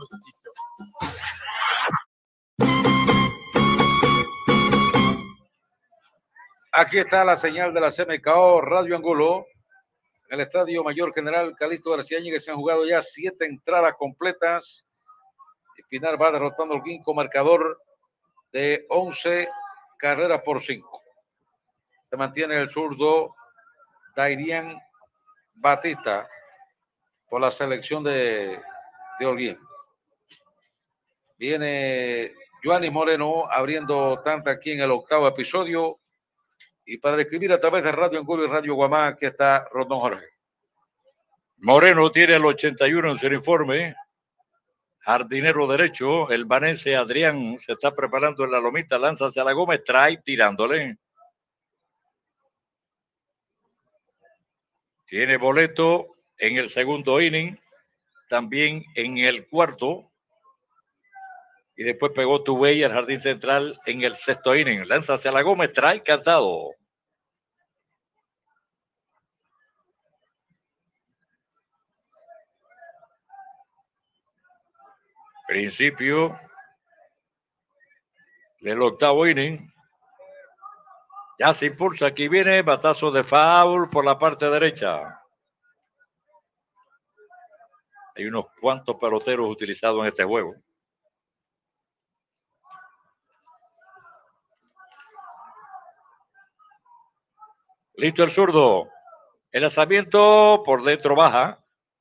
F: mosquito.
H: Aquí está la señal de la C M K O Radio Angulo. En el Estadio Mayor General Calixto Arciéñeguez se han jugado ya siete entradas completas. Y Pinar va derrotando al Holguín con marcador de once carreras por cinco. Se mantiene el zurdo Dairian Batista por la selección de, de Holguín. Viene Joanis Moreno abriendo tanta aquí en el octavo episodio. Y para describir a través de Radio Angulo y Radio Guamá, aquí está Rondón Jorge.
J: Moreno tiene el ochenta y uno en su informe. Jardinero derecho, el vanense Adrián se está preparando en la lomita, lanza hacia la goma, trae tirándole. Tiene boleto en el segundo inning, también en el cuarto. Y después pegó Tubey al jardín central en el sexto inning. Lanza hacia la goma, trae cantado. Principio del octavo inning. Ya se impulsa. Aquí viene batazo de foul por la parte derecha. Hay unos cuantos peloteros utilizados en este juego. Listo el zurdo. El lanzamiento por dentro baja.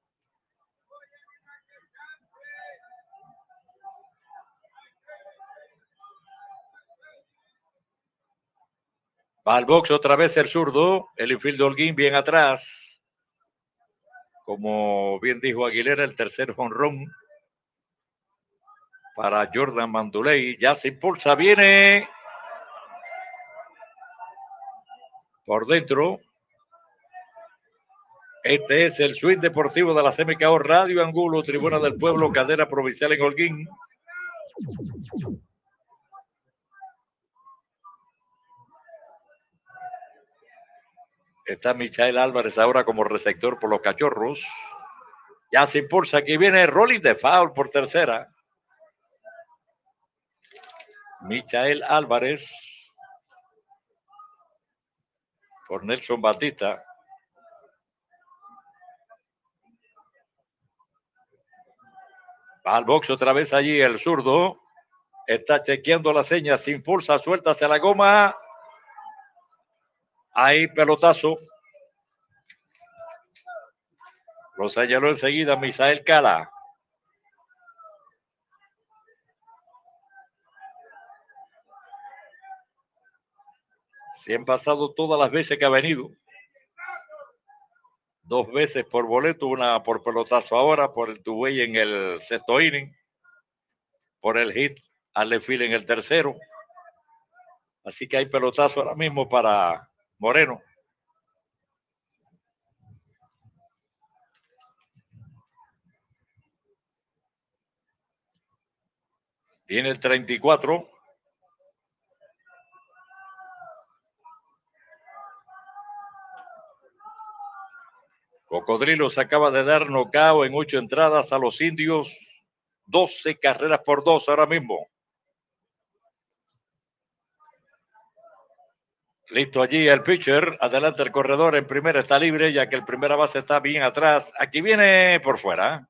J: Va al box otra vez el zurdo. El infield de Holguín bien atrás. Como bien dijo Aguilera, el tercer jonrón para Jordan Manduley. Ya se impulsa, viene por dentro. Este es el swing deportivo de la C M K O Radio Angulo, Tribuna del Pueblo, cadena provincial en Holguín. Está Michael Álvarez ahora como receptor por los Cachorros. Ya se impulsa, aquí viene rolling de foul por tercera. Michael Álvarez por Nelson Batista. Va al box otra vez allí el zurdo. Está chequeando la seña, se impulsa, suelta hacia la goma. Ahí pelotazo. Lo señaló enseguida Misael Cala. Se han pasado todas las veces que ha venido. Dos veces por boleto, una por pelotazo ahora, por el tubuey en el sexto inning, por el hit al left field en el tercero. Así que hay pelotazo ahora mismo para Moreno. Tiene el treinta y cuatro. Cocodrilos acaba de dar knockout en ocho entradas a los indios. doce carreras por dos ahora mismo. Listo allí el pitcher. Adelante el corredor. En primera está libre, ya que el primera base está bien atrás. Aquí viene por fuera.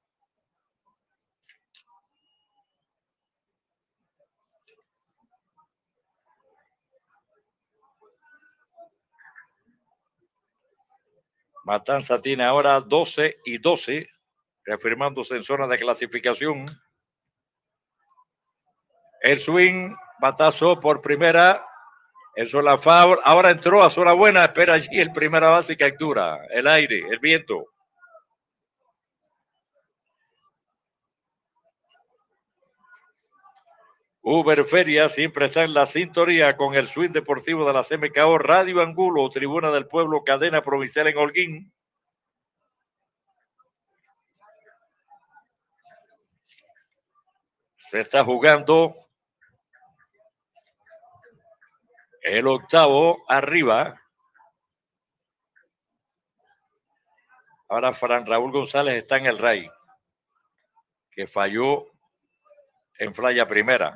J: Matanza tiene ahora doce y doce, reafirmándose en zona de clasificación. El swing, batazo por primera. Eso es la foul. Ahora entró a zona buena. Espera allí el primera base y captura. El aire, el viento. Uber Feria siempre está en la sintonía con el swing deportivo de la C M K O Radio Angulo, Tribuna del Pueblo, cadena provincial en Holguín. Se está jugando el octavo arriba. Ahora Fran Raúl González está en el Ray, que falló en fly a primera.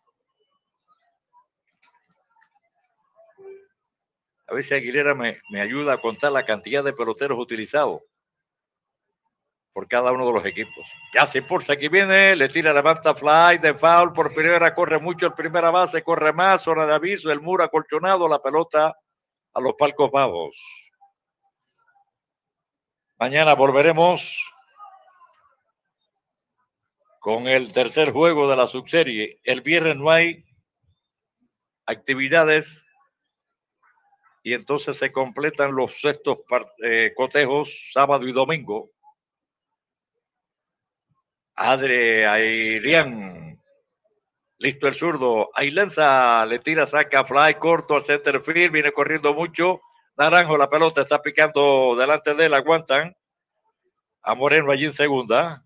J: A ver si Aguilera me, me ayuda a contar la cantidad de peloteros utilizados por cada uno de los equipos. Ya se impulsa, aquí viene, le tira, levanta fly de foul por primera, corre mucho el primera base, corre más, zona de aviso, el muro acolchonado, la pelota a los palcos bajos. Mañana volveremos con el tercer juego de la subserie. El viernes no hay actividades y entonces se completan los sextos eh, cotejos sábado y domingo. Adre Airian, listo el zurdo, ahí lanza, le tira, saca fly corto al center field, viene corriendo mucho. Naranjo, la pelota está picando delante de él, aguantan a Moreno allí en segunda.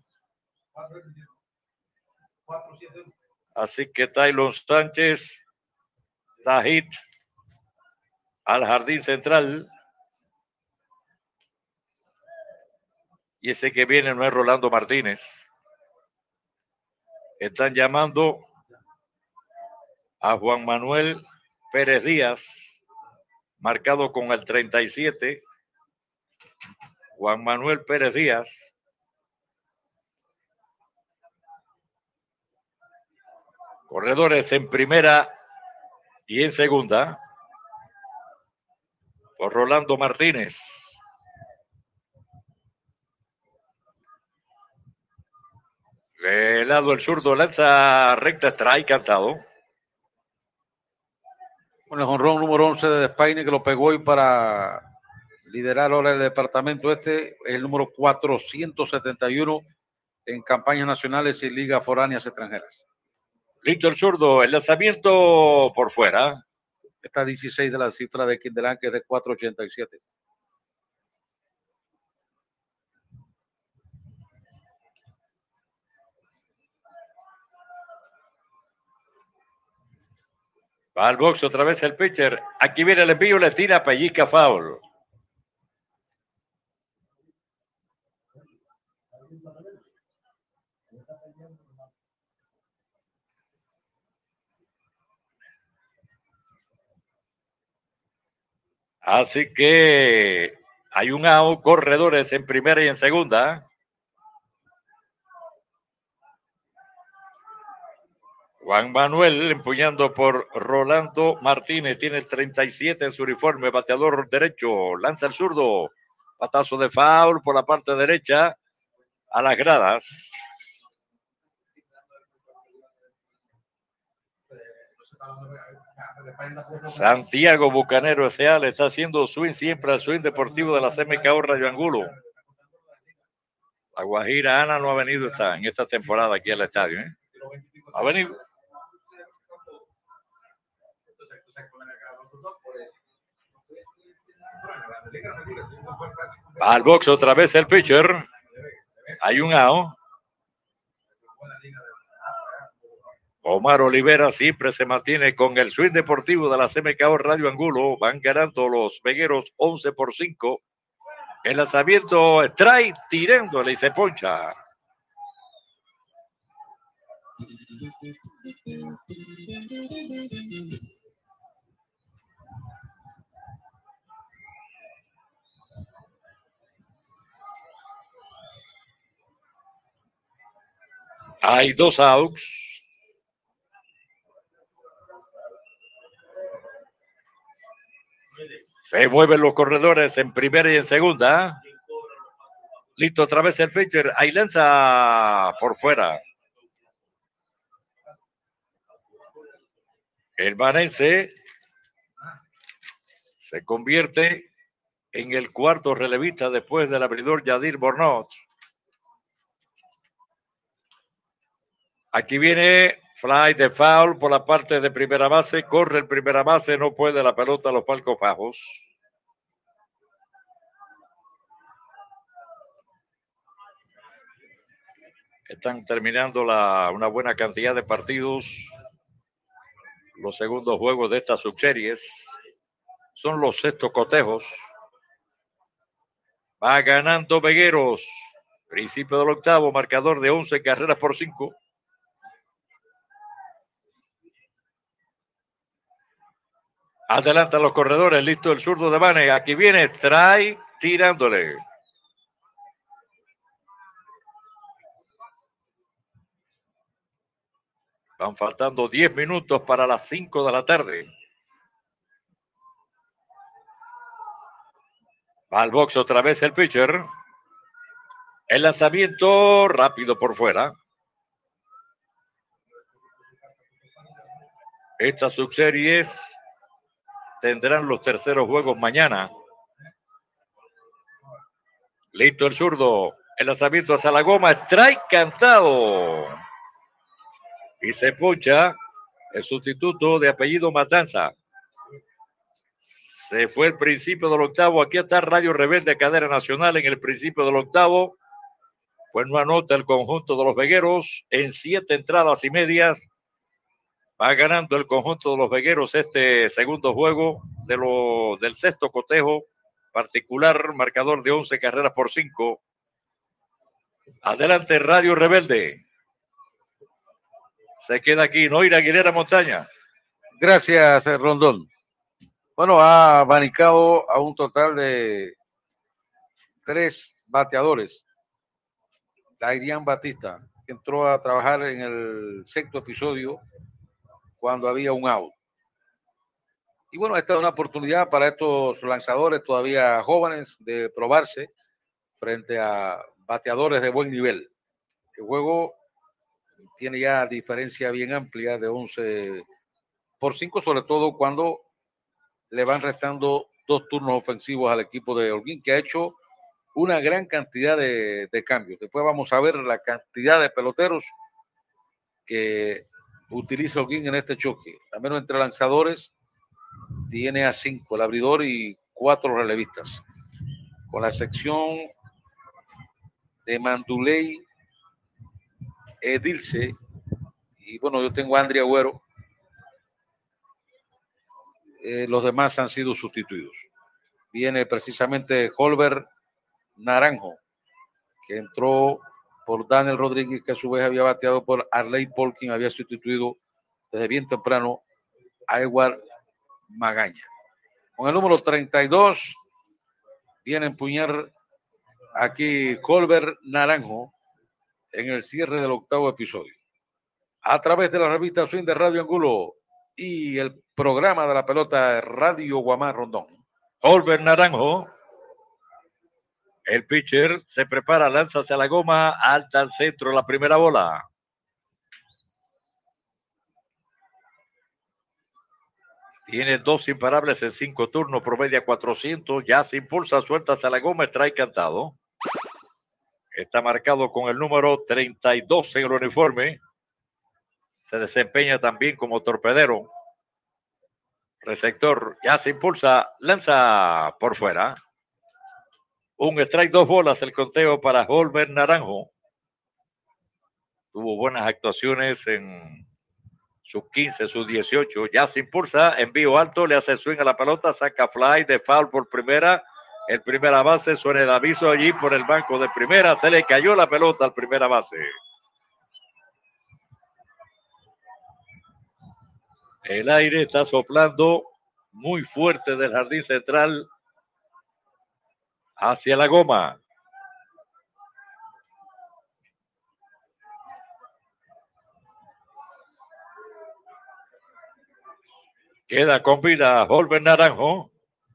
J: Así que Taylor Sánchez da hit al jardín central. Y ese que viene no es Rolando Martínez. Están llamando a Juan Manuel Pérez Díaz, marcado con el treinta y siete. Juan Manuel Pérez Díaz. Corredores en primera y en segunda. por Rolando Martínez. Del lado el zurdo lanza recta, strike cantado.
H: Con el jonrón número once de Despaine, que lo pegó hoy para liderar ahora el departamento este, el número cuatrocientos setenta y uno en campañas nacionales y ligas foráneas extranjeras.
J: Listo el zurdo, el lanzamiento por fuera.
H: Está dieciséis de la cifra de Kindelán, que es de cuatro ochenta y siete.
J: Va al box otra vez el pitcher. Aquí viene el envío, le tira, pellizca, foul. Así que hay un out, corredores en primera y en segunda. Juan Manuel empuñando por Rolando Martínez. Tiene el treinta y siete en su uniforme. Bateador derecho. Lanza el zurdo. Patazo de foul por la parte derecha. A las gradas. Santiago Bucanero S A le está haciendo swing siempre al swing deportivo de la C M K O Rayo Angulo. La Guajira Ana no ha venido esta, en esta temporada aquí al estadio. ¿eh? Ha venido. Va al box otra vez el pitcher. Hay un out. Omar Olivera siempre se mantiene con el swing deportivo de la C M K O Radio Angulo. Van ganando los vegueros once por cinco. El lanzamiento strike tirándole y se poncha. Hay dos outs. Se mueven los corredores en primera y en segunda. Listo otra vez el pitcher. Ahí lanza por fuera. El manense se convierte en el cuarto relevista después del abridor Yadir Bornot. Aquí viene fly de foul por la parte de primera base. Corre el primera base, no puede la pelota a los palcos bajos. Están terminando la, una buena cantidad de partidos. Los segundos juegos de estas subseries son los sextos cotejos. Va ganando Vegueros. Principio del octavo, marcador de once carreras por cinco. Adelantan los corredores, listo el zurdo de Bane. Aquí viene, trae tirándole. Van faltando diez minutos para las cinco de la tarde. Va al box otra vez el pitcher. El lanzamiento rápido por fuera. Estas subseries tendrán los terceros juegos mañana. Listo el zurdo. El lanzamiento hacia la goma. Strike cantado. Y se poncha el sustituto de apellido Matanza. Se fue el principio del octavo. Aquí está Radio Rebelde Cadena Nacional en el principio del octavo. Pues no anota el conjunto de los Vegueros en siete entradas y medias. Va ganando el conjunto de los Vegueros este segundo juego de lo, del sexto cotejo particular, marcador de once carreras por cinco. Adelante Radio Rebelde. Se queda aquí Noira Aguilera Montaña.
H: Gracias, Rondón. Bueno, ha abanicado a un total de tres bateadores. Dairian Batista, que entró a trabajar en el sexto episodio cuando había un out. Y bueno, esta es una oportunidad para estos lanzadores todavía jóvenes de probarse frente a bateadores de buen nivel. El juego tiene ya diferencia bien amplia de once por cinco, sobre todo cuando le van restando dos turnos ofensivos al equipo de Holguín, que ha hecho una gran cantidad de, de cambios. Después vamos a ver la cantidad de peloteros que utiliza Holguín en este choque. Al menos entre lanzadores tiene a cinco, el abridor y cuatro relevistas. Con la sección de Manduley, Edilce, y bueno, yo tengo a André Agüero. Eh, los demás han sido sustituidos. Viene precisamente Holber Naranjo, que entró por Daniel Rodríguez, que a su vez había bateado por Arley Polkin, había sustituido desde bien temprano a Edward Magaña. Con el número treinta y dos viene a empuñar aquí Holber Naranjo en el cierre del octavo episodio. A través de la revista Swing de Radio Angulo y el programa de la pelota Radio Guamá Rondón.
J: Holber Naranjo. El pitcher se prepara, lanza hacia la goma, alta al centro, la primera bola. Tiene dos imparables en cinco turnos, promedia cuatrocientos, ya se impulsa, suelta hacia la goma, strike cantado. Está marcado con el número treinta y dos en el uniforme. Se desempeña también como torpedero. Receptor, ya se impulsa, lanza por fuera. Un strike, dos bolas, el conteo para Holber Naranjo. Tuvo buenas actuaciones en sus quince, sus dieciocho. Ya se impulsa, envío alto, le hace swing a la pelota, saca fly de foul por primera. El primera base, suena el aviso allí por el banco de primera. Se le cayó la pelota al primera base. El aire está soplando muy fuerte del jardín central hacia la goma. Queda con vida Holber Naranjo.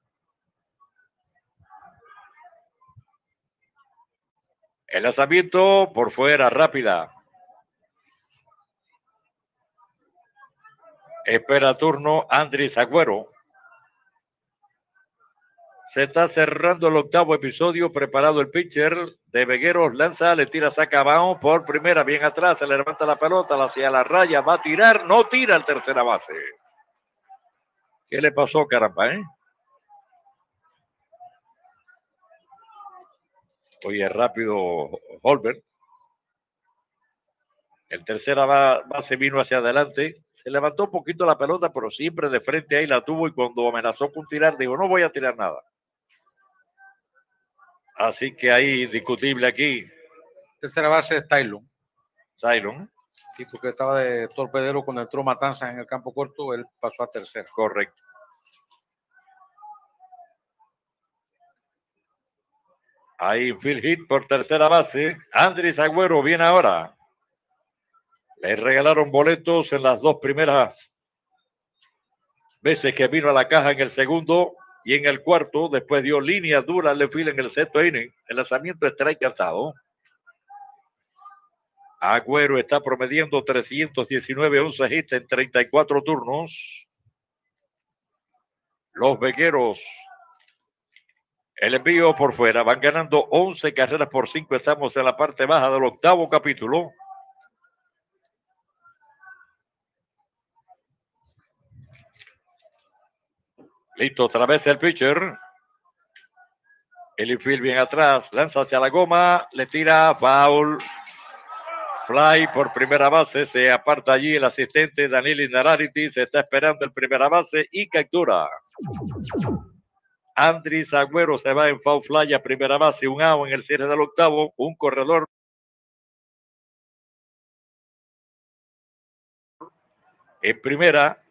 J: El lanzamiento por fuera, rápida. Espera turno Andrés Agüero. Se está cerrando el octavo episodio. Preparado el pitcher de Vegueros. Lanza, le tira, saca abajo por primera. Bien atrás, se le levanta la pelota hacia la raya. Va a tirar, no tira el tercera base. ¿Qué le pasó, caramba, eh? Oye, rápido Holber. El tercera base vino hacia adelante. Se levantó un poquito la pelota, pero siempre de frente ahí la tuvo. Y cuando amenazó con tirar, digo, no voy a tirar nada. Así que ahí, discutible aquí.
H: Tercera base es Tylon.
J: Tylon.
H: Sí, porque estaba de torpedero cuando entró Matanzas en el campo corto, él pasó a tercera.
J: Correcto. Ahí, field hit por tercera base. Andrés Agüero viene ahora. Le regalaron boletos en las dos primeras veces que vino a la caja, en el segundo y en el cuarto. Después dio línea dura al fila en el sexto inning. El lanzamiento strike cantado. Agüero está promediando trescientos diecinueve, once hits en treinta y cuatro turnos. Los Vegueros, el envío por fuera, van ganando once carreras por cinco. Estamos en la parte baja del octavo capítulo. Listo, otra vez el pitcher. El infield bien atrás, lanza hacia la goma, le tira foul. Fly por primera base, se aparta allí el asistente Daniel Inararity, se está esperando el primera base y captura. Andrés Agüero se va en foul fly a primera base, un out en el cierre del octavo, un corredor. En primera,